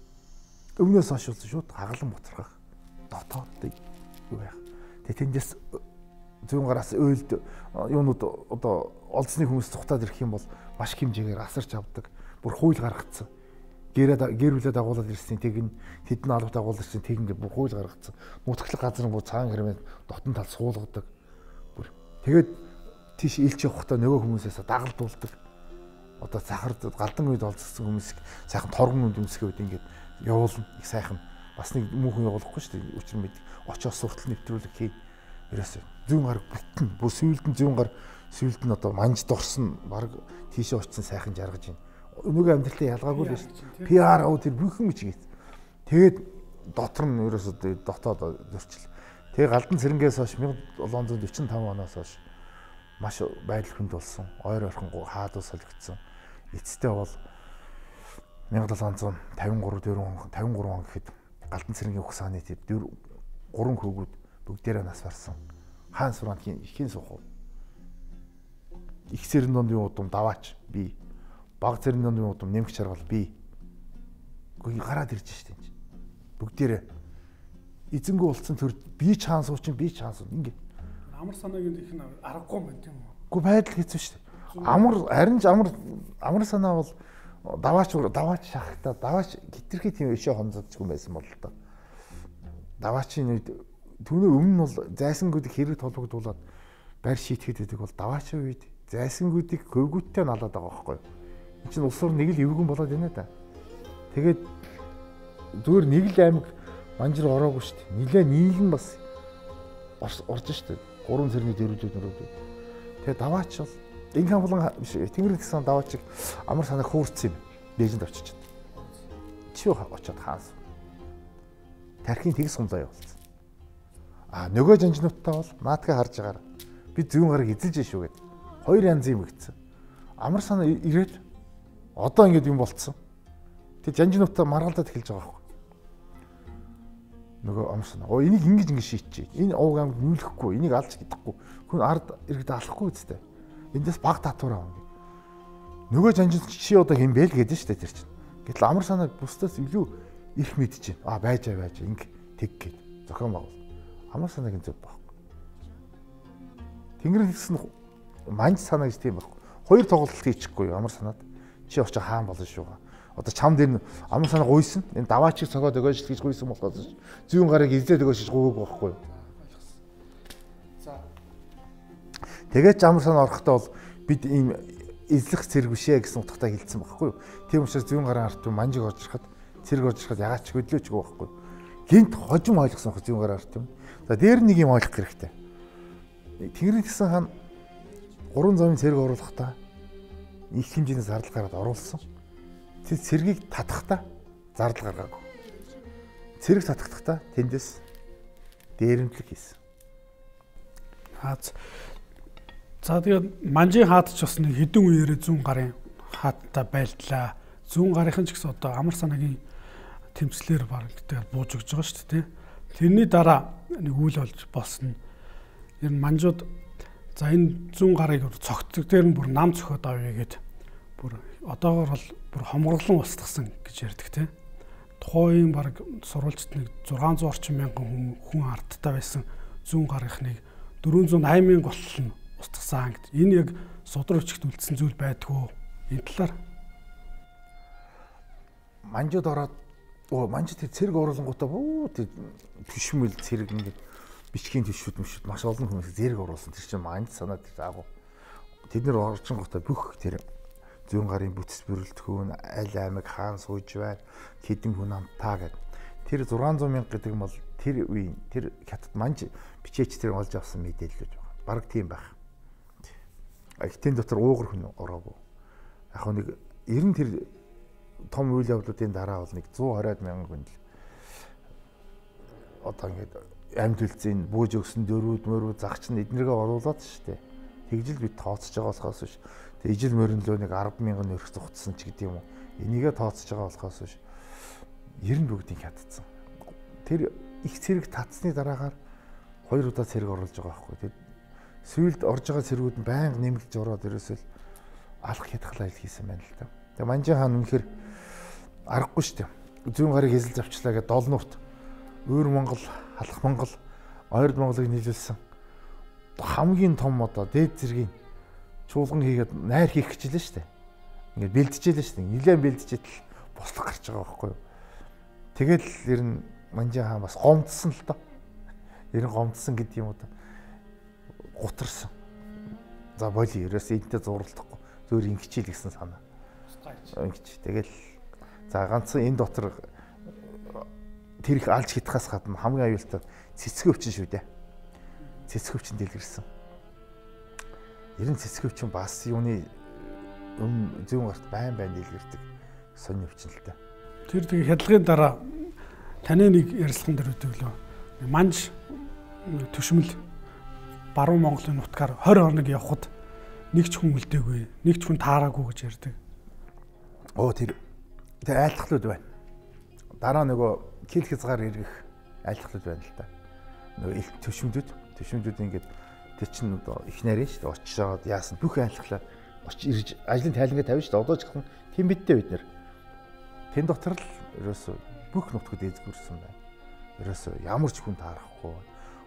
өвнөөс хойш шууд хагалан буцрах дотоод юу байх. Тэгээд тэндээс зүүн гараас өөлд юунууд одоо олдсны хүмүүс цухтаад ирэх юм бол маш хэмжээгээр асарч авдаг. Бүр хууль гаргацсан. Гэрээ гэр бүлээ дагуулад ирсэн тэгнь тэдэн алба дагуулж чинь тэгнь бүр хууль гаргацсан. Нутаглах газар нь бүр цагаан хэрмээ дотн тал суулгадаг. Бүр тэгээд тийш илж явахдаа нөгөө хүмүүсээс дагалдуулдаг. Одоо сахард галдан үед олцсон хүмүүс сайхан торгон үнд өмсгөө үед ингээд явуулна. Их сайхан бас нэг мөнхөн явуулахгүй шүү дээ. Өчр мэд очоос суртал нэвтрүүлэг хий. Ерөөсөө зүүн гар бүтэн. Бүр сүйдэн зүүн гар сүйдэн одоо манж дорсон баг тийшээ очсон сайхан жаргаж байна. Өнөөгийн амьдралтай ялгаагүй л шүү. пи ар уу тэр бүхэн мичгээд. Тэгээд дотор нь ерөөсөө дотоод зөрчил. Тэгээ галдан цэрэнгээс хойш мянга долоон зуун дөрвөн таван оноос хойш маш байдал хүнд болсон. Ойр ойрхон хаад ус солигдсон. Эцэстээ бол мянга долоон зуун тавин гурав дөрвөн он тавин гурав он гэхэд галдан цэрэнгийн ухсааны тэр гурван хөвгүүд бүгдээрээ нас барсан. Хаан сургаанд ихийн сухав. Их цэрэн дондын удам даваач би. Баг цэрэн дондын удам нэмгч харгал би. Гэхдээ гараад ирж штеп. Бүгдээрээ эзэнгүү болцсон төр би ч хаан суучин би ч хаан суу ингэ. Амар санаагийн их нь аргагүй юм байна тийм үү? Гэхдээ байдал хэцүү шүү дээ. Амар харин ч амар амар санаа бол даваач даваач шахахтаа даваач хитрхи тийм өшөө хонцодчихгүй байсан бол л доо. Даваачийн үед түүний өмнө нь бол зайсангуудыг хэрэг толбогдуулаад байр шийтгэхэд байдаг бол даваачийн үед зайсангуудыг хөвгүттэй налаад байгаа байхгүй юу? Энэ чинь улс орн нэг л эвгэн болоод байна да. Тэгээд зүгээр нэг л аймаг манжир ороогүй шүү дээ. Нилээ нийлэн бас орж шүү дээ. Гурван цэрний дөрвөлүүд нөрөөд. Тэгээд даваач бол инхан булан биш Тэнгэрийн гэсэн даваачиг амар санаа хөөрцсөн юм. Дээжинд очиж чад. Чи очоод хаанс. Тархийн тэгс сумлаа явуулсан. А нөгөө жанжнуудтай бол наадгаа харж агаар би зүүн гараг эзэлж шүү гэд. Хоёр янзын юм гисэн. Амар санаа ирээд одоо ингэж юм болцсон. Тэг жанжнуудтай маргалдаад эхэлж байгаа байхгүй. Нөгөө амар санаа. Оо энийг ингэж ингэж шийдчихээ. Энэ овг амд нүүлэхгүй, энийг алж чадахгүй. Хүн ард иргэд алахгүй үстэй. Эндээс баг татвараа авна. Нөгөө жанжин чи одоо хэм бэ л гэдэг нь шүү дээ тэр чинь. Гэтэл амар санаа бусдаас илүү их мэдчихэв. А байж аа байж инг тэг гээд зохион байгуул. Амар санаагийн зөв байхгүй. Тэнгэрийн хэлсэн манж санаа гэж тийм байхгүй. Хоёр тоглолт хийчихгүй амар санаад. Чи очиж хаан болно шүү. Одоо чам дээр амар санаа гуйсан. Энэ даваачиг цогоод өгөөж л гэж гуйсан болохоос зүүн гарыг эзлээд өгөөж гуйг байхгүй юу? За. Тэгээд амар санаа орохдоо бол бид ийм эзлэх зэрэг бишээ гэсэн утгатай хэлсэн байхгүй юу? Тийм учраас зүүн гарын ард юм манжиг орж ирахад цэрэг орж ирахад ягаад ч хөдлөөч байхгүй юу? Гинт хожим ойлгосон хөө зүүн гарын ард юм. За дээр нэг юм ойлгох хэрэгтэй. Тэнгэрийн гэсэн хаан гурван замын цэрэг оруулахдаа их хэмжээний зардал гараад оруулсан. Тэр цэргийг татахдаа зардал гаргаагүй. Цэрэг татахдаа тэндээс дээрэмтлэг хийсэн. Хаац. За тэгээд манжийн хаад ч бас нэг хэдэн үеэрээ зүүн гарын хаадтай байлдлаа. Зүүн гарынхан ч гэсэн одоо амар санаагийн тэмцлэр баг тэгээд бууж өгч байгаа шүү дээ. Тэрний дараа нэг үйл болж болсон. Ер нь манжууд за энэ зүүн гарыг цогцог дээр нь бүр нам цохоод авъя гэд бүр одоогор бол бүр хомроглон устгасан гэж ярьдаг тийм. Тухайн баг сурвалжт нэг зургаан зуун орчим мянган хүн ардтай байсан зүүн гарынхныг дөрвөн зуун осем мянга болтол нь устгасан гэд. Энэ яг судар өчгт үлдсэн зүйл байдгүй. Энэ талаар манжууд ороод оо манжид тэр цэрэг оруулангуудаа бүү тэр төшмөл цэрэг ингээд бичгийн төшүүд мөшүүд маш олон хүмүүс зэрэг оруулсан. Тэр чинь манж санаад тэр агуу. Тэд нэр орчингуудаа бүх тэр зүүн гарын бүтц бүрэлдэхүүн аль аймаг хаан сууж байна. Хэдэн хүн амтаа гэд. Тэр зургаан зуун мянга гэдэг нь бол тэр үеийн тэр хятад манж бичээч тэр олж авсан мэдээлэлүүд байна. Бараг тийм байх. Эхтэн дотор уугар хүн ороогүй. Яг нэг ер нь тэр том үйл явдлуудын дараа бол нэг зуун хориод мянган хүн л одоо ингээд амьд үлцэн бууж өгсөн дөрүүд мөрөө загч нь эднэргээ оруулаад штэ. Тэгжил бид тооцож байгаа болохоос биш. Тэг ижил мөрөнлөө нэг арван мянган өрх зугтсан ч гэдэг юм уу. Энийгээ тооцож байгаа болохоос биш. ер нь бүгдийг хатцсан. Тэр их цэрэг татсны дараагаар хоёр удаа цэрэг оруулж байгаа байхгүй. Тэгээд сүйд орж байгаа цэргүүд нь байнга нэмэгдэж ороод ерөөсөл алах хятгалаа хийсэн байна л та. Тэгээд Манжин хаан үнэхээр аргагүй шүү дээ. Зүүн гарыг эзэлж авчлаа гэдэг долнуурт Өөр Монгол, Халах Монгол, Ойрд Монголыг нийлүүлсэн хамгийн том одоо дээд зэргийн чуулган хийгээд найр хийх гэжлээ шүү дээ. Ингээд бэлдчихэлээ шүү дээ. Нилээн бэлдчихэд л бослог гарч байгаа байхгүй юу. Тэгэл ер нь Манжин хаан бас гомдсон л доо. Ер нь гомдсон гэдэг юм уу да. Гутарсан. За боли ерөөс энэтэй зурлахгүй. Зөөр ингэчийл гэсэн санаа. Ингэч. Тэгэл за ганцхан энэ дотор тэр их алж хитхаас гадна хамгийн аюултай цэцэг өвчин шүү дээ. Цэцэг өвчин дэлгэрсэн. Ер нь цэцэг өвчин бас юуны өн зүүн гарт байн байн дэлгэрдэг сонин өвчин л дээ. Тэр тэгээ хядлагын дараа таны нэг ярилцлаган дээр өдөглөө. Манж төшмөл баруун Монголын нутгаар хорь хоног явхад нэг ч хүн үлдээгүй, нэг ч хүн таараагүй гэж ярьдаг. Оо тэр тэр айлтгалууд байна. Дараа нөгөө кил хязгаар эргэх айлтгалууд байна л та. Нөгөө их төшмөдүүд, төшмөдүүд ингээд тэр чинь одоо их нарийн шүү дээ. Очиж аваад яасан бүх айлтгалаа очиж ирж ажлын тайлангаа тавьж шүү дээ. Одоо ч гэсэн тийм бидтэй бид нэр. Тэн дотор л ерөөсөө бүх нутгад эзгүрсэн байна. Ерөөсөө ямар ч хүн таарахгүй.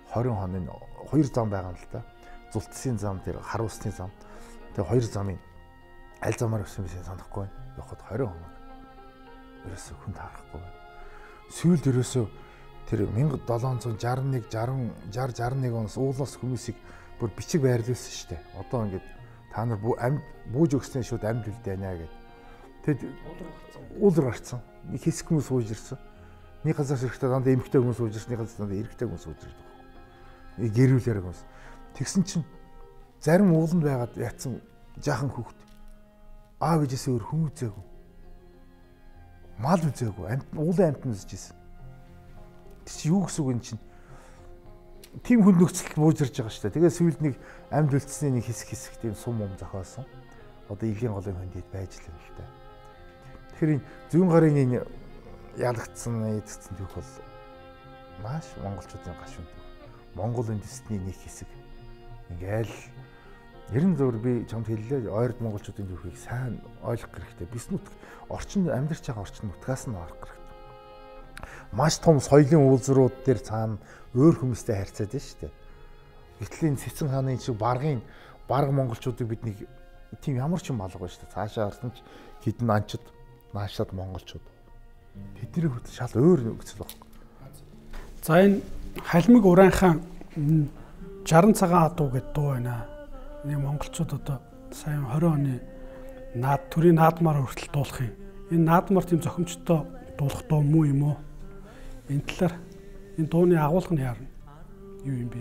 хорин хоны хоёр зам байгаа юм л та. Зултсын зам тэр хар усны зам. Тэгээ хоёр замын аль замаар өссөн бэ санахгүй байна. Явахад хорин хоног. Ерөөсөө хүн таарахгүй байна. Сүүлд ерөөсөө тэр 천칠 шестьдесят один шестьдесят шестьдесят шестьдесят один оноос уулаас хүмүүсийг бүр бичиг байрлуулсан шүү дээ. Одоо ингээд та нар амьд бууж өгснээ шууд амьд үлдээ байна гэд. Тэгэд уулар гарцсан. Нэг хэсэг хүмүүс сууж ирсэн. Нэг газар хэрэгтэй дандаа эмхтэй хүмүүс сууж ирсэн, нэг газар дандаа эрэгтэй хүмүүс сууж ирдэг. Нэг гэрүүлэр хүмүүс. Тэгсэн чинь зарим ууланд байгаад яатсан жаахан хүүхэд аав ээжээс өөр хүн үзээгүй. Мал үзээгүй. Амт уулын амт үзэж ирсэн. Тэг чи юу гэсэн үг юм чинь? Тим хүн нөхцөлд бууж ирж байгаа шүү дээ. Тэгээ сүүлд нэг амьд үлдсэний нэг хэсэг хэсэг тийм сум ум зохиосон. Одоо илийн голын хөндөд байж л юм л та. Тэгэхээр энэ зүүн гарын энэ ялагдсан, эдгцэн түүх бол маш монголчуудын гашуун түүх. Монгол үндэстний нэг хэсэг. Ингээл ерэн зур би чамд хэллээ ойрд монголчуудын түүхийг сайн ойлгох хэрэгтэй. Бис нутг орчин амьдарч байгаа орчин нутгаас нь харах хэрэгтэй. Маш том соёлын уулзрууд дээр цаана өөр хүмүүстэй харьцаад байна шүү дээ. Гэтэл энэ Цэцэн хааны шиг баргын барга монголчуудыг бид нэг тийм ямар ч юм алга байна шүү дээ. Цаашаа харсан ч хідэн анчид наашаад монголчууд. Тэдний хөт шал өөр нөхцөл баг. За энэ Халимаг Ураанхаан шестьдесят цагаан адуу гэдэг дуу байна. Нэг монголчууд одоо сая двадцать оны наад төрийн наадмаар хүртэл дуулах юм. Энэ наадмаар тийм зохимжтой дуулах дуу муу юм уу? Энэ талаар энэ дууны агуулга нь яарна? Юу юм бэ?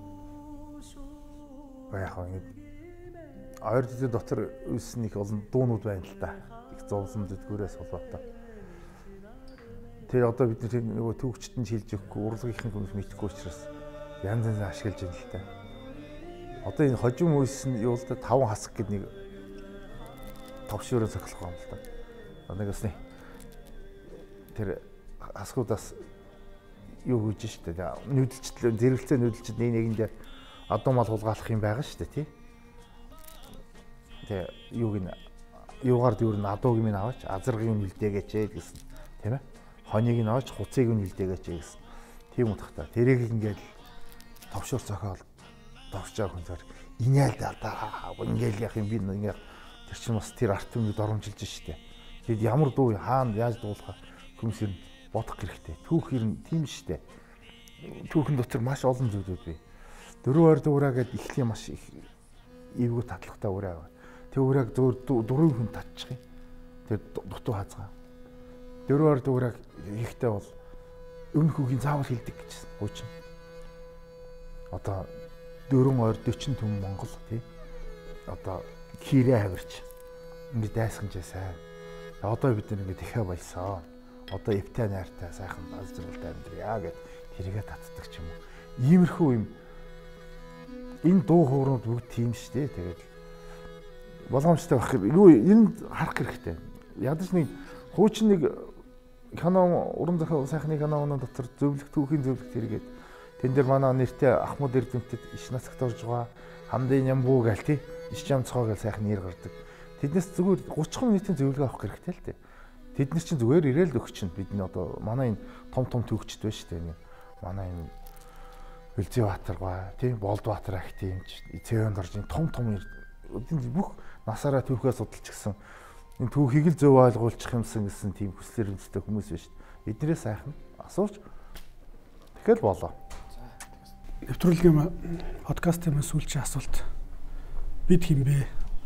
Яг ингэ ойр дэд дотор үүссэн их олон дуунууд байна л да. Их зовлон дэдгүүрээс холбоотой. Тэр одоо бид нөгөө түүхчтэнд хэлж өгөхгүй урлагийнхэн хүмүүс мэдхгүй учраас янз янз ашиглаж байна л та. Одоо энэ хожим үйсэн юу л да таван хасах гэдэг нэг товшөөрөө цохлох юм л да. Нэг өсний тэр хасгуудаас юу гэж штэ нүүдэлчлээ зэрэгцээ нүүдэлчд нэг нэгэндээ адуу мал хулгайлах юм байгаа штэ тий. Тэгээ юуг н юугаар дүүр н адууг минь аваач азаргыг нь үлдээгээч гэсэн тийм ээ. Хоныг нь аваач хуцыг нь үлдээгээч гэсэн. Тийм утгатай. Тэрийг ингээл товшоор цохиол довчоо хүн зөр ингээл даа ингээл яах юм би ингээ тэр чинь бас тэр арт юмыг доромжилж штэ. Тэгэд ямар дуу хаана яаж дуулах хүмүүс юм бодох хэрэгтэй. Түүх ер нь тийм штэ. Түүхэн дотор маш олон зүйлүүд бий. Дөрөв ойр дуурай гэдэг ихлийн маш их эвгүй татлагтай ураа байна. Тэг урайг дөрвөн хүн татчих юм. Тэг дутуу хазгаа. Дөрөв ойр дуурай ихтэй бол өмнөх үгийн заавал хилдэг гэжсэн. Хуучин. Одоо дөрвөн ойр forty түмэн Монгол тий. Одоо хирээ хавирч ингэ дайсганжээ сайн. Одоо бид нэг дахиад баясаа. Одоо эвтэй найртай сайхан аз жаргалтай амьдрья гэд хэрэгэ татдаг ч юм уу. Иймэрхүү юм. Энэ дуу хоорнууд бүгд тийм шүү дээ. Тэгээд болгоомжтой байх юу энд харах хэрэгтэй. Ядаж нэг хуучин нэг кино уран зохиол сайхны киноны дотор зөвлөх түүхийн зөвлөх хэрэгэд тэн дээр манай нэртэй Ахмад Эрдэмтэд иш нацагт орж байгаа хамдын ямбуу гээл тий иш жамцгоо гээл сайхан нэр гардаг. Тэднээс зүгээр thirty минутын зөвлөгөө авах хэрэгтэй л дээ. Тэд нар чинь зүгээр ирээл өгч чинь бидний одоо манай энэ том том түүхчд байна шүү дээ. Манай энэ Үлзийбаатар ба тийм Болдбаатар ахт юм чи Цэвэнд орж ин том том бүх насаараа түүхээ судалж гисэн энэ түүхийг л зөв ойлгуулчих юмсан гэсэн тийм хүслэр үндэстэй хүмүүс байна шүү дээ. Эднэрээ сайхан асууж тэгэл болоо. Нэвтрүүлгийн подкастын сүүлчийн асуулт бид хэм бэ?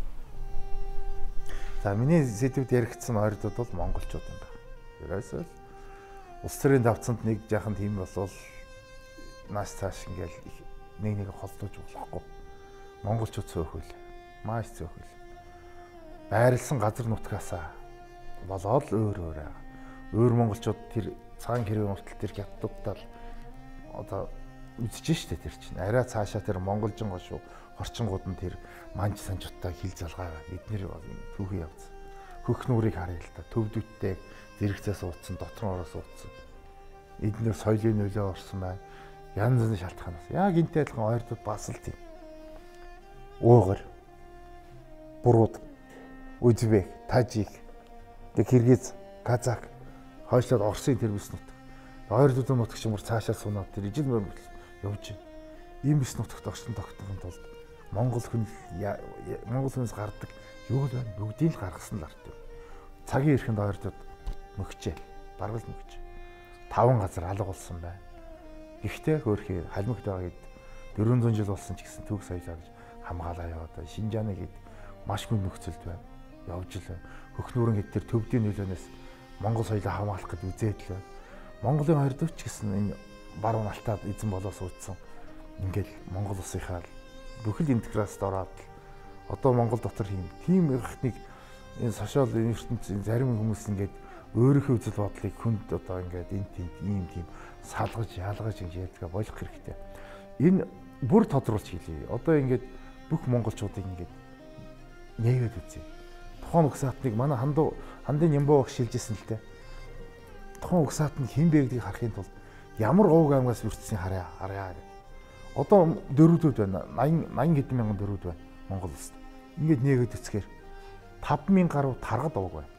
За миний сэдвүүд яригдсан ойрдууд бол монголчууд юм байна. Ерөөсөө улс төрийн давцанд нэг жаахан тийм болвол нааш цааш ингээл нэг нэг холдож болохгүй. Монголчууд цөөхөл. Маш цөөхөл. Байрлсан газар нутгаасаа болоод өөр өөр аа. Өөр монголчууд тэр цагаан хэрэг нутал тэр хятадтай одоо үзэж штэ тэр чинь. Арай цаашаа тэр монголжин гошуу хорчингууд нь тэр манж санжуудтай хил залгаа эднэр түүхий явц. Хөх нүрийг харъя л та. Төвдүттэй зэрэгцээ суудсан, дотор ороо суудсан. Эднэр соёлын нөлөө орсон байна. Янз бүрийн шалтгаанаас. Яг энтэй адилхан ойрдод бас л тийм. Уугар, бурууд, Узбек, Тажик, тэг Киргиз, Казак, хойшлоод Оросын тэр бүс нут. Ойрдуудын нутагч юмар цаашаа сунаад тэр ижил мөр явж байна. Ийм бүс нутагт огцон тогтохын тулд Монгол хүн Монгол хүнээс гардаг юу л байна? Бүгдийг л гаргасан л арт юм. Цагийн эрхэнд ойртод мөгчээ. Бараг л мөгч. Таван газар алга болсон байна. Гэхдээ хөөрхий халимагт байгаа хэд дөрвөн зуун жил болсон ч гэсэн төг соёлоо гэж хамгаалаа яваад байна. Шинжааны хэд маш гүн нөхцөлд байна. Явж л байна. Хөхнүүрэн хэд тэр төвдийн нөлөөнөөс Монгол соёлоо хамгаалах гэж үзээд л байна. Монголын хоёрдогч гэсэн энэ баруун алтаад эзэн болоос үүдсэн ингээл Монгол улсынхаа бүхэл интеграцид ороод одоо Монгол дотор хийм тийм ихнийг энэ сошиал ертөнцийн зарим хүмүүс ингээд өөрийнхөө үзэл бодлыг хүнд одоо ингээд энэ тийм ийм тийм салгаж яалгаж ингэж ярьдгаа болох хэрэгтэй. Энэ бүр тодруулж хэлье. Одоо ингээд бүх монголчуудыг ингээд нээгээд үзье. Тухайн угсаатныг манай хандуу хандын Нямбоо багш шилжсэн л дээ. Тухайн угсаатны хэн бэ гэдгийг харахын тулд ямар говг аймгаас үрдсэн хараа хараа. Одоо дөрвдүүд байна. восемьдесят восемьдесят хэдэн мянган дөрвд байна Монгол улсад. Ингээд нээгээд үцхээр таван мянган гаруй таргад овг байна.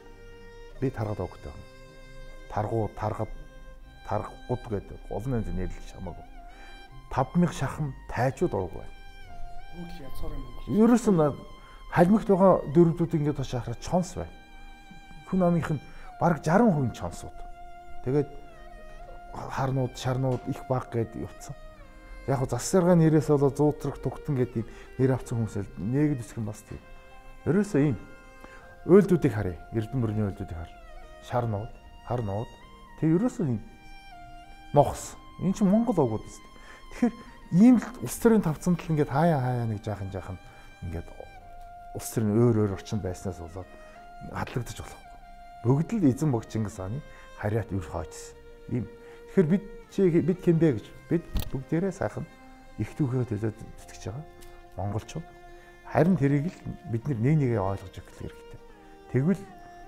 Би таргад овгтой байна. Таргуу, таргад, таргууд гэдэг олон нэр нэрлэж хамаагүй. таван мянган шахам тайчууд овг байна. Үгүй язгаар юм бол. Ерөөс нь халимагт байгаа дөрвдүүд ингээд тоош хараад чонс байна. Хүн амынх нь бараг сixty percent чонсууд. Тэгээд харнууд, шарнууд их баг гэд явцсан. Яг го засваргаа нэрээс болоо зуутрах тугтан гэдэг нэр авсан хүмүүсэл нэгэд үсгэн бас тийм. Ерөөсөө ийм уйлдуудыг харъя. Эрдэнэ мөрний уйлдуудыг хар. Шарнууд, харнууд. Тэг ерөөсөө ийм нохс. Энэ чинь Монгол овгууд үст. Тэгэхээр ийм л улс төрийн тавцанд л ингээд хаяа хаяа нэг жаахан жаахан ингээд улс төрийн өөр өөр орчин байснаас болоод хадлагдаж болох. Бүгд л эзэн бог Чингис хааны харьяат үр хойцсон. Ийм. Тэгэхээр бид чи бид хэмбэ гэж бид бүгдээрээ сайхан их түүхээ төлөөд зүтгэж байгаа монголчууд. Харин тэрийг л бид нэг нэгээ ойлгож өгөх хэрэгтэй. Тэгвэл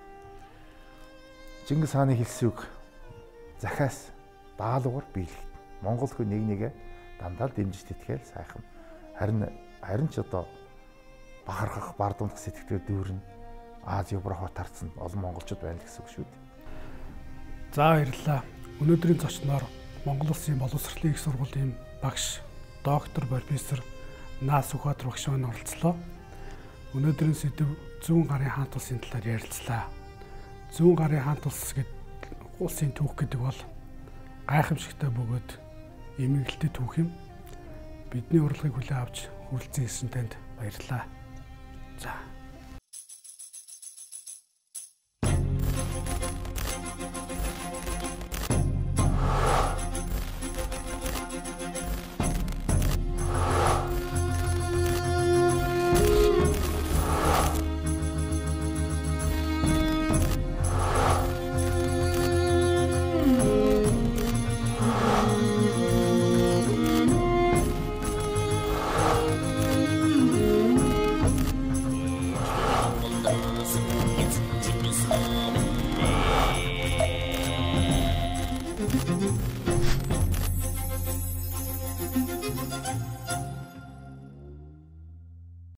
Чингис хааны хэлсэн үг захиас даалгавар биелэх. Монгол хүн нэг нэгээ дандаа дэмжиж тэтгэл сайхан. Харин харин ч одоо бахархах, бардамдах сэтгэлээр дүүрэн Аз Европ тарцсан олон монголчууд байна гэсэн үг шүү дээ. За баярлалаа. Өнөөдрийн зочноор Монгол Улсын боловсролын их сургуулийн багш доктор профессор Нас Сүхбаатар багш маань оролцлоо. Өнөөдрийн сэдэв зүүн гарын хаант улсын талаар ярилцлаа. Зүүн гарын хаант улс гэдэг улсын түүх гэдэг бол гайхамшигтай бөгөөд эмгэгтэй түүх юм. Бидний урилгыг хүлээн авч хүрэлцэн ирсэн танд баярлалаа. За